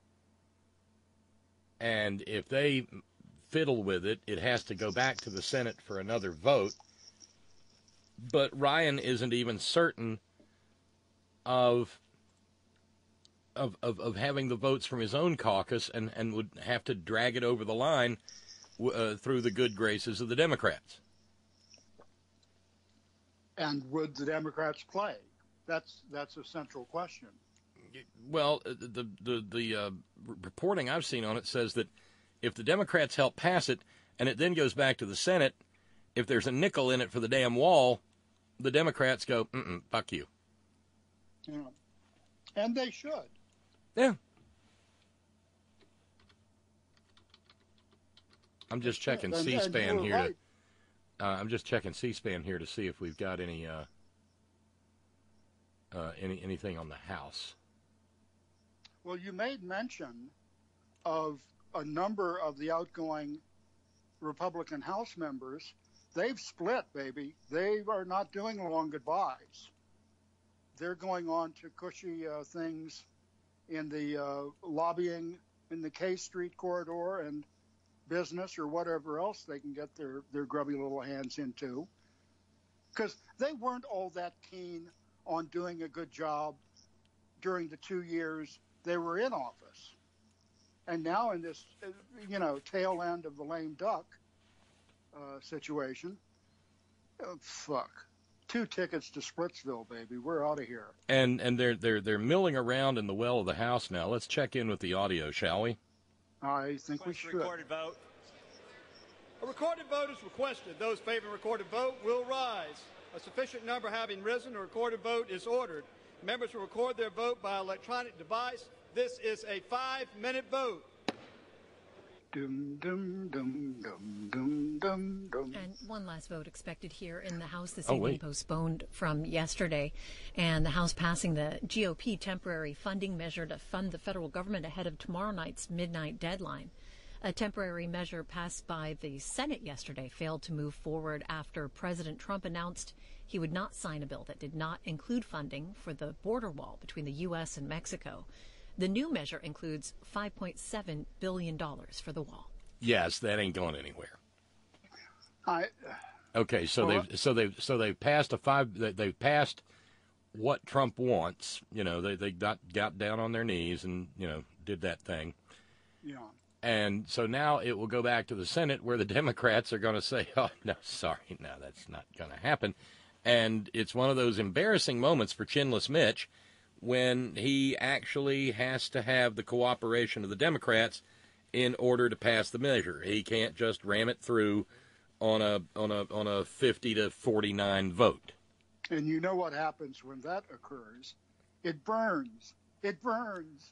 Speaker 3: and if they fiddle with it, it has to go back to the Senate for another vote. But Ryan isn't even certain of Of, of, of having the votes from his own caucus, and, and would have to drag it over the line uh, through the good graces of the Democrats.
Speaker 13: And would the Democrats play? That's that's a central question.
Speaker 3: Well, the the the uh, reporting I've seen on it says that if the Democrats help pass it, and it then goes back to the Senate, if there's a nickel in it for the damn wall, the Democrats go, mm-mm, fuck you.
Speaker 13: Yeah. And they should.
Speaker 3: Yeah. I'm just checking
Speaker 13: and,
Speaker 3: C-SPAN
Speaker 13: and
Speaker 3: here.
Speaker 13: Right.
Speaker 3: To, uh, I'm just checking C-SPAN here to see if we've got any uh, uh, any anything on the House.
Speaker 13: Well, you made mention of a number of the outgoing Republican House members. They've split, baby. They are not doing long goodbyes. They're going on to cushy uh, things in the uh, lobbying in the K Street corridor and business or whatever else they can get their, their grubby little hands into. Because they weren't all that keen on doing a good job during the two years they were in office. And now in this, you know, tail end of the lame duck uh, situation, oh, fuck. Two tickets to Splitsville, baby. We're out of here.
Speaker 3: And and they're they're they're milling around in the well of the House now. Let's check in with the audio, shall we?
Speaker 13: I think we should.
Speaker 14: Recorded vote. A recorded vote is requested. Those favoring recorded vote will rise. A sufficient number having risen, a recorded vote is ordered. Members will record their vote by electronic device. This is a five-minute vote.
Speaker 13: Dum, dum, dum, dum, dum, dum, dum.
Speaker 15: And one last vote expected here in the House this
Speaker 3: Oh,
Speaker 15: evening,
Speaker 3: wait.
Speaker 15: postponed from yesterday. And the House passing the G O P temporary funding measure to fund the federal government ahead of tomorrow night's midnight deadline. A temporary measure passed by the Senate yesterday failed to move forward after President Trump announced he would not sign a bill that did not include funding for the border wall between the U S and Mexico. The new measure includes five point seven billion dollars for the wall.
Speaker 3: Yes, that ain't going anywhere.
Speaker 13: I,
Speaker 3: Okay, so
Speaker 13: Well,
Speaker 3: they've so they've so they've passed a five. they- They've passed what Trump wants. You know, they they got got down on their knees and you know did that thing.
Speaker 13: yeah.
Speaker 3: And so now it will go back to the Senate where the Democrats are going to say, "Oh no, sorry, no, that's not going to happen." And it's one of those embarrassing moments for Chinless Mitch when he actually has to have the cooperation of the Democrats in order to pass the measure. He can't just ram it through on a on a on a fifty to forty-nine vote.
Speaker 13: And you know what happens when that occurs? It burns. It burns.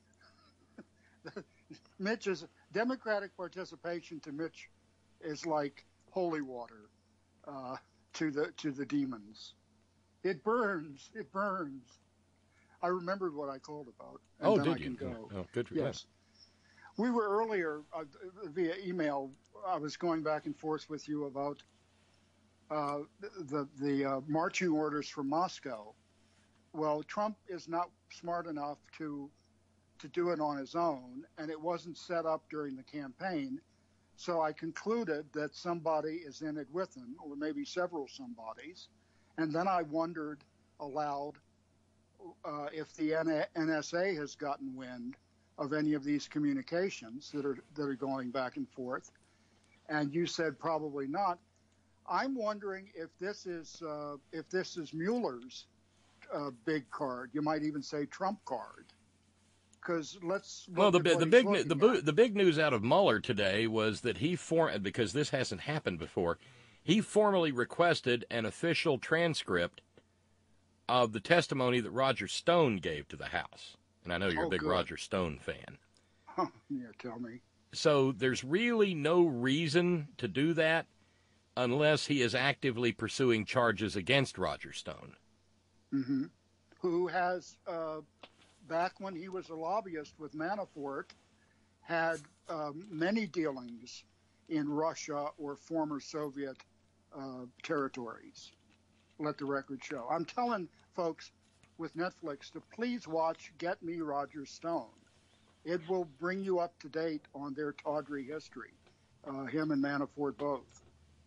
Speaker 13: Mitch's Democratic participation to Mitch is like holy water uh, to the to the demons. It burns. It burns. I remembered what I called about. And
Speaker 3: Oh,
Speaker 13: then
Speaker 3: did
Speaker 13: I
Speaker 3: you?
Speaker 13: can go.
Speaker 3: Oh, good for
Speaker 13: Yes. We were earlier uh, via email. I was going back and forth with you about uh, the the uh, marching orders from Moscow. Well, Trump is not smart enough to to do it on his own, and it wasn't set up during the campaign. So I concluded that somebody is in it with him, or maybe several somebodies. And then I wondered aloud uh, if the N S A has gotten wind of any of these communications that are that are going back and forth. And you said probably not. I'm wondering if this is uh, if this is Mueller's uh, big card. You might even say Trump card. Because let's look
Speaker 3: Well, the
Speaker 13: at
Speaker 3: bi-
Speaker 13: what
Speaker 3: the
Speaker 13: he's
Speaker 3: big
Speaker 13: looking
Speaker 3: the bo-
Speaker 13: at.
Speaker 3: the big news out of Mueller today was that he formed, because this hasn't happened before, he formally requested an official transcript of the testimony that Roger Stone gave to the House. And I know you're
Speaker 13: Oh,
Speaker 3: a big
Speaker 13: good.
Speaker 3: Roger Stone fan.
Speaker 13: Huh, yeah, tell me.
Speaker 3: So there's really no reason to do that unless he is actively pursuing charges against Roger Stone.
Speaker 13: Hmm. Who has, uh, back when he was a lobbyist with Manafort, had um, many dealings in Russia or former Soviet uh, territories. Let the record show. I'm telling folks with Netflix to please watch Get Me Roger Stone. It will bring you up to date on their tawdry history, uh, him and Manafort both.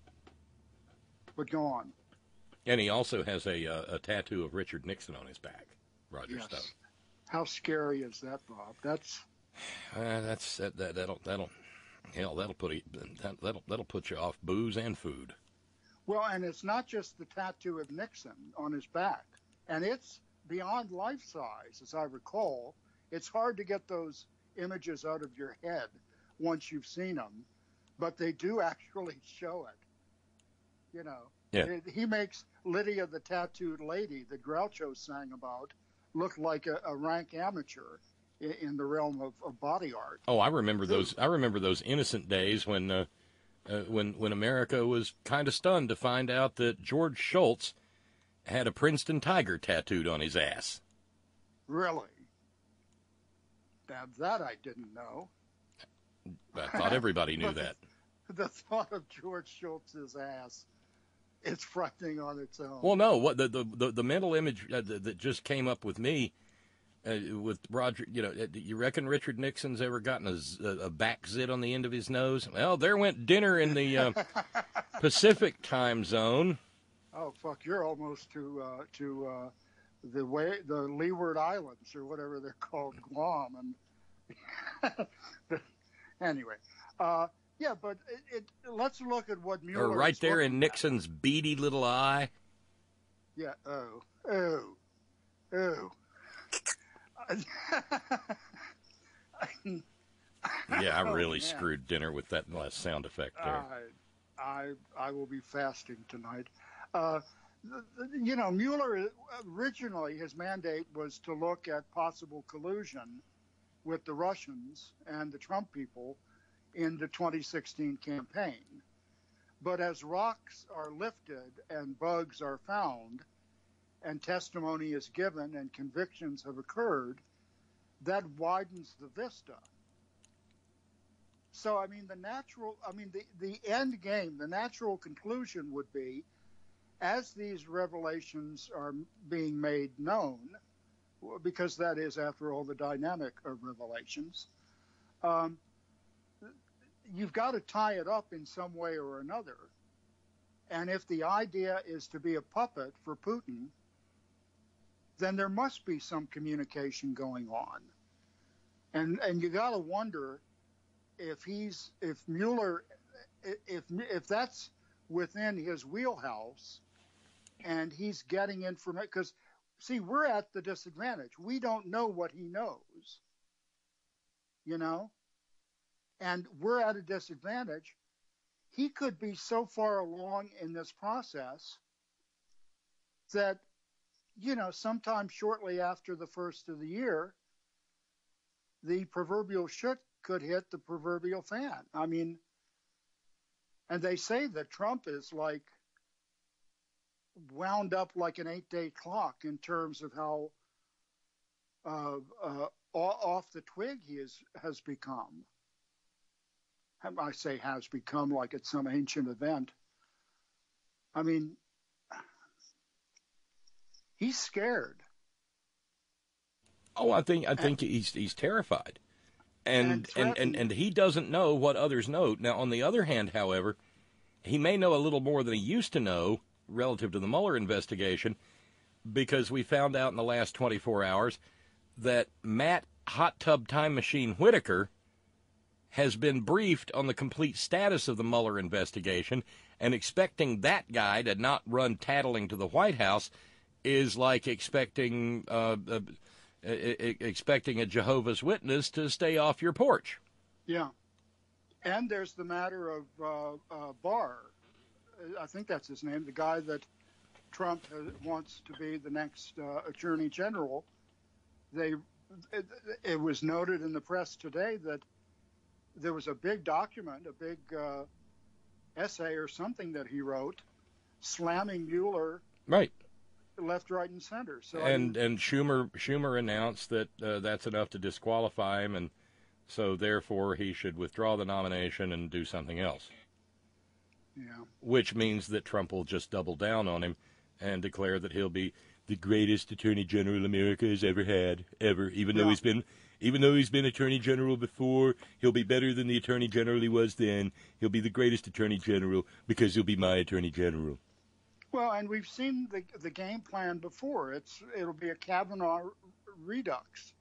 Speaker 13: But go on.
Speaker 3: And he also has a, uh, a tattoo of Richard Nixon on his back, Roger
Speaker 13: Yes.
Speaker 3: Stone.
Speaker 13: How scary is that, Bob? That's
Speaker 3: Uh, that's that, that that'll that'll hell that'll put a, that, that'll that'll put you off booze and food.
Speaker 13: well, and it's not just the tattoo of Nixon on his back, and it's beyond life size, as I recall. It's hard to get those images out of your head once you've seen them, but they do actually show it. You know,
Speaker 3: Yeah.
Speaker 13: It- he makes Lydia the tattooed lady that Groucho sang about look like a, a rank amateur in, in the realm of, of body art.
Speaker 3: Oh, I remember those. I remember those innocent days when uh, uh, when when America was kind of stunned to find out that George Shultz had a Princeton Tiger tattooed on his ass.
Speaker 13: Really? Now that I didn't know.
Speaker 3: I thought everybody knew
Speaker 13: But
Speaker 3: that.
Speaker 13: The thought of George Schultz's ass, it's frightening on its own.
Speaker 3: Well, no, what the the, the, the mental image uh, that, that just came up with me uh, with Roger, you know, uh, you reckon Richard Nixon's ever gotten a, z- a back zit on the end of his nose? Well, there went dinner in the uh, Pacific time zone.
Speaker 13: Oh fuck! You're almost to uh, to uh, the way the Leeward Islands or whatever they're called, Guam, and anyway, uh, yeah. But it, it, let's look at what Mueller.
Speaker 3: Or right
Speaker 13: is
Speaker 3: there
Speaker 13: looking
Speaker 3: in Nixon's beady little eye.
Speaker 13: Yeah. Oh. Oh. Oh.
Speaker 3: Yeah, I
Speaker 13: Oh,
Speaker 3: really
Speaker 13: man.
Speaker 3: screwed dinner with that last sound effect there.
Speaker 13: I, I, I will be fasting tonight. Uh, th- th- you know, Mueller originally his mandate was to look at possible collusion with the Russians and the Trump people in the twenty sixteen campaign. But as rocks are lifted and bugs are found and testimony is given and convictions have occurred, that widens the vista. So, I mean, the natural, I mean, the, the end game, the natural conclusion would be, as these revelations are being made known, because that is, after all, the dynamic of revelations, um, you've got to tie it up in some way or another. And if the idea is to be a puppet for Putin, then there must be some communication going on. And and you got to wonder if he's if Mueller if if that's within his wheelhouse and he's getting information, because see, we're at the disadvantage. We don't know what he knows, you know, and we're at a disadvantage. He could be so far along in this process that, you know, sometime shortly after the first of the year, the proverbial shit could hit the proverbial fan. I mean, and they say that Trump is like wound up like an eight-day clock in terms of how uh, uh, off the twig he is, has become. I say has become like it's some ancient event. I mean, he's scared.
Speaker 3: Oh, I think I think and, he's he's terrified, and and, and and and he doesn't know what others know. Now, on the other hand, however, he may know a little more than he used to know relative to the Mueller investigation, because we found out in the last twenty-four hours that Matt Hot Tub Time Machine Whitaker has been briefed on the complete status of the Mueller investigation, and expecting that guy to not run tattling to the White House is like expecting uh, uh, expecting a Jehovah's Witness to stay off your porch.
Speaker 13: Yeah. And there's the matter of uh, uh, Barr. I think that's his name, the guy that Trump has, wants to be the next uh, Attorney General. They, it, it was noted in the press today that there was a big document, a big uh, essay or something that he wrote, slamming Mueller,
Speaker 3: right,
Speaker 13: left, right, and center. So
Speaker 3: and I mean, and Schumer Schumer announced that uh, that's enough to disqualify him, and so therefore he should withdraw the nomination and do something else.
Speaker 13: Yeah.
Speaker 3: Which means that Trump will just double down on him and declare that he'll be the greatest Attorney General America has ever had, ever, even yeah. though he's been. Even though he's been Attorney General before, he'll be better than the Attorney General he was then. He'll be the greatest Attorney General because he'll be my Attorney General.
Speaker 13: Well, and we've seen the the game plan before. It's it'll be a Kavanaugh redux.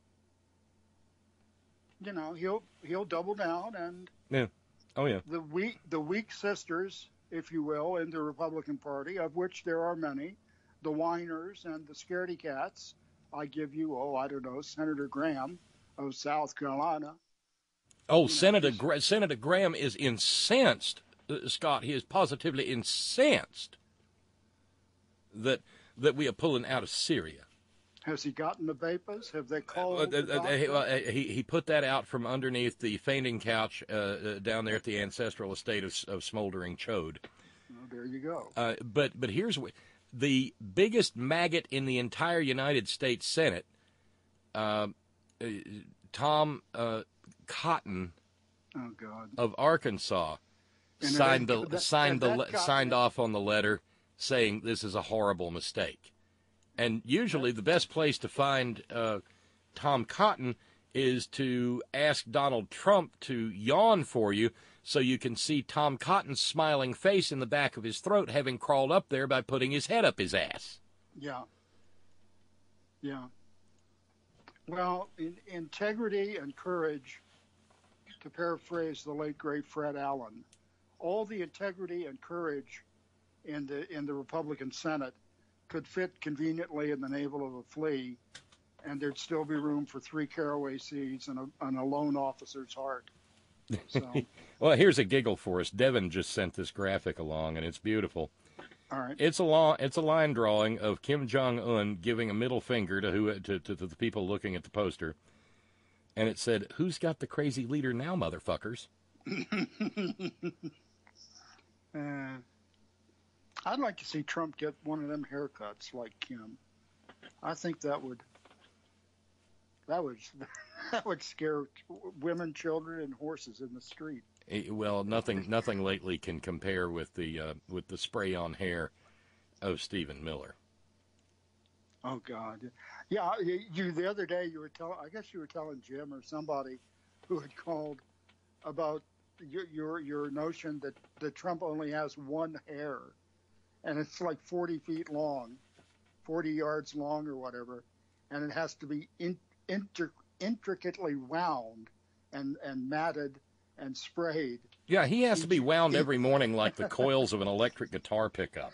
Speaker 13: You know, he'll he'll double down and
Speaker 3: yeah, oh yeah.
Speaker 13: The weak the weak sisters, if you will, in the Republican Party, of which there are many, the whiners and the scaredy cats. I give you, oh, I don't know, Senator Graham of South Carolina.
Speaker 3: Oh,
Speaker 13: you
Speaker 3: Senator
Speaker 13: know,
Speaker 3: Gra- Senator Graham is incensed, uh, Scott. He is positively incensed that that we are pulling out of Syria.
Speaker 13: Has he gotten the vapors? Have they called?
Speaker 3: Uh,
Speaker 13: the
Speaker 3: uh, uh, uh, he he put that out from underneath the fainting couch uh, uh, down there at the ancestral estate of, of smoldering chode.
Speaker 13: Well, there you go.
Speaker 3: Uh, but but here's what. The biggest maggot in the entire United States Senate, uh, uh, Tom uh, Cotton
Speaker 13: oh, God.
Speaker 3: of Arkansas,
Speaker 13: and
Speaker 3: signed
Speaker 13: then,
Speaker 3: the
Speaker 13: that,
Speaker 3: signed
Speaker 13: that,
Speaker 3: the
Speaker 13: that
Speaker 3: signed off on the letter saying this is a horrible mistake. And usually the best place to find uh, Tom Cotton is to ask Donald Trump to yawn for you, so you can see Tom Cotton's smiling face in the back of his throat, having crawled up there by putting his head up his ass.
Speaker 13: Yeah. Yeah. Well, in, integrity and courage, to paraphrase the late, great Fred Allen, all the integrity and courage in the in the Republican Senate could fit conveniently in the navel of a flea, and there'd still be room for three caraway seeds and a, and a lone officer's heart. So.
Speaker 3: Well, here's a giggle for us. Devin just sent this graphic along, and it's beautiful.
Speaker 13: All right.
Speaker 3: It's a long, it's a line drawing of Kim Jong-un giving a middle finger to who to, to, to the people looking at the poster, and it said, "Who's got the crazy leader now, motherfuckers?"
Speaker 13: uh, I'd like to see Trump get one of them haircuts like Kim. I think that would that would that would scare women, children, and horses in the street.
Speaker 3: Well, nothing nothing lately can compare with the uh, with the spray on hair of Stephen Miller.
Speaker 13: Oh God, yeah. You, you the other day you were telling. I guess you were telling Jim or somebody who had called about your your, your notion that, that Trump only has one hair, and it's like forty feet long, forty yards long or whatever, and it has to be in, inter, intricately wound and and matted and sprayed.
Speaker 3: Yeah, he has to be wound every morning like the coils of an electric guitar pickup.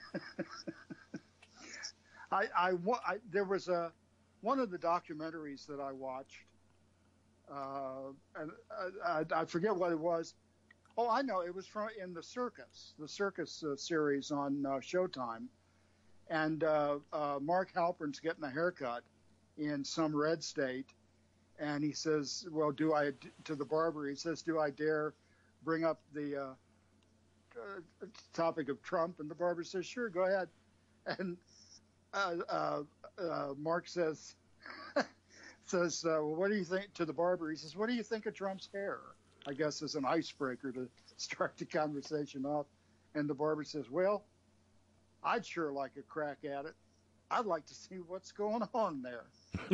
Speaker 13: I, I, I, there was a one of the documentaries that I watched, uh, and I, I, I forget what it was. Oh, I know, it was from in the Circus, the Circus uh, series on uh, Showtime, and uh, uh, Mark Halpern's getting a haircut in some red state, and he says, "Well, do I?" To the barber, he says, "Do I dare bring up the uh, uh, topic of Trump?" And the barber says, "Sure, go ahead." And Uh, uh, uh, Mark says, says, uh, well, what do you think to the barber? He says, what do you think of Trump's hair? I guess as an icebreaker to start the conversation off. And the barber says, well, I'd sure like a crack at it. I'd like to see what's going on there.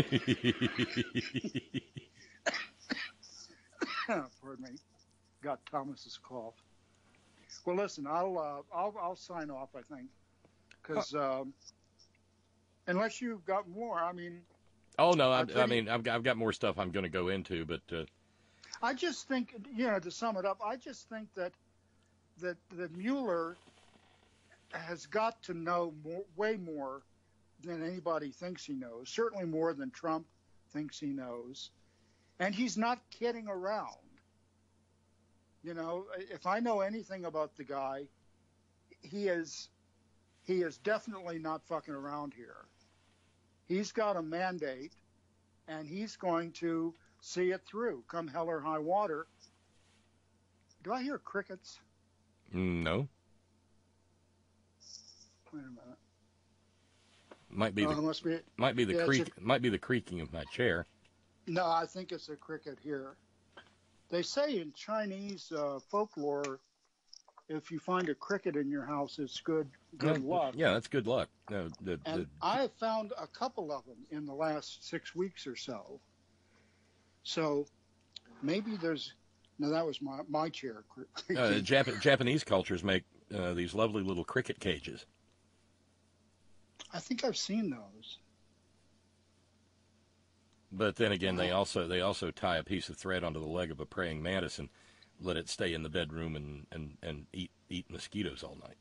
Speaker 13: Pardon me. Got Thomas's cough. Well, listen, I'll uh, I'll, I'll sign off, I think, because. Um, Unless you've got more, I mean.
Speaker 3: Oh no, I, I mean I've got, I've got more stuff I'm going to go into, but. Uh...
Speaker 13: I just think, you know, to sum it up, I just think that that that Mueller has got to know more, way more than anybody thinks he knows. Certainly more than Trump thinks he knows, and he's not kidding around. You know, if I know anything about the guy, he is he is definitely not fucking around here. He's got a mandate, and he's going to see it through, come hell or high water. Do I hear crickets?
Speaker 3: No.
Speaker 13: Wait a minute.
Speaker 3: Might be
Speaker 13: oh,
Speaker 3: the
Speaker 13: must be,
Speaker 3: might be the
Speaker 13: yeah,
Speaker 3: creak
Speaker 13: a,
Speaker 3: might be the creaking of my chair.
Speaker 13: No, I think it's a cricket here. They say in Chinese uh, folklore, if you find a cricket in your house, it's good good
Speaker 3: yeah,
Speaker 13: luck.
Speaker 3: Yeah, that's good luck. No, the,
Speaker 13: and
Speaker 3: the...
Speaker 13: I have found a couple of them in the last six weeks or so. So maybe there's no. That was my my chair.
Speaker 3: uh, Jap- Japanese cultures make uh, these lovely little cricket cages.
Speaker 13: I think I've seen those.
Speaker 3: But then again, they also they also tie a piece of thread onto the leg of a praying mantis and let it stay in the bedroom and, and, and eat eat mosquitoes all night.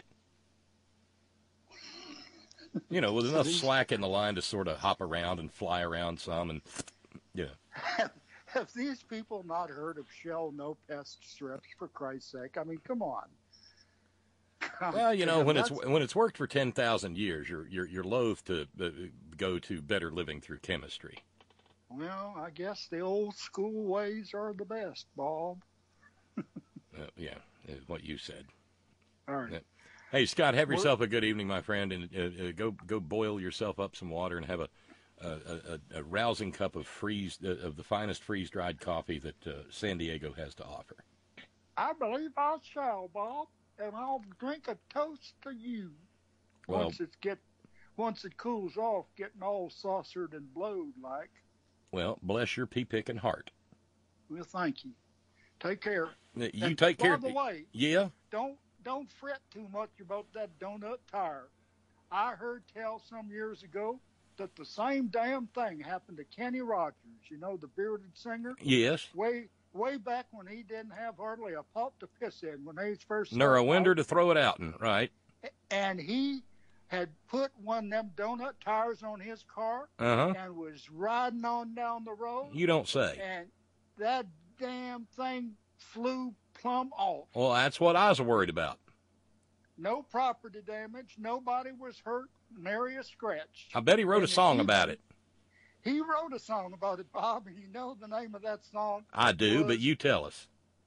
Speaker 3: You know, with enough slack in the line to sort of hop around and fly around some, and you know.
Speaker 13: Have, have these people not heard of shell no pest strips? For Christ's sake, I mean, come on. God,
Speaker 3: well, you know,
Speaker 13: damn,
Speaker 3: when
Speaker 13: that's...
Speaker 3: it's when it's worked for ten thousand years, you're you're you're loath to uh, go to better living through chemistry.
Speaker 13: Well, I guess the old school ways are the best, Bob.
Speaker 3: uh, yeah, what you said.
Speaker 13: All right.
Speaker 3: Uh, hey, Scott, have yourself a good evening, my friend, and uh, uh, go go boil yourself up some water and have a a, a, a rousing cup of freeze uh, of the finest freeze dried coffee that uh, San Diego has to offer.
Speaker 13: I believe I shall, Bob, and I'll drink a toast to you
Speaker 3: Well,
Speaker 13: once it get once it cools off, getting all saucered and blowed like.
Speaker 3: Well, bless your pea-picking heart.
Speaker 13: Well, thank you. Take care.
Speaker 3: You
Speaker 13: and
Speaker 3: take care.
Speaker 13: By the way,
Speaker 3: yeah.
Speaker 13: Don't don't fret too much about that donut tire. I heard tell some years ago that the same damn thing happened to Kenny Rogers. You know, the bearded singer.
Speaker 3: Yes.
Speaker 13: Way way back when he didn't have hardly a pop to piss in when they first.
Speaker 3: Nor a winder to throw it out in, right?
Speaker 13: And he had put one of them donut tires on his car
Speaker 3: uh-huh.
Speaker 13: and was riding on down the road.
Speaker 3: You don't say.
Speaker 13: And that damn thing flew plumb off.
Speaker 3: Well, that's what I was worried about.
Speaker 13: No property damage. Nobody was hurt. Nary a scratch.
Speaker 3: I bet he wrote
Speaker 13: and
Speaker 3: a song
Speaker 13: he,
Speaker 3: about it.
Speaker 13: He wrote a song about it, Bob, and you know the name of that song?
Speaker 3: I do,
Speaker 13: was,
Speaker 3: but you tell us.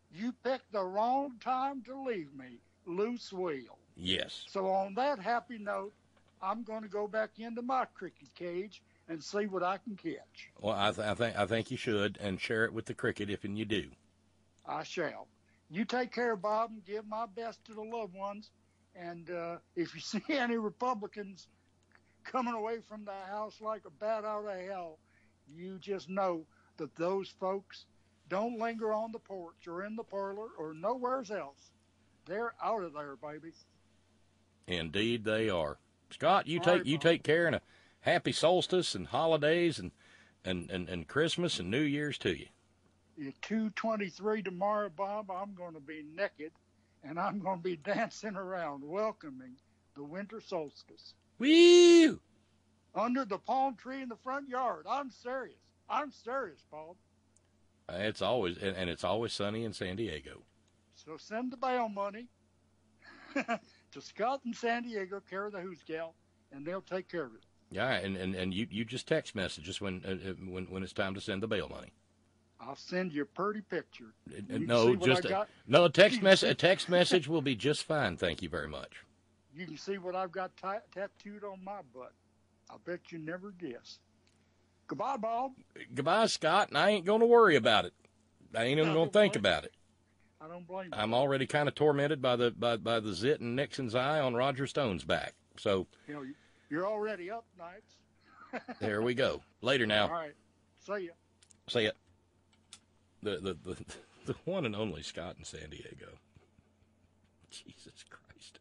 Speaker 13: You picked the wrong time to leave me, loose wheel.
Speaker 3: Yes.
Speaker 13: So on that happy note, I'm going to go back into my cricket cage and see what I can catch.
Speaker 3: Well, I, th- I think I think you should, and share it with the cricket if and you do.
Speaker 13: I shall. You take care, Bob, and give my best to the loved ones. And uh, if you see any Republicans coming away from the house like a bat out of hell, you just know that those folks don't linger on the porch or in the parlor or nowhere else. They're out of there, baby.
Speaker 3: Indeed, they are. Scott, you
Speaker 13: All
Speaker 3: take
Speaker 13: right,
Speaker 3: you
Speaker 13: Bob.
Speaker 3: take care, and a happy solstice and holidays and and, and, and Christmas and New Year's to you.
Speaker 13: At two twenty-three tomorrow, Bob, I'm going to be naked, and I'm going to be dancing around welcoming the winter solstice.
Speaker 3: Woo!
Speaker 13: Under the palm tree in the front yard. I'm serious. I'm serious, Bob.
Speaker 3: Uh, It's always and, and it's always sunny in San Diego.
Speaker 13: So send the bail money to Scott in San Diego, care of the Who's Gal, and they'll take care of it.
Speaker 3: Yeah, and, and, and you, you just text message us when uh, when when it's time to send the bail money.
Speaker 13: I'll send you a pretty picture.
Speaker 3: Uh,
Speaker 13: You can
Speaker 3: no,
Speaker 13: see what
Speaker 3: just
Speaker 13: I
Speaker 3: a,
Speaker 13: got.
Speaker 3: no a
Speaker 13: You
Speaker 3: text
Speaker 13: can
Speaker 3: message.
Speaker 13: see-
Speaker 3: A text message will be just fine. Thank you very much.
Speaker 13: You can see what I've got ta- tattooed on my butt. I bet you never guess. Goodbye, Bob.
Speaker 3: Goodbye, Scott, and I ain't going to worry about it. I ain't even
Speaker 13: I
Speaker 3: going to
Speaker 13: don't
Speaker 3: think
Speaker 13: blame
Speaker 3: about it.
Speaker 13: I don't blame you.
Speaker 3: I'm already kind of tormented by the by, by the zit in Nixon's eye on Roger Stone's back. So
Speaker 13: You know, you're already up nights.
Speaker 3: there we go. Later now.
Speaker 13: All right. See ya.
Speaker 3: See it. The, the the the one and only Scott in San Diego. Jesus Christ.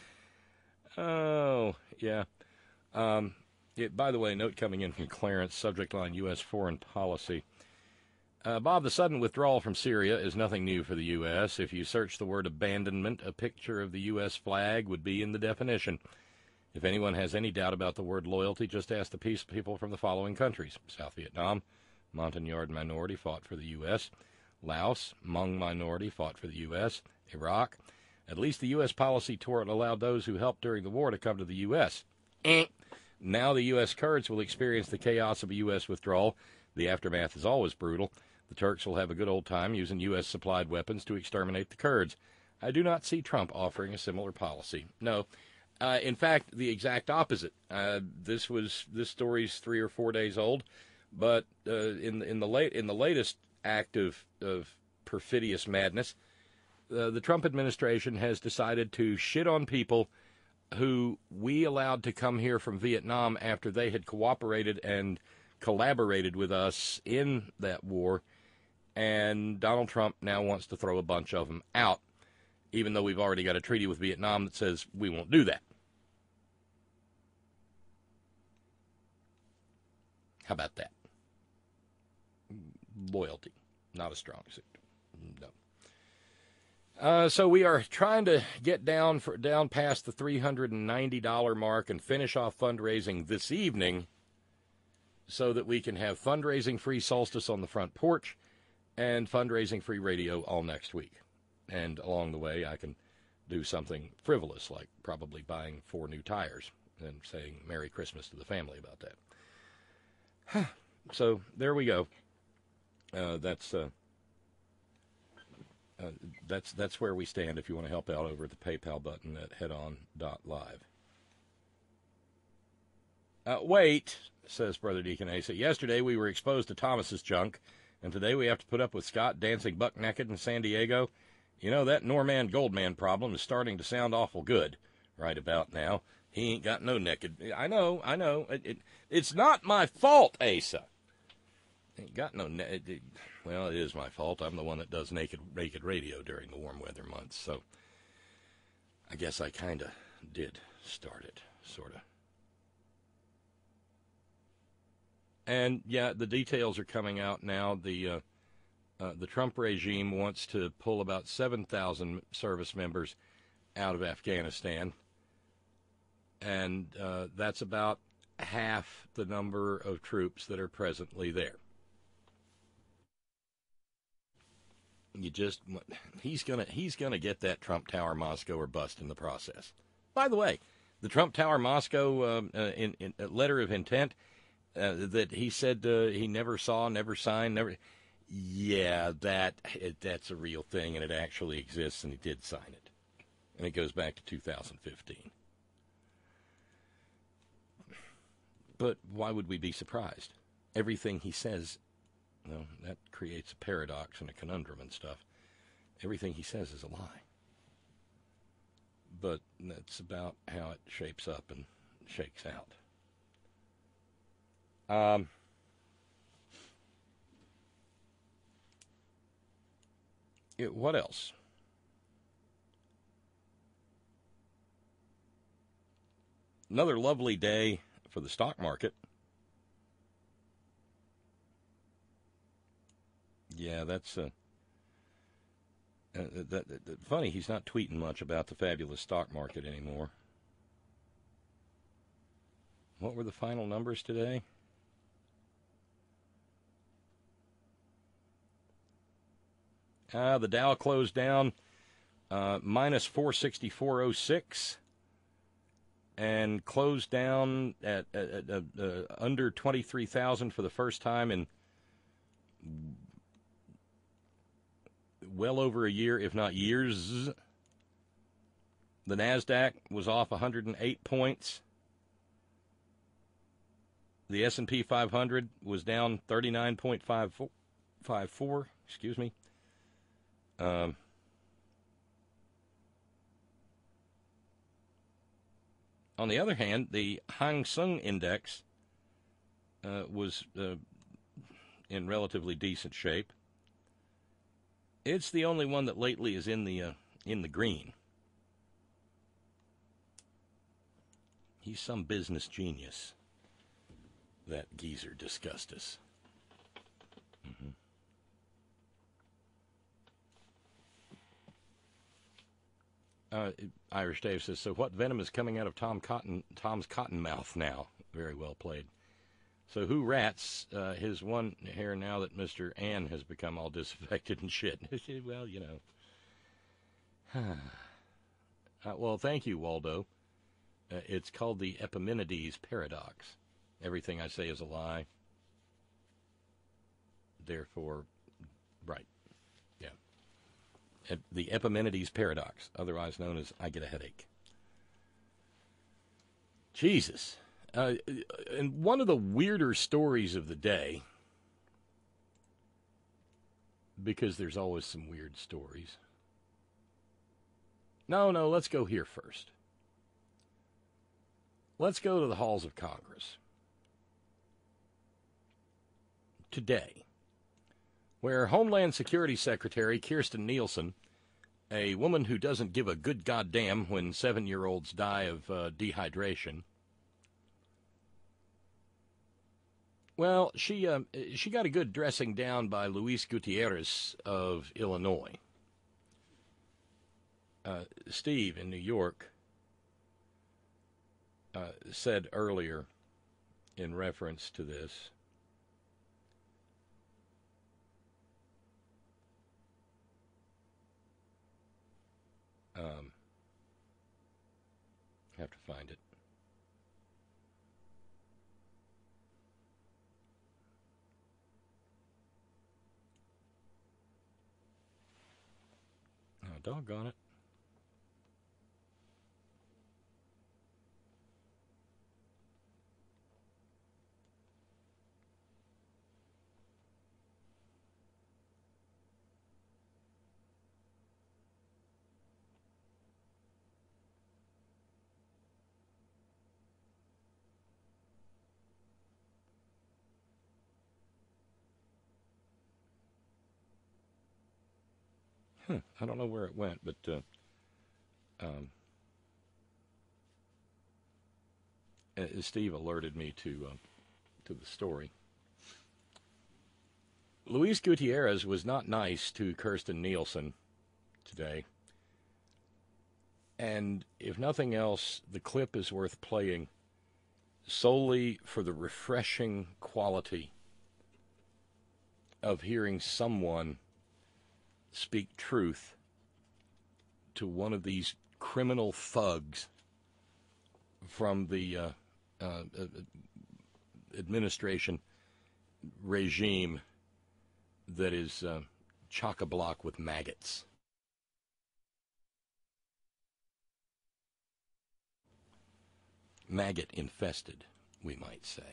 Speaker 3: Oh yeah. Um. It, by the way, note coming in from Clarence, subject line U S foreign policy. Uh, Bob, the sudden withdrawal from Syria is nothing new for the U S. If you search the word abandonment, a picture of the U S flag would be in the definition. If anyone has any doubt about the word loyalty, just ask the peace people from the following countries. South Vietnam, Montagnard minority fought for the U S. Laos, Hmong minority fought for the U S. Iraq, at least the U S policy toward allowed those who helped during the war to come to the U S. Eh. Now the U S Kurds will experience the chaos of a U S withdrawal. The aftermath is always brutal. The Turks will have a good old time using U S-supplied weapons to exterminate the Kurds. I do not see Trump offering a similar policy. No. Uh, in fact, the exact opposite. Uh, this was this story's three or four days old, but uh, in in the late in the latest act of of perfidious madness, uh, the Trump administration has decided to shit on people who we allowed to come here from Vietnam after they had cooperated and collaborated with us in that war, and Donald Trump now wants to throw a bunch of them out, even though we've already got a treaty with Vietnam that says we won't do that. How about that? Loyalty, not a strong suit. No. Uh, so we are trying to get down for down past the three hundred ninety dollars mark and finish off fundraising this evening so that we can have fundraising-free solstice on the front porch and fundraising-free radio all next week. And along the way, I can do something frivolous, like probably buying four new tires and saying Merry Christmas to the family about that. So there we go. Uh, that's uh, uh, that's that's where we stand. If you want to help out over at the PayPal button at headon dot live. Uh, wait, says Brother Deacon Asa. Yesterday we were exposed to Thomas's junk, and today we have to put up with Scott dancing buck naked in San Diego. You know, that Norman Goldman problem is starting to sound awful good right about now. He ain't got no naked. I know, I know. It, it, it's not my fault, Asa. Ain't got no. Ne- it, it, well, it is my fault. I'm the one that does naked naked radio during the warm weather months. So I guess I kind of did start it, sort of. And yeah, the details are coming out now. The uh, uh, the Trump regime wants to pull about seven thousand service members out of Afghanistan, and uh, that's about half the number of troops that are presently there. You just he's gonna he's gonna get that Trump Tower Moscow or bust in the process. By the way, the Trump Tower Moscow um, uh, in, in uh, letter of intent uh, that he said uh, he never saw, never signed, never. yeah, that it, that's a real thing, and it actually exists, and he did sign it. And it goes back to two thousand fifteen. But why would we be surprised? Everything he says, well, that creates a paradox and a conundrum and stuff. Everything he says is a lie. But that's about how it shapes up and shakes out. Um, it, what else? Another lovely day for the stock market. Yeah, that's uh, uh, that, that, that, funny. He's not tweeting much about the fabulous stock market anymore. What were the final numbers today? Ah, the Dow closed down uh, minus four sixty-four oh six. And closed down at, at, at uh, under twenty-three thousand for the first time in well over a year, if not years. The NASDAQ was off one hundred eight points. The S and P five hundred was down thirty-nine point five four. Excuse me. Um... On the other hand, the Hang Seng Index uh, was uh, in relatively decent shape. It's the only one that lately is in the uh, in the green. He's some business genius, that Geezer discussed us. Mm-hmm. Uh, Irish Dave says, so what venom is coming out of Tom Cotton, Tom's cotton mouth now? Very well played. So who rats uh, his one hair now that Mister Ann has become all disaffected and shit? Well, you know. uh, well, thank you, Waldo. Uh, it's called the Epimenides paradox. Everything I say is a lie. Therefore, right. The Epimenides paradox, otherwise known as I get a headache. Jesus. Uh, and one of the weirder stories of the day, because there's always some weird stories. No, no, let's go here first. Let's go to the halls of Congress. Today, where Homeland Security Secretary Kiersten Nielsen, a woman who doesn't give a good goddamn when seven-year-olds die of uh, dehydration, well, she uh, she got a good dressing down by Luis Gutierrez of Illinois. Uh, Steve in New York uh, said earlier in reference to this, Um, have to find it. Oh, doggone it. Huh, I don't know where it went, but uh, um, Steve alerted me to uh, to the story. Luis Gutierrez was not nice to Kiersten Nielsen today. And if nothing else, the clip is worth playing solely for the refreshing quality of hearing someone speak truth to one of these criminal thugs from the uh, uh, administration regime that is uh, chock-a-block with maggots. Maggot-infested, we might say.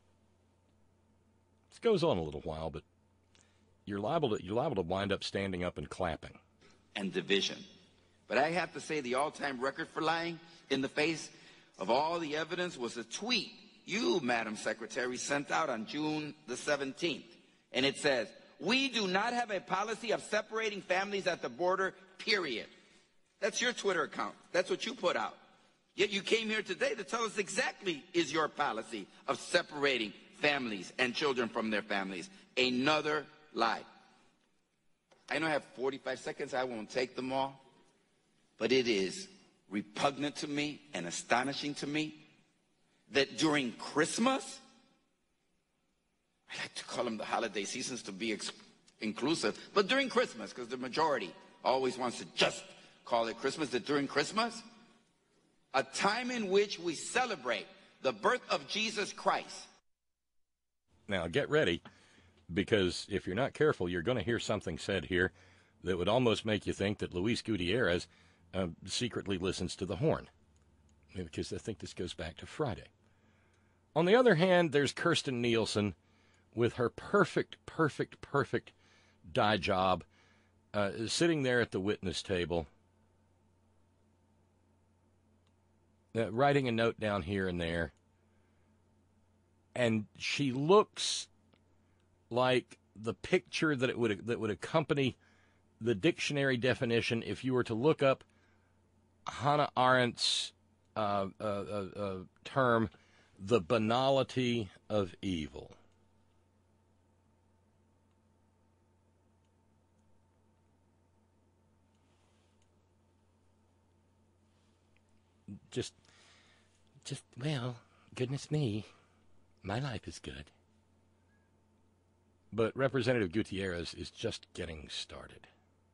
Speaker 3: This goes on a little while, but you're liable to, you're liable to wind up standing up and clapping.
Speaker 16: And division. But I have to say the all-time record for lying in the face of all the evidence was a tweet you, Madam Secretary, sent out on June the seventeenth. And it says, "We do not have a policy of separating families at the border, period." That's your Twitter account. That's what you put out. Yet you came here today to tell us exactly is your policy of separating families and children from their families. Another lie. I know I have forty-five seconds. I won't take them all. But it is repugnant to me and astonishing to me that during Christmas, I like to call them the holiday seasons to be ex- inclusive, but during Christmas, because the majority always wants to just call it Christmas, that during Christmas, a time in which we celebrate the birth of Jesus Christ.
Speaker 3: Now, get ready, because if you're not careful, you're going to hear something said here that would almost make you think that Luis Gutierrez uh, secretly listens to the horn, because I think this goes back to Friday. On the other hand, there's Kiersten Nielsen with her perfect, perfect, perfect dye job, uh, sitting there at the witness table, uh, writing a note down here and there, and she looks like the picture that it would that would accompany the dictionary definition if you were to look up Hannah Arendt's uh, uh, uh, uh, term, the banality of evil. Just, just, well, goodness me, my life is good. But Representative Gutierrez is just getting started.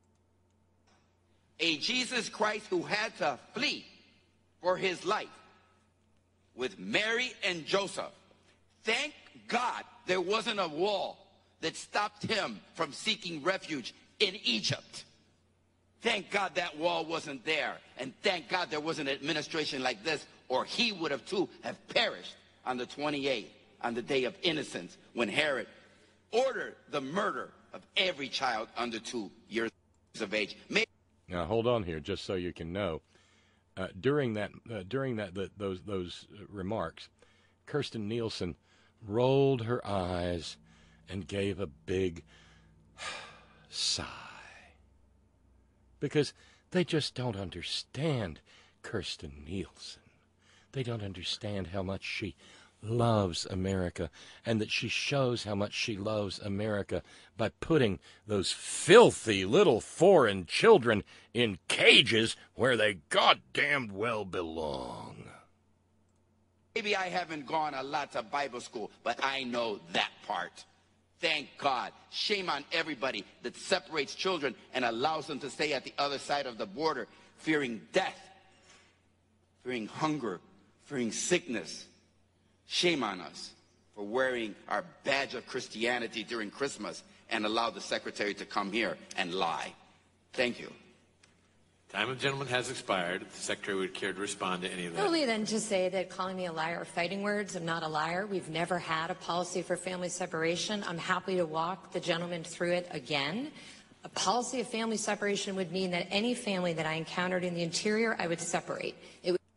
Speaker 16: A Jesus Christ who had to flee for his life with Mary and Joseph. Thank God there wasn't a wall that stopped him from seeking refuge in Egypt. Thank God that wall wasn't there. And thank God there wasn't an administration like this, or he would have too have perished on the twenty-eighth, on the day of innocence, when Herod ordered the murder of every child under two years of age. May-
Speaker 3: now hold on here, just so you can know. Uh, during that, uh, during that, the, those those remarks, Kiersten Nielsen rolled her eyes and gave a big sigh, because they just don't understand Kiersten Nielsen. They don't understand how much she loves America, and that she shows how much she loves America by putting those filthy little foreign children in cages where they goddamn well belong.
Speaker 16: Maybe I haven't gone a lot to Bible school, but I know that part. Thank God. Shame on everybody that separates children and allows them to stay at the other side of the border, fearing death, fearing hunger, fearing sickness. Shame on us for wearing our badge of Christianity during Christmas and allow the secretary to come here and lie. Thank you.
Speaker 17: Time of gentleman has expired. If the secretary would care to respond to any of that.
Speaker 15: Only then to say that calling me a liar are fighting words. I'm not a liar. We've never had a policy for family separation. I'm happy to walk the gentleman through it again. A policy of family separation would mean that any family that I encountered in the interior, I would separate. It would-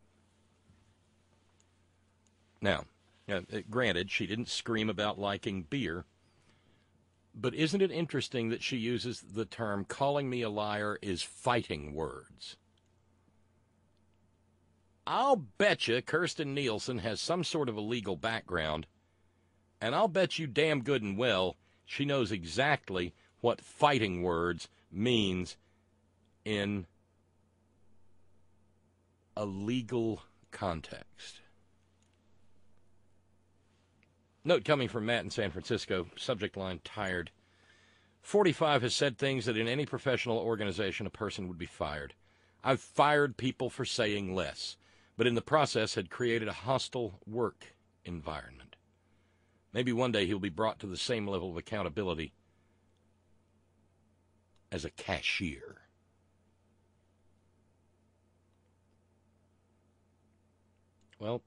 Speaker 3: Now, uh, granted, she didn't scream about liking beer, but isn't it interesting that she uses the term calling me a liar is fighting words? I'll bet you Kiersten Nielsen has some sort of a legal background, and I'll bet you damn good and well she knows exactly what fighting words means in a legal context. Note coming from Matt in San Francisco, subject line, tired. forty-five has said things that in any professional organization a person would be fired. I've fired people for saying less, but in the process had created a hostile work environment. Maybe one day he'll be brought to the same level of accountability as a cashier. Well,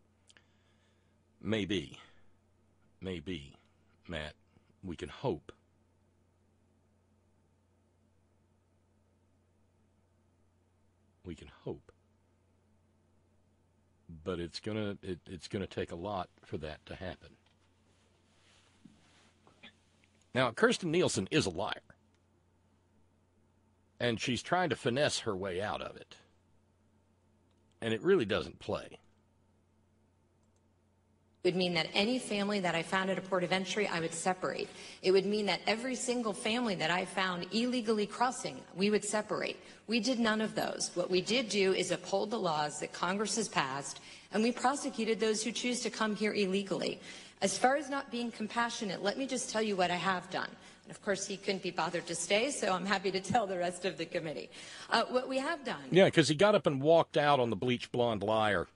Speaker 3: maybe, maybe, Matt, we can hope. We can hope. But it's gonna it, it's gonna take a lot for that to happen. Now, Kiersten Nielsen is a liar. And she's trying to finesse her way out of it. And it really doesn't play.
Speaker 18: It would mean that any family that I found at a port of entry, I would separate. It would mean that every single family that I found illegally crossing, we would separate. We did none of those. What we did do is uphold the laws that Congress has passed, and we prosecuted those who choose to come here illegally. As far as not being compassionate, let me just tell you what I have done. And of course, he couldn't be bothered to stay, so I'm happy to tell the rest of the committee. Uh, what we have done.
Speaker 3: Yeah, because he got up and walked out on the bleach blonde liar.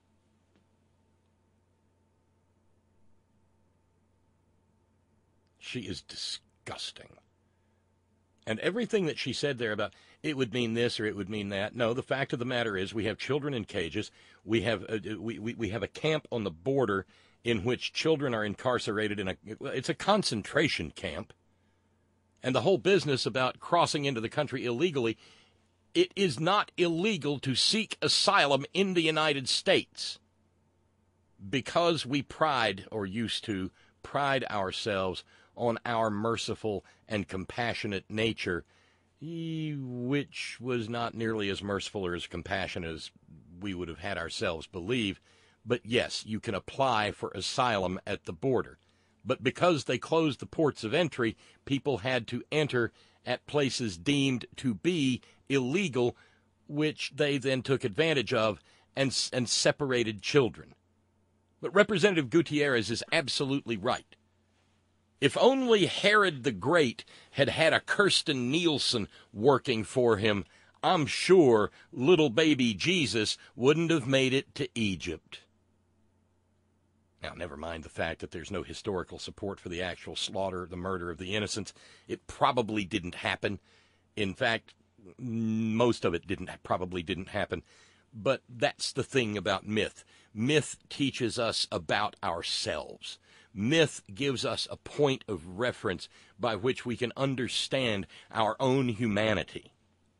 Speaker 3: She is disgusting. And everything that she said there about it would mean this or it would mean that. No, the fact of the matter is we have children in cages. We have a, we, we, we have a camp on the border in which children are incarcerated in a, it's a concentration camp. And the whole business about crossing into the country illegally, it is not illegal to seek asylum in the United States because we pride, or used to, pride ourselves on our merciful and compassionate nature, which was not nearly as merciful or as compassionate as we would have had ourselves believe. But yes, you can apply for asylum at the border. But because they closed the ports of entry, people had to enter at places deemed to be illegal, which they then took advantage of and, and separated children. But Representative Gutierrez is absolutely right. If only Herod the Great had had a Kiersten Nielsen working for him, I'm sure little baby Jesus wouldn't have made it to Egypt. Now, never mind the fact that there's no historical support for the actual slaughter, the murder of the innocents. It probably didn't happen. In fact, most of it didn't probably didn't happen. But that's the thing about myth. Myth teaches us about ourselves. Myth gives us a point of reference by which we can understand our own humanity.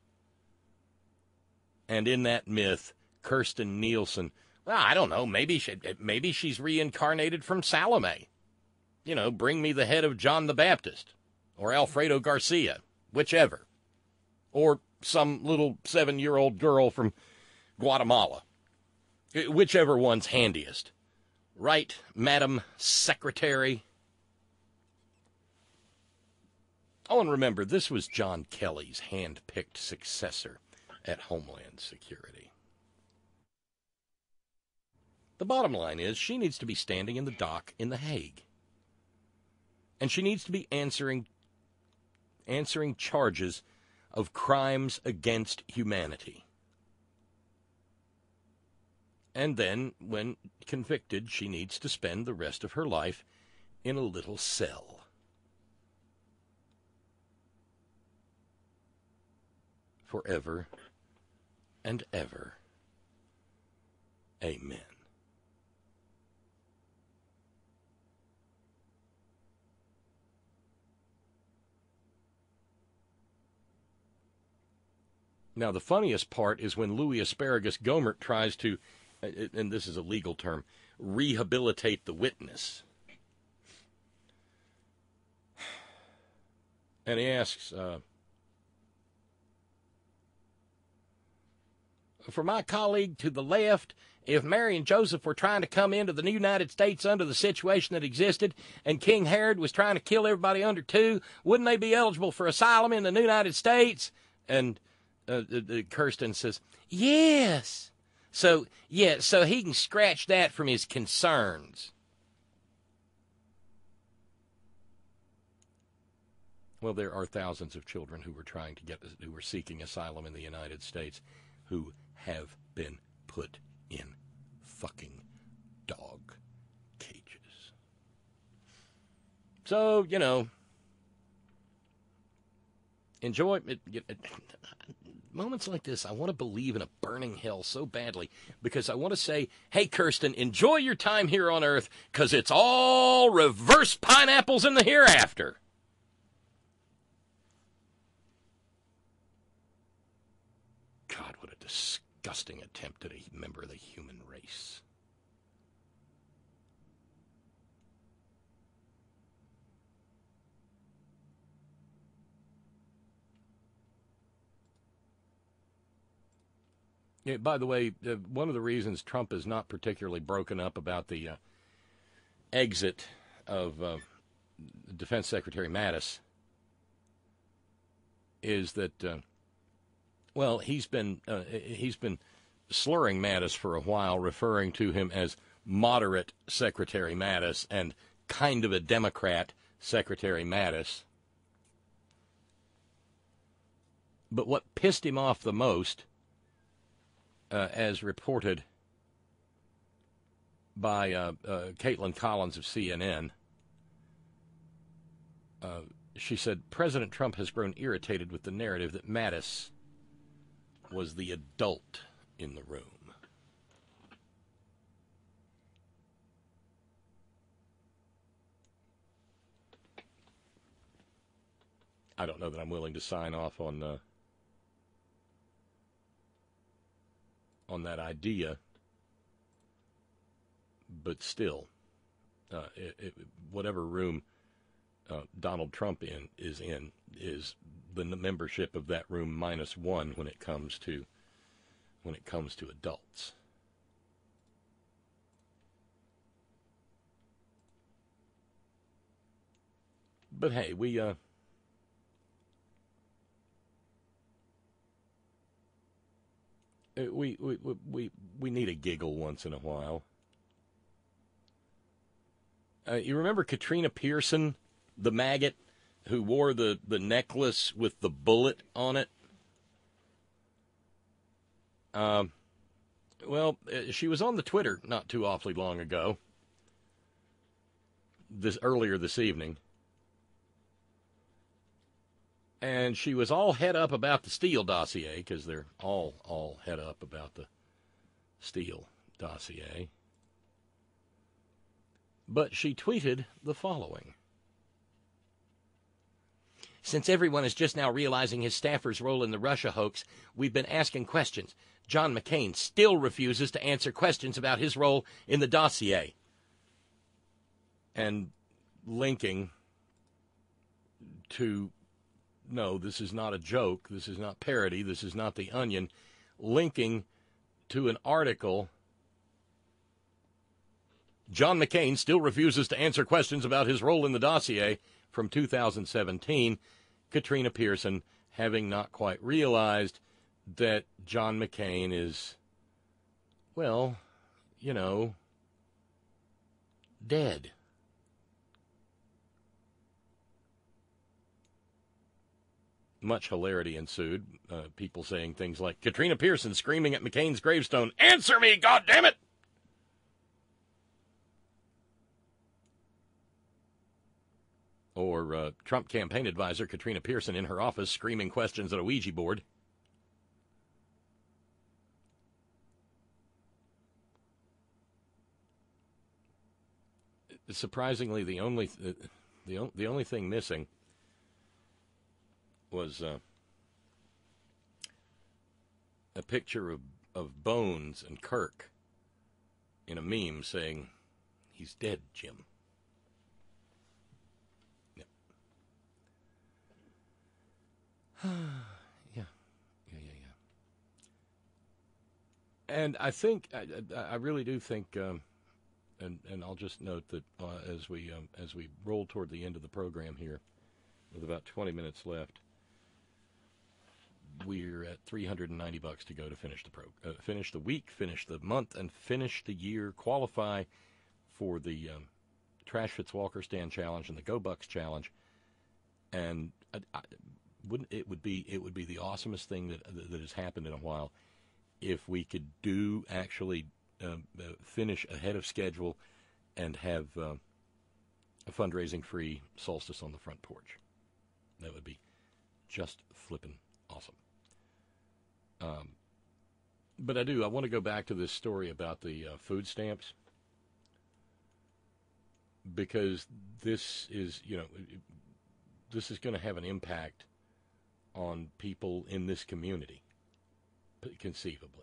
Speaker 3: And in that myth, Kiersten Nielsen, well, I don't know, maybe she, maybe she's reincarnated from Salome. You know, bring me the head of John the Baptist or Alfredo Garcia, whichever. Or some little seven-year-old girl from Guatemala. Whichever one's handiest. Right, Madam Secretary? Oh, and remember, this was John Kelly's hand-picked successor at Homeland Security. The bottom line is she needs to be standing in the dock in The Hague. And she needs to be answering, answering charges of crimes against humanity. And then, when convicted, she needs to spend the rest of her life in a little cell. Forever and ever. Amen. Now, the funniest part is when Louis Asparagus Gohmert tries to, and this is a legal term, rehabilitate the witness. And he asks, uh, for my colleague to the left, if Mary and Joseph were trying to come into the United States under the situation that existed, and King Herod was trying to kill everybody under two, wouldn't they be eligible for asylum in the United States? And uh, uh, Kiersten says, yes. So, yeah, so he can scratch that from his concerns. Well, there are thousands of children who were trying to get, who were seeking asylum in the United States, who have been put in fucking dog cages. So, you know, enjoy it, it, moments like this. I want to believe in a burning hell so badly because I want to say, hey, Kiersten, enjoy your time here on Earth because it's all reverse pineapples in the hereafter. God, what a disgusting attempt at a member of the human race. Yeah, by the way, uh, one of the reasons Trump is not particularly broken up about the uh, exit of uh, Defense Secretary Mattis is that, uh, well, he's been uh, he's been slurring Mattis for a while, referring to him as moderate Secretary Mattis and kind of a Democrat Secretary Mattis. But what pissed him off the most, Uh, as reported by uh, uh, Caitlin Collins of C N N, uh, she said, President Trump has grown irritated with the narrative that Mattis was the adult in the room. I don't know that I'm willing to sign off on uh, on that idea, but still, uh, it, it, whatever room uh, Donald Trump in is in is the membership of that room minus one when it comes to when it comes to adults. But hey, we uh, We, we we we need a giggle once in a while. Uh, you remember Katrina Pearson, the maggot, who wore the, the necklace with the bullet on it? Um, well, she was on the Twitter not too awfully long ago, this earlier this evening. And she was all head up about the Steele dossier, because they're all, all head up about the Steele dossier. But she tweeted the following. Since everyone is just now realizing his staffer's role in the Russia hoax, we've been asking questions. John McCain still refuses to answer questions about his role in the dossier. And linking to... No, this is not a joke. This is not parody. This is not The Onion. Linking to an article. John McCain still refuses to answer questions about his role in the dossier from two thousand seventeen. Katrina Pearson having not quite realized that John McCain is, well, you know, dead. Much hilarity ensued. Uh, people saying things like, Katrina Pearson screaming at McCain's gravestone, "Answer me, goddammit!" Or uh, Trump campaign advisor Katrina Pearson in her office screaming questions at a Ouija board. Surprisingly, the only th- the the only thing missing was uh, a picture of, of Bones and Kirk in a meme saying, "He's dead, Jim." Yep. yeah, yeah, yeah, yeah. And I think, I, I really do think, um, and and I'll just note that uh, as we um, as we roll toward the end of the program here, with about twenty minutes left, we're at three hundred ninety bucks to go to finish the pro, uh, finish the week, finish the month, and finish the year. Qualify for the um, Trash Fitz Walker Stand Challenge and the Go Bucks Challenge. And I, I, wouldn't it would be it would be the awesomest thing that that has happened in a while if we could do actually uh, uh, finish ahead of schedule and have uh, a fundraising free solstice on the front porch. That would be just flippin' awesome. Um, but I do, I want to go back to this story about the uh, food stamps, because this is, you know, this is going to have an impact on people in this community, conceivably.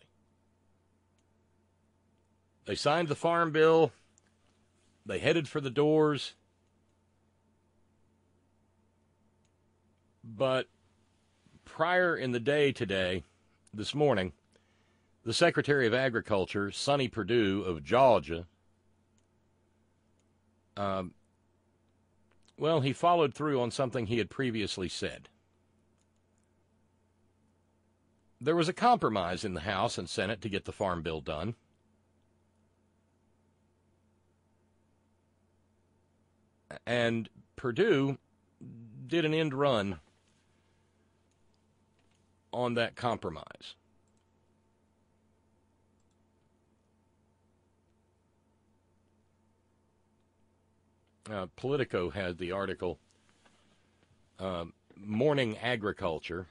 Speaker 3: They signed the farm bill. They headed for the doors. But prior in the day today, this morning, the Secretary of Agriculture, Sonny Perdue of Georgia, um, well, he followed through on something he had previously said. There was a compromise in the House and Senate to get the farm bill done. And Perdue did an end run on that compromise. Uh, Politico had the article, uh, Morning Agriculture.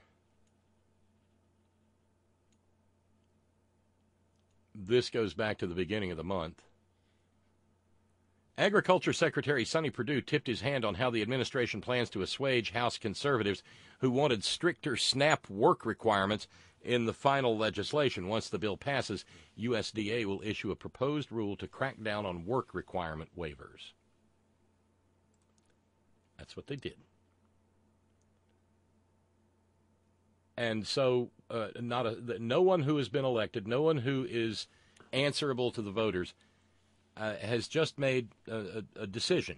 Speaker 3: This goes back to the beginning of the month. Agriculture Secretary Sonny Perdue tipped his hand on how the administration plans to assuage House conservatives who wanted stricter SNAP work requirements in the final legislation. Once the bill passes, U S D A will issue a proposed rule to crack down on work requirement waivers. That's what they did. And so uh, not a, no one who has been elected, no one who is answerable to the voters, Uh, has just made a, a, a decision.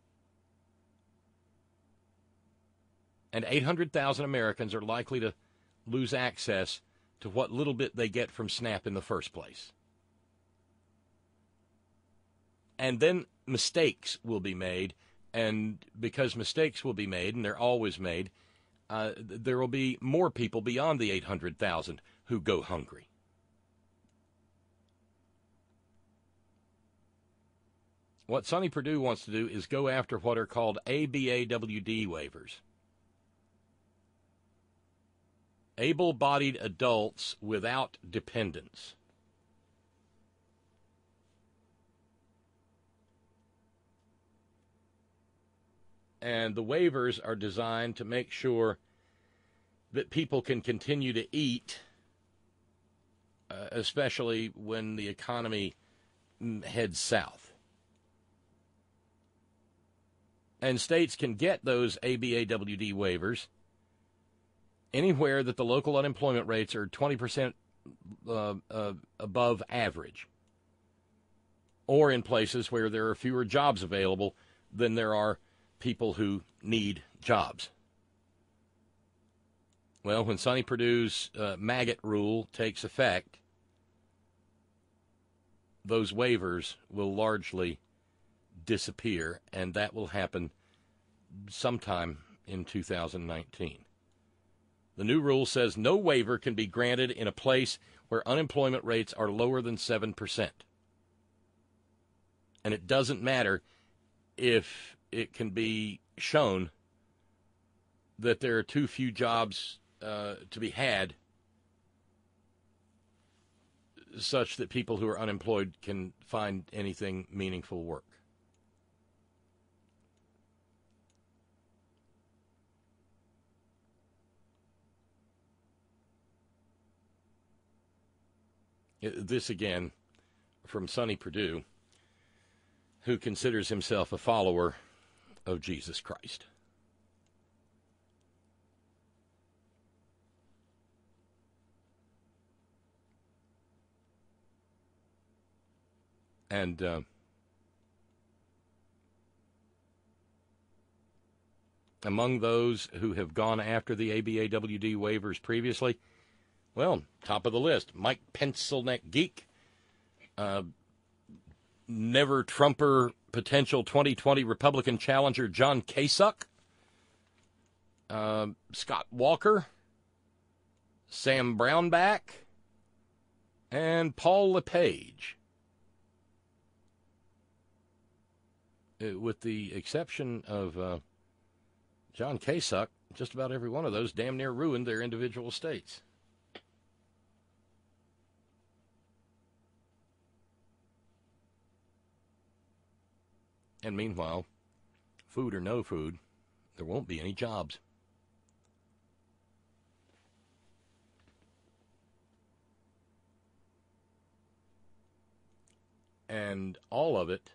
Speaker 3: And eight hundred thousand Americans are likely to lose access to what little bit they get from SNAP in the first place. And then mistakes will be made, and because mistakes will be made, and they're always made, uh, there will be more people beyond the eight hundred thousand who go hungry. What Sonny Perdue wants to do is go after what are called A B A W D waivers. Able-bodied adults without dependents. And the waivers are designed to make sure that people can continue to eat, uh, especially when the economy heads south. And states can get those A B A W D waivers anywhere that the local unemployment rates are twenty percent uh, uh, above average, or in places where there are fewer jobs available than there are people who need jobs. Well, when Sonny Perdue's uh, maggot rule takes effect, those waivers will largely disappear, and that will happen sometime in two thousand nineteen. The new rule says no waiver can be granted in a place where unemployment rates are lower than seven percent. And it doesn't matter if it can be shown that there are too few jobs uh, to be had such that people who are unemployed can find anything meaningful work. This again from Sonny Perdue, who considers himself a follower of Jesus Christ. And uh, among those who have gone after the A B A W D waivers previously, well, top of the list, Mike Pencilneck Geek, uh, never Trumper potential twenty twenty Republican challenger John Kasich, uh, Scott Walker, Sam Brownback, and Paul LePage. Uh, with the exception of uh, John Kasich, just about every one of those damn near ruined their individual states. And meanwhile, food or no food, there won't be any jobs. And all of it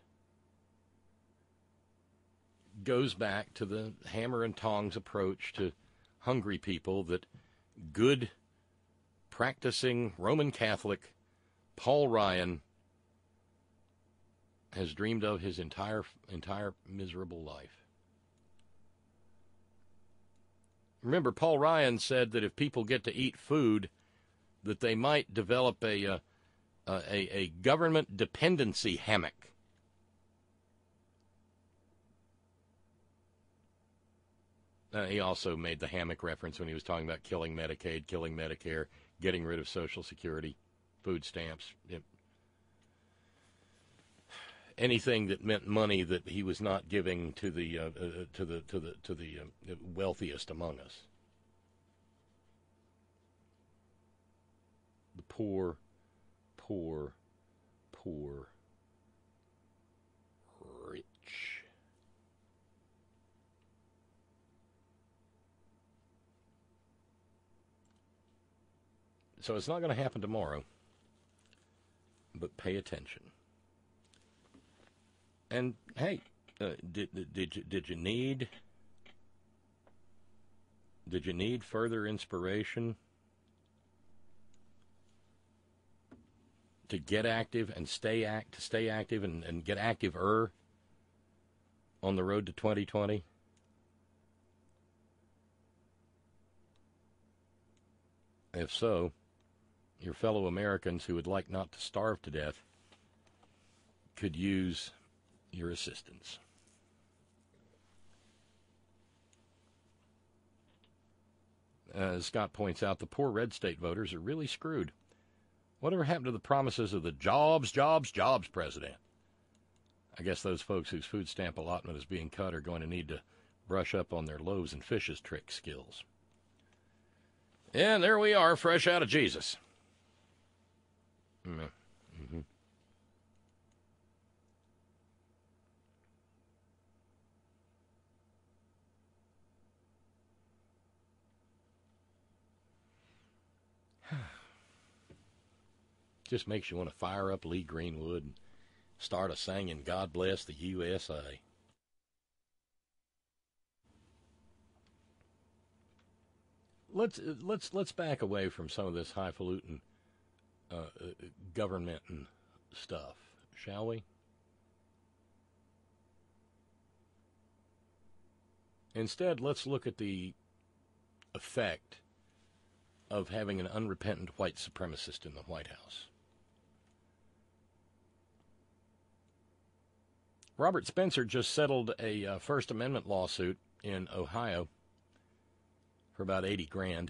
Speaker 3: goes back to the hammer and tongs approach to hungry people that good, practicing Roman Catholic Paul Ryan has dreamed of his entire entire miserable life. Remember, Paul Ryan said that if people get to eat food, that they might develop a uh, uh, a, a government dependency hammock. Uh, he also made the hammock reference when he was talking about killing Medicaid, killing Medicare, getting rid of Social Security, food stamps. It, anything that meant money that he was not giving to the uh, uh, to the to the to the uh, wealthiest among us. The poor, poor, poor, rich. So it's not going to happen tomorrow, but pay attention. And hey, uh, did did you did you need did you need further inspiration to get active and stay act to stay active and, and get active-er on the road to twenty twenty? If so, your fellow Americans who would like not to starve to death could use your assistance. As Scott points out, the poor red state voters are really screwed. Whatever happened to the promises of the jobs, jobs, jobs president? I guess those folks whose food stamp allotment is being cut are going to need to brush up on their loaves and fishes trick skills. And there we are, fresh out of Jesus. Mm-hmm. Just makes you want to fire up Lee Greenwood and start a singing God Bless the U S A. Let's let's let's back away from some of this highfalutin uh, government and stuff, shall we? Instead, let's look at the effect of having an unrepentant white supremacist in the White House. Robert Spencer just settled a uh, First Amendment lawsuit in Ohio for about eighty grand.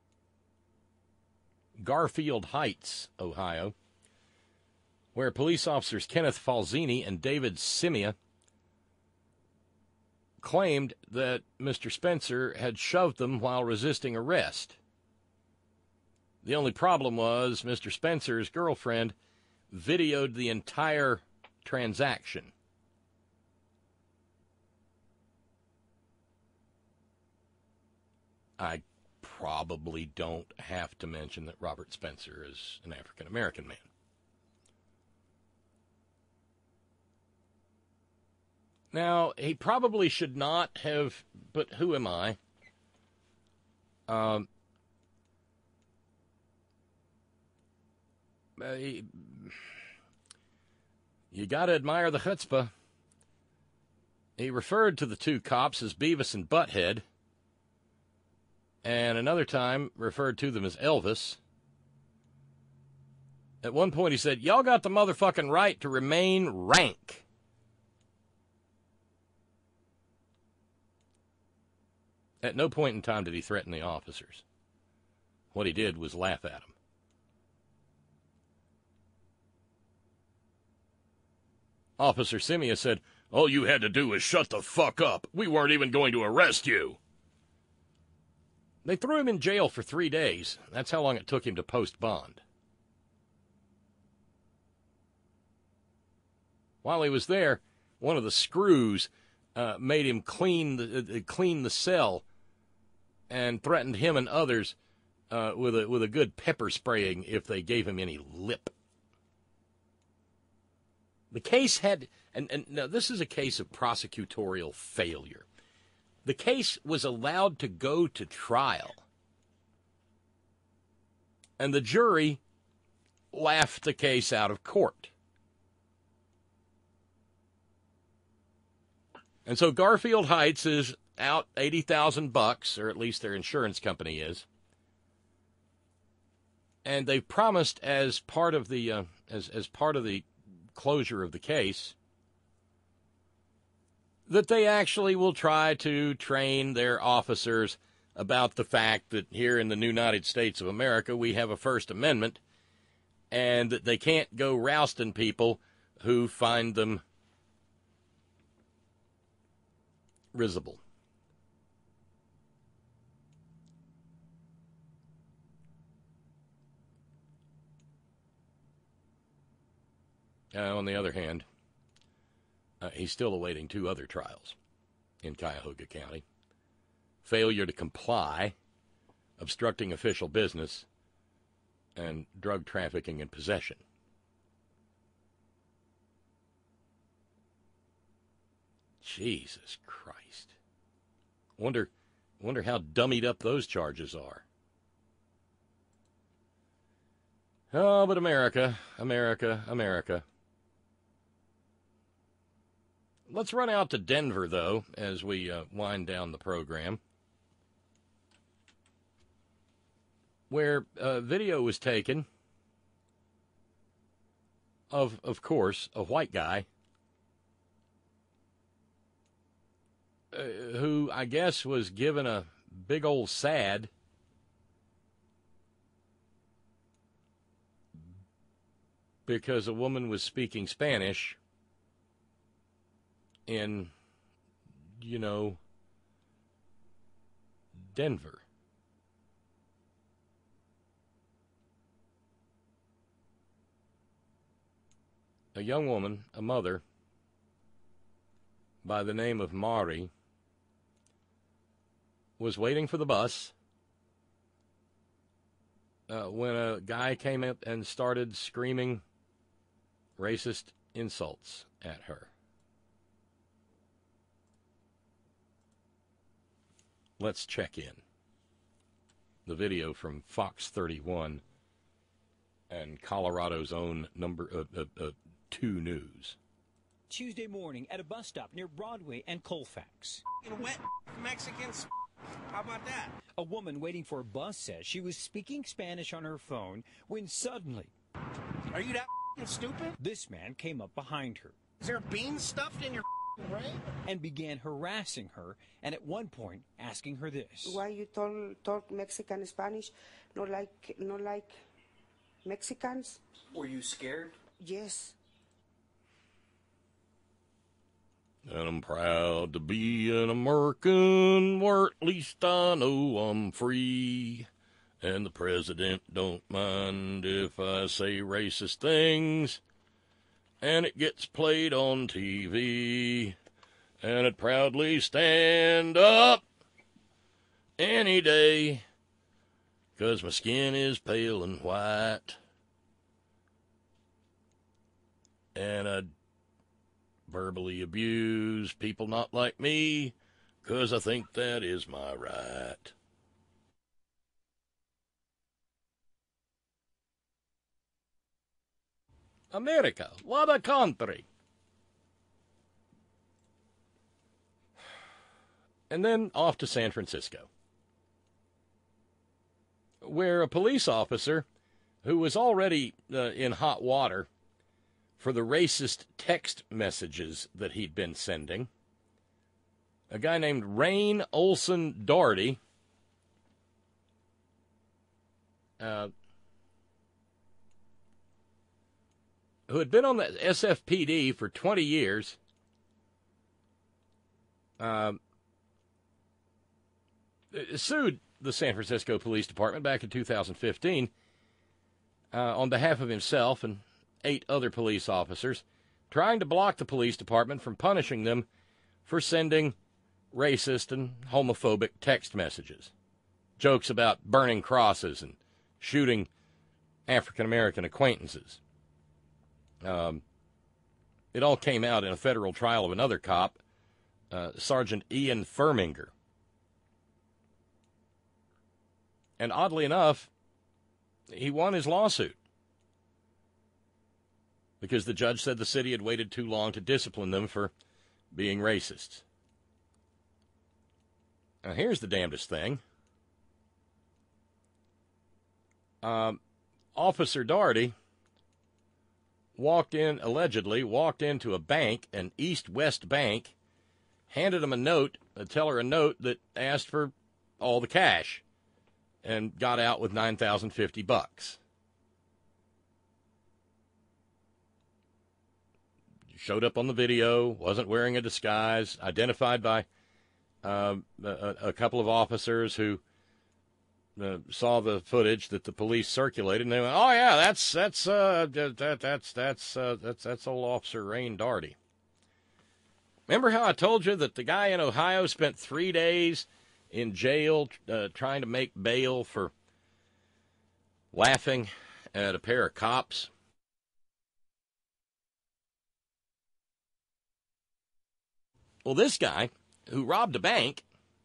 Speaker 3: Garfield Heights, Ohio, where police officers Kenneth Falzini and David Simia claimed that Mister Spencer had shoved them while resisting arrest. The only problem was Mister Spencer's girlfriend videoed the entire transaction. I probably don't have to mention that Robert Spencer is an African-American man. Now, he probably should not have, but who am I? Um, uh, he, you got to admire the chutzpah. He referred to the two cops as Beavis and Butthead, and another time referred to them as Elvis. At one point he said, y'all got the motherfucking right to remain rank. At no point in time did he threaten the officers. What he did was laugh at them. Officer Simia said, all you had to do was shut the fuck up. We weren't even going to arrest you. They threw him in jail for three days. That's how long it took him to post bond. While he was there, one of the screws uh, made him clean the uh, clean the cell, and threatened him and others uh, with a with a good pepper spraying if they gave him any lip. The case had, and, and now this is a case of prosecutorial failure. The case was allowed to go to trial, and the jury laughed the case out of court. And so Garfield Heights is out eighty thousand bucks, or at least their insurance company is. And they've promised as part of the uh, as as part of the closure of the case that they actually will try to train their officers about the fact that here in the United States of America we have a First Amendment, and that they can't go rousting people who find them risible. Uh, on the other hand, uh, he's still awaiting two other trials in Cuyahoga County. Failure to comply, obstructing official business, and drug trafficking and possession. Jesus Christ. Wonder, wonder how dummied up those charges are. Oh, but America, America, America. Let's run out to Denver, though, as we uh, wind down the program, where uh, video was taken of, of course, a white guy uh, who I guess was given a big old sad because a woman was speaking Spanish in, you know, Denver. A young woman, a mother, by the name of Mari, was waiting for the bus uh, when a guy came up and started screaming racist insults at her. Let's check in. The video from Fox thirty-one and Colorado's own number uh, uh, uh, two news.
Speaker 19: Tuesday morning at a bus stop near Broadway and Colfax.
Speaker 20: Wet Mexicans. How about that?
Speaker 19: A woman waiting for a bus says she was speaking Spanish on her phone when suddenly...
Speaker 20: Are you that stupid?
Speaker 19: This man came up behind her.
Speaker 20: Is there beans stuffed in your brain?
Speaker 19: And began harassing her, and at one point asking her this.
Speaker 21: Why you talk, talk Mexican Spanish? Not like, not like Mexicans?
Speaker 19: Were you scared?
Speaker 21: Yes.
Speaker 3: And I'm proud to be an American, where at least I know I'm free. And the president don't mind if I say racist things. And it gets played on T V. And I'd proudly stand up any day, 'cause my skin is pale and white. And I'd verbally abuse people not like me, 'cause I think that is my right. America, what a country. And then off to San Francisco, where a police officer who was already uh, in hot water for the racist text messages that he'd been sending, a guy named Rain Olson Doherty, uh, who had been on the S F P D for twenty years, uh, sued the San Francisco Police Department back in two thousand fifteen uh, on behalf of himself and eight other police officers, trying to block the police department from punishing them for sending racist and homophobic text messages, jokes about burning crosses and shooting African-American acquaintances. Um, it all came out in a federal trial of another cop, uh, Sergeant Ian Firminger. And oddly enough, he won his lawsuit because the judge said the city had waited too long to discipline them for being racists. Now, here's the damnedest thing. Um, Officer Daugherty walked in, allegedly, walked into a bank, an East-West bank, handed him a note, a teller a note that asked for all the cash, and got out with nine thousand fifty bucks. Showed up on the video, wasn't wearing a disguise, identified by uh, a, a couple of officers who uh, saw the footage that the police circulated, and they went, "Oh yeah, that's that's uh, that that's that's uh, that's that's old Officer Rain Daugherty." Remember how I told you that the guy in Ohio spent three days in jail uh, trying to make bail for laughing at a pair of cops? Well, this guy, who robbed a bank,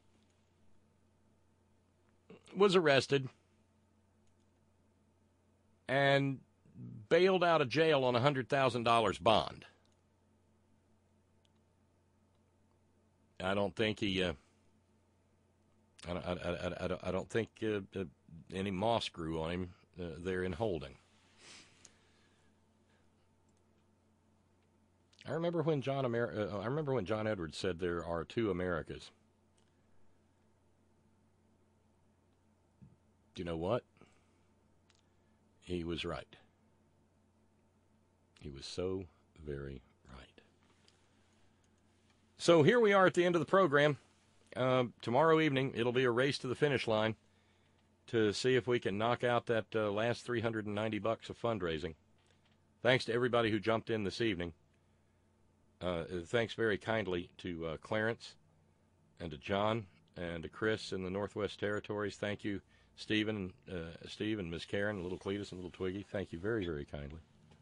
Speaker 3: was arrested and bailed out of jail on a one hundred thousand dollars bond. I don't think he, uh, I, I, I, I, don't, I don't think uh, uh, any moss grew on him uh, there in holding. I remember when John Amer- uh, I remember when John Edwards said there are two Americas. Do you know what? He was right. He was so very right. So here we are at the end of the program. Uh, tomorrow evening, it'll be a race to the finish line to see if we can knock out that uh, last three hundred ninety bucks of fundraising. Thanks to everybody who jumped in this evening. Uh, thanks very kindly to uh, Clarence and to John and to Chris in the Northwest Territories. Thank you, Stephen, uh, Steve and Miss Karen, little Cletus and little Twiggy. Thank you very, very kindly.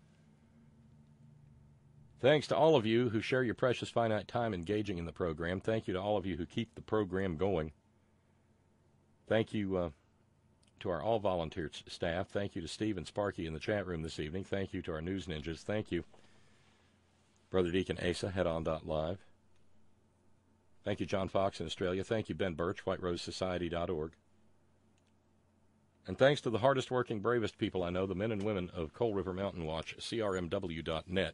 Speaker 3: Thanks to all of you who share your precious finite time engaging in the program. Thank you to all of you who keep the program going. Thank you uh, to our all-volunteer staff. Thank you to Steve and Sparky in the chat room this evening. Thank you to our news ninjas. Thank you, Brother Deacon Asa, headon.live. Thank you, John Fox in Australia. Thank you, Ben Birch, white rose society dot org. And thanks to the hardest working, bravest people I know, the men and women of Coal River Mountain Watch, C R M W dot net.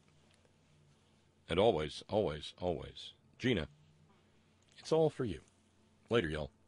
Speaker 3: And always, always, always, Gina, it's all for you. Later, y'all.